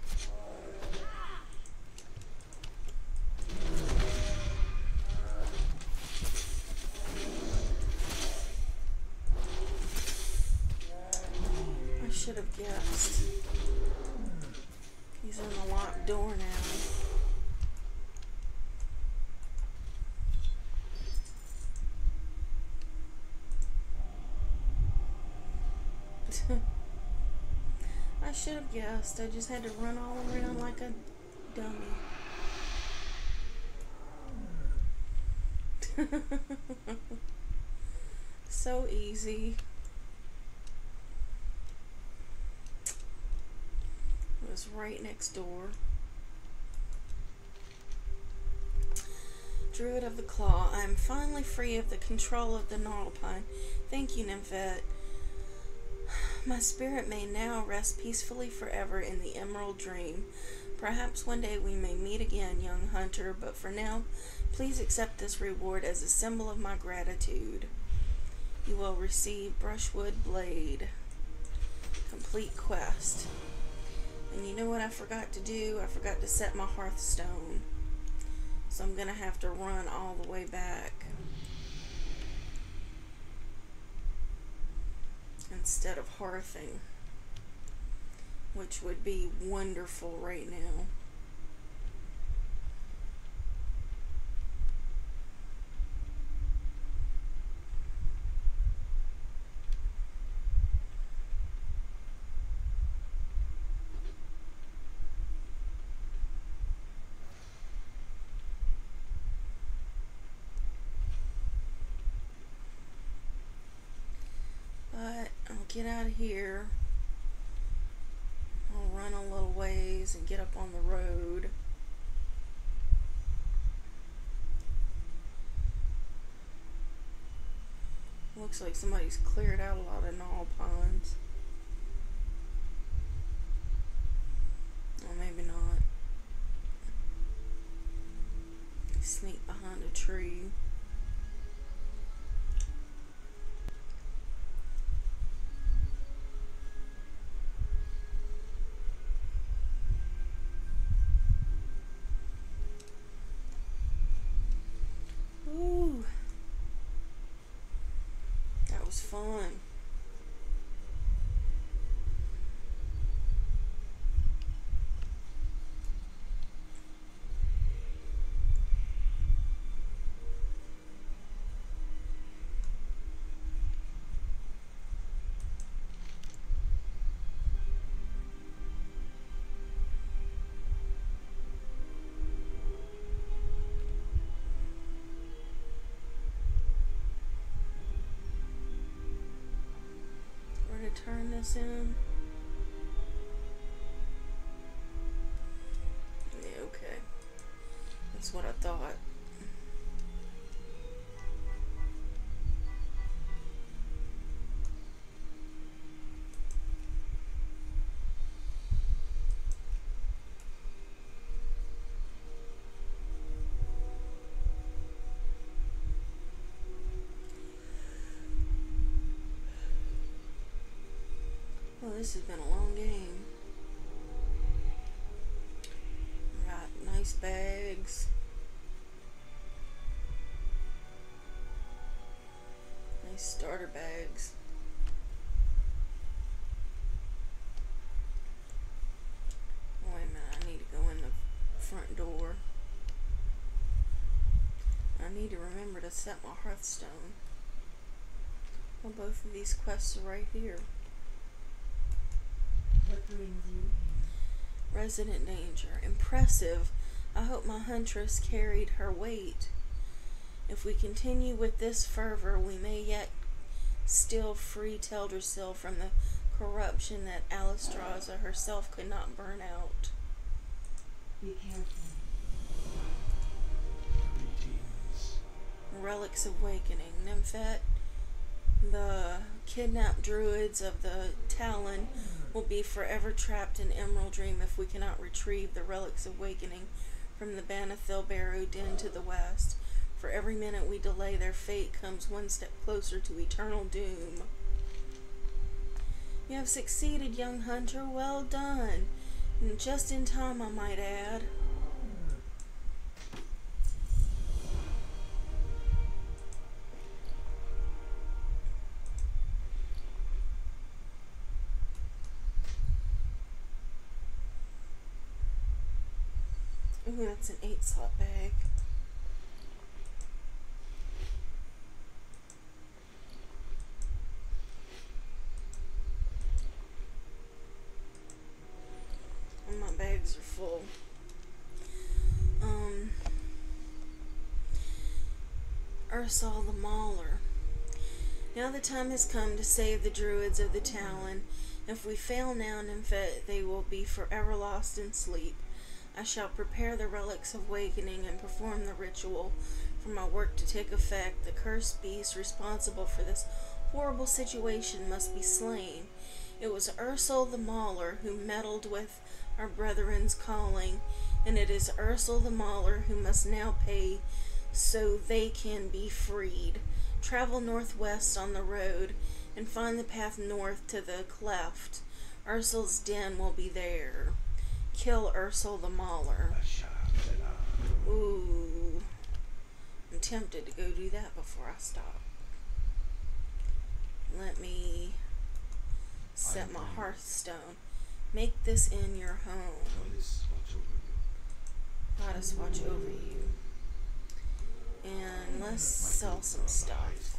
I should have guessed. He's in the locked door now. I should have guessed. I just had to run all around like a dummy. So easy. It was right next door. Druid of the Claw. I am finally free of the control of the Gnarlpine. Thank you, Nymphette. My spirit may now rest peacefully forever in the Emerald Dream. Perhaps one day we may meet again, young hunter, but for now, please accept this reward as a symbol of my gratitude. You will receive Brushwood Blade. Complete quest. And you know what I forgot to do? I forgot to set my Hearthstone. So I'm going to have to run all the way back. instead of hearthing, which would be wonderful right now. But I'll get out of here. I'll run a little ways and get up on the road. Looks like somebody's cleared out a lot of gnaw ponds. Or maybe not. Sneak behind a tree. Ooh. That was fun. Where to turn this in? Yeah, okay. That's what I thought. Well, this has been a long game. Got nice bags. Nice starter bags. Oh, wait a minute, I need to go in the front door. I need to remember to set my hearthstone. Well, both of these quests are right here. What brings you here? Resident danger. Impressive. I hope my huntress carried her weight. If we continue with this fervor, we may yet still free Teldrassil from the corruption that Alistraza herself could not burn out. Be careful. Greetings. Relics of Awakening. Nymphet, the kidnapped druids of the Talon will be forever trapped in Emerald Dream if we cannot retrieve the Relics of Awakening from the Banathil Barrow Den to the west. For every minute we delay, their fate comes one step closer to eternal doom. You have succeeded, young hunter. Well done. And just in time, I might add. Ooh, that's an eight slot bag. And my bags are full. Um, Ursal the Mauler. Now the time has come to save the druids of the Talon. If we fail now, Nymphet, they will be forever lost in sleep. I shall prepare the Relics of Awakening and perform the ritual for my work to take effect. The cursed beast responsible for this horrible situation must be slain. It was Ursal the Mauler who meddled with our brethren's calling, and it is Ursal the Mauler who must now pay so they can be freed. Travel northwest on the road and find the path north to the cleft. Ursal's den will be there. Kill Ursal the Mauler. Ooh. I'm tempted to go do that before I stop. Let me at my hearthstone. Make this in your home. Goddess, watch over you. Goddess, watch over you. And let's sell some stuff.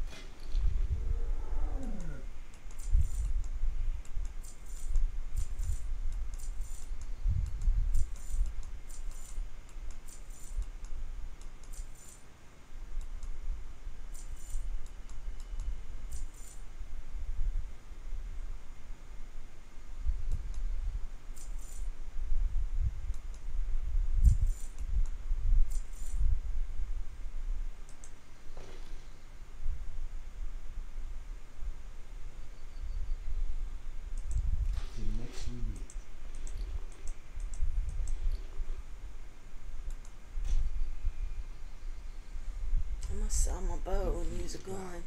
I'm gonna sell my bow and use a gun.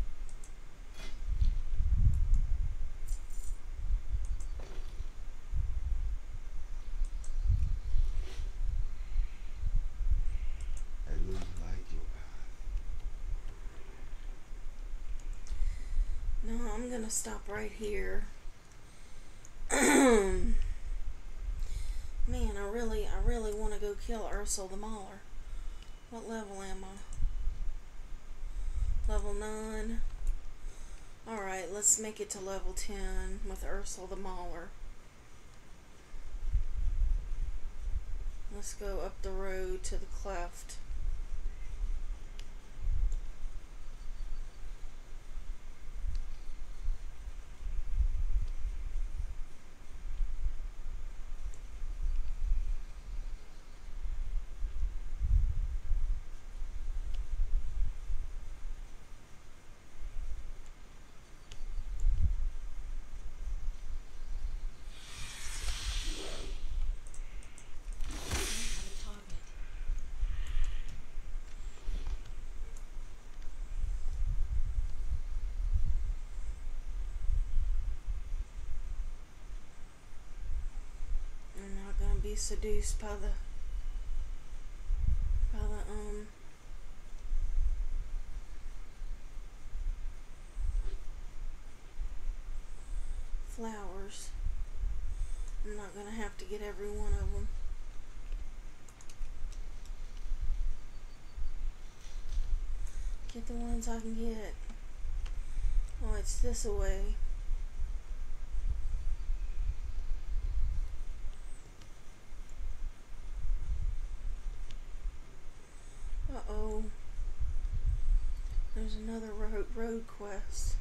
I really like your path. No, I'm gonna stop right here. Man, I really, I really want to go kill Ursula the Mauler. What level am I? Level nine. Alright, let's make it to level ten with Ursula the Mauler. Let's go up the road to the cleft. Be seduced by the by the um flowers. I'm not gonna have to get every one of them. Get the ones I can get. Oh, it's this away. Uh-oh. There's another road, road quest.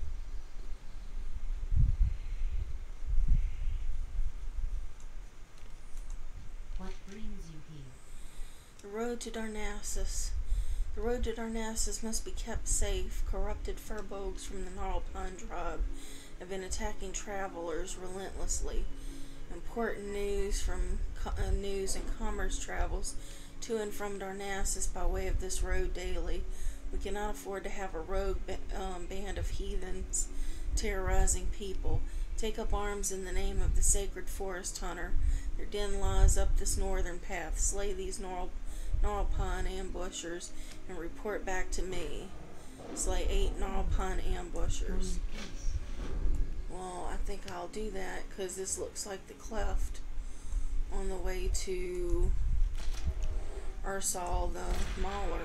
What brings you here? The road to Darnassus. The road to Darnassus must be kept safe. Corrupted furbolgs from the Gnarlpun tribe have been attacking travelers relentlessly. Important news from co uh, news and commerce travels to and from Darnassus by way of this road daily. We cannot afford to have a rogue ba um, band of heathens terrorizing people. Take up arms in the name of the sacred forest hunter. Their den lies up this northern path. Slay these gnarl Gnarlpun ambushers and report back to me. Slay eight Gnarlpun ambushers. Well, I think I'll do that because this looks like the cleft on the way to Ursula the Mauler.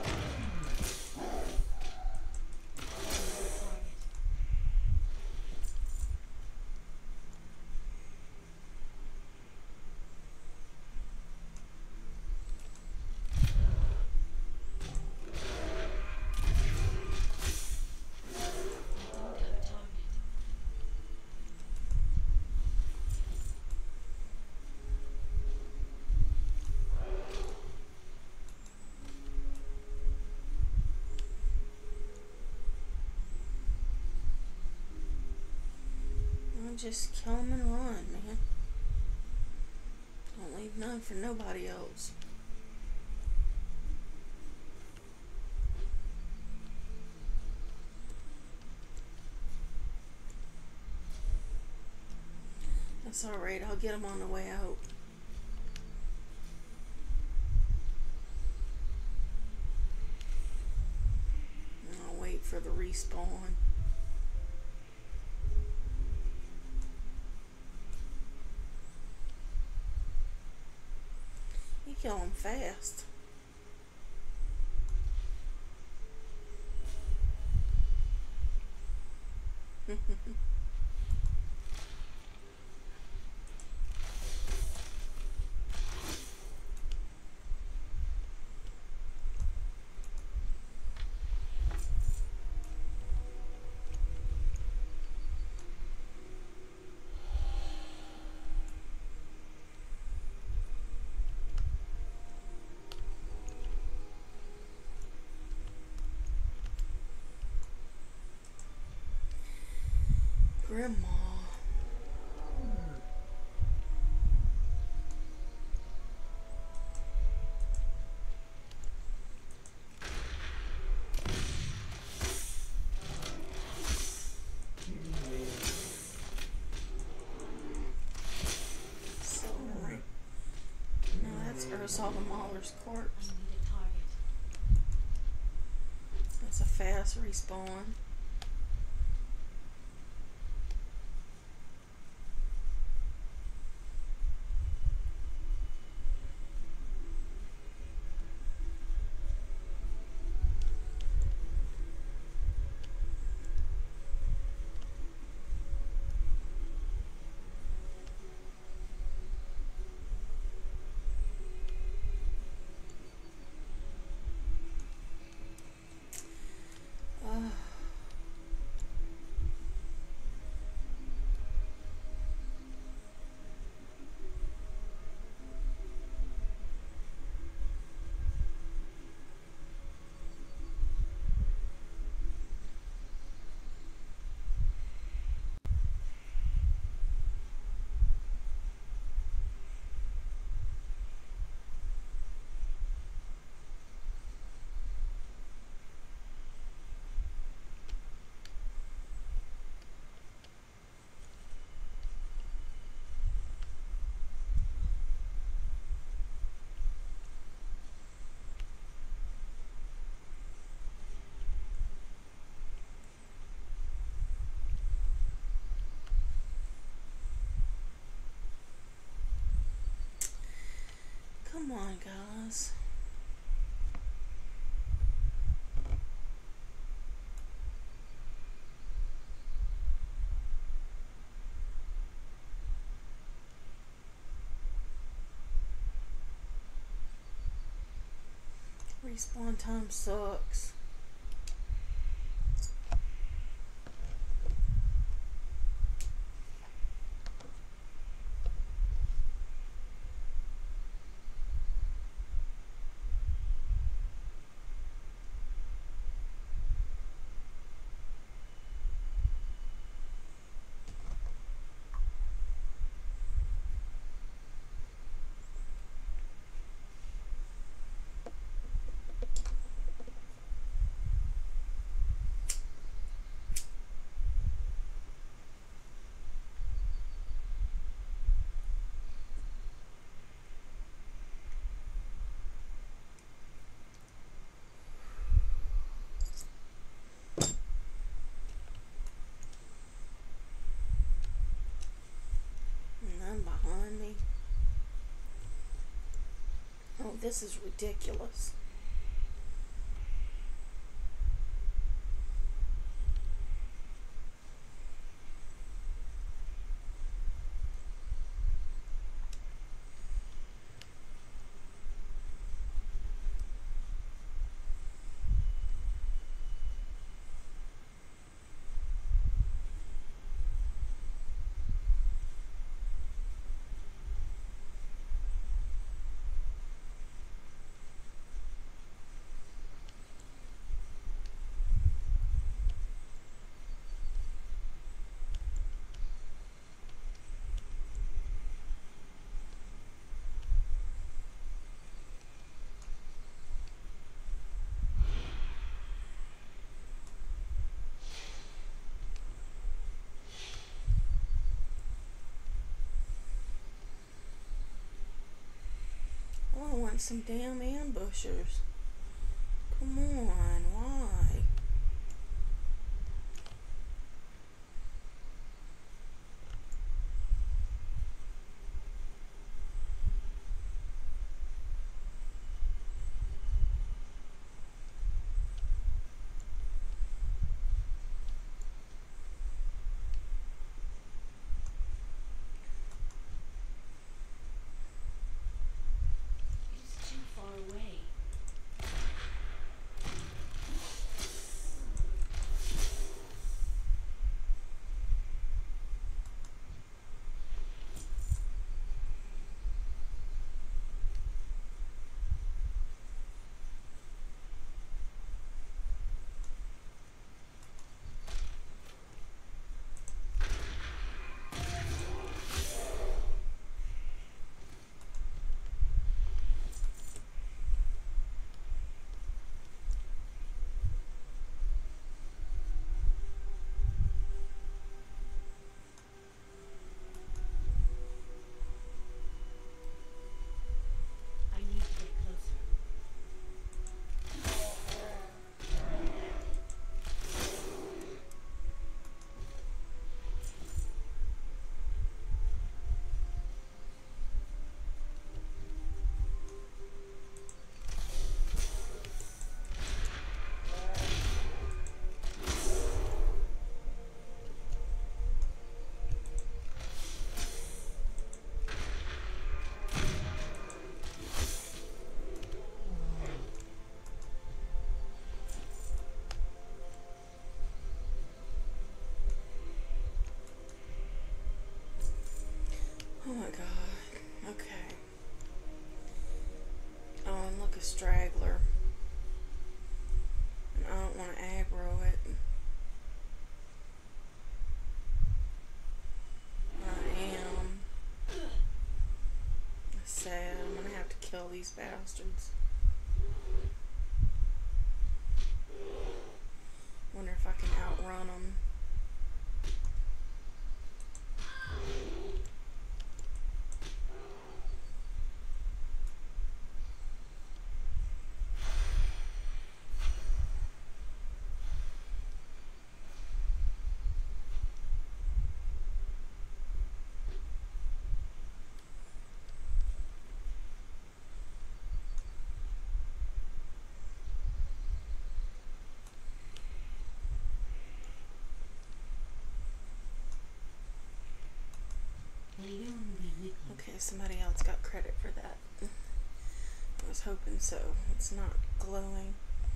Just kill them and run, man. Don't leave none for nobody else. That's alright, I'll get them on the way out. And I'll wait for the respawn. kill them fast. Grandma. Sorry. No, that's Ursula Mahler's I corpse. need a target. That's a fast respawn. Ah. Come on, guys. Respawn time sucks. None behind me. Oh, this is ridiculous. Oh, I want some damn ambushers. Come on, why? these bastards. Wonder if I can outrun them. Okay, somebody else got credit for that. I was hoping so. It's not glowing.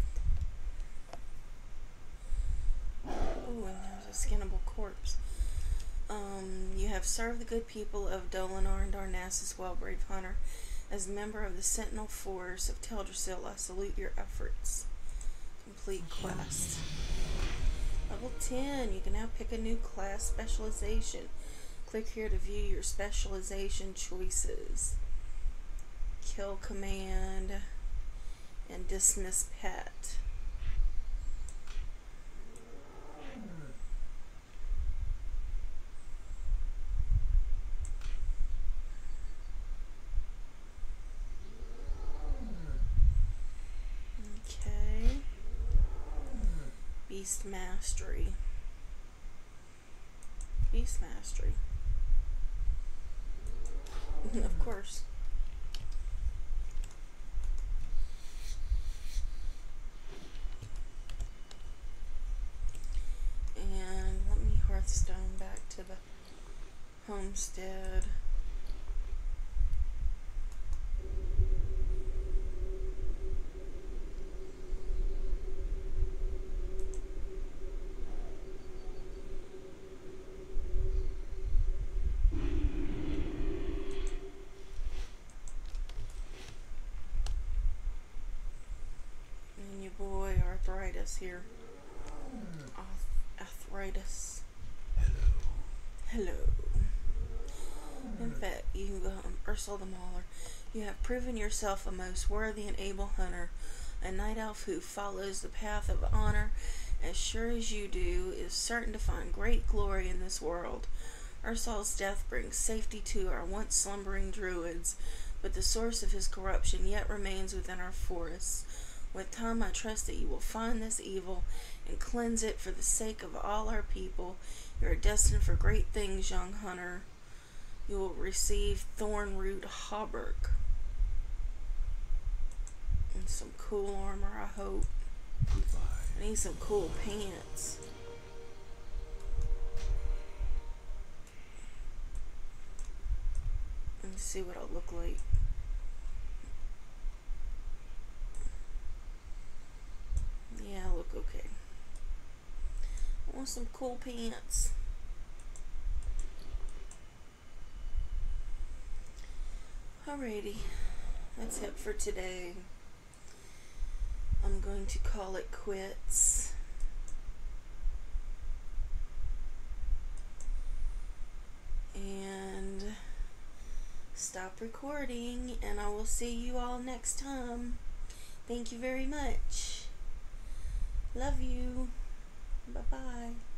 Oh, and there's a skinnable corpse. Um, you have served the good people of Dolinar and Darnassus well, brave hunter. As a member of the Sentinel Force of Teldrassil, I salute your efforts. Complete quest. Level ten, you can now pick a new class specialization. Click here to view your specialization choices. Kill command and dismiss pet. Okay. Beast mastery. Beast mastery. Of course. And let me Hearthstone back to the homestead. Arthritis here. Arthritis. Hello. Hello. In fact, you, um, Ursula the Mauler, you have proven yourself a most worthy and able hunter, a night elf who follows the path of honor as sure as you do, is certain to find great glory in this world. Ursol's death brings safety to our once slumbering druids, but the source of his corruption yet remains within our forests. With time, I trust that you will find this evil and cleanse it for the sake of all our people. You are destined for great things, young hunter. You will receive Thornroot Hauberk. And some cool armor, I hope. Goodbye. I need some cool pants. Let me see what I'll look like. Yeah, I look okay. I want some cool pants. Alrighty, that's it for today. I'm going to call it quits. And stop recording, and I will see you all next time. Thank you very much. Love you. Bye-bye.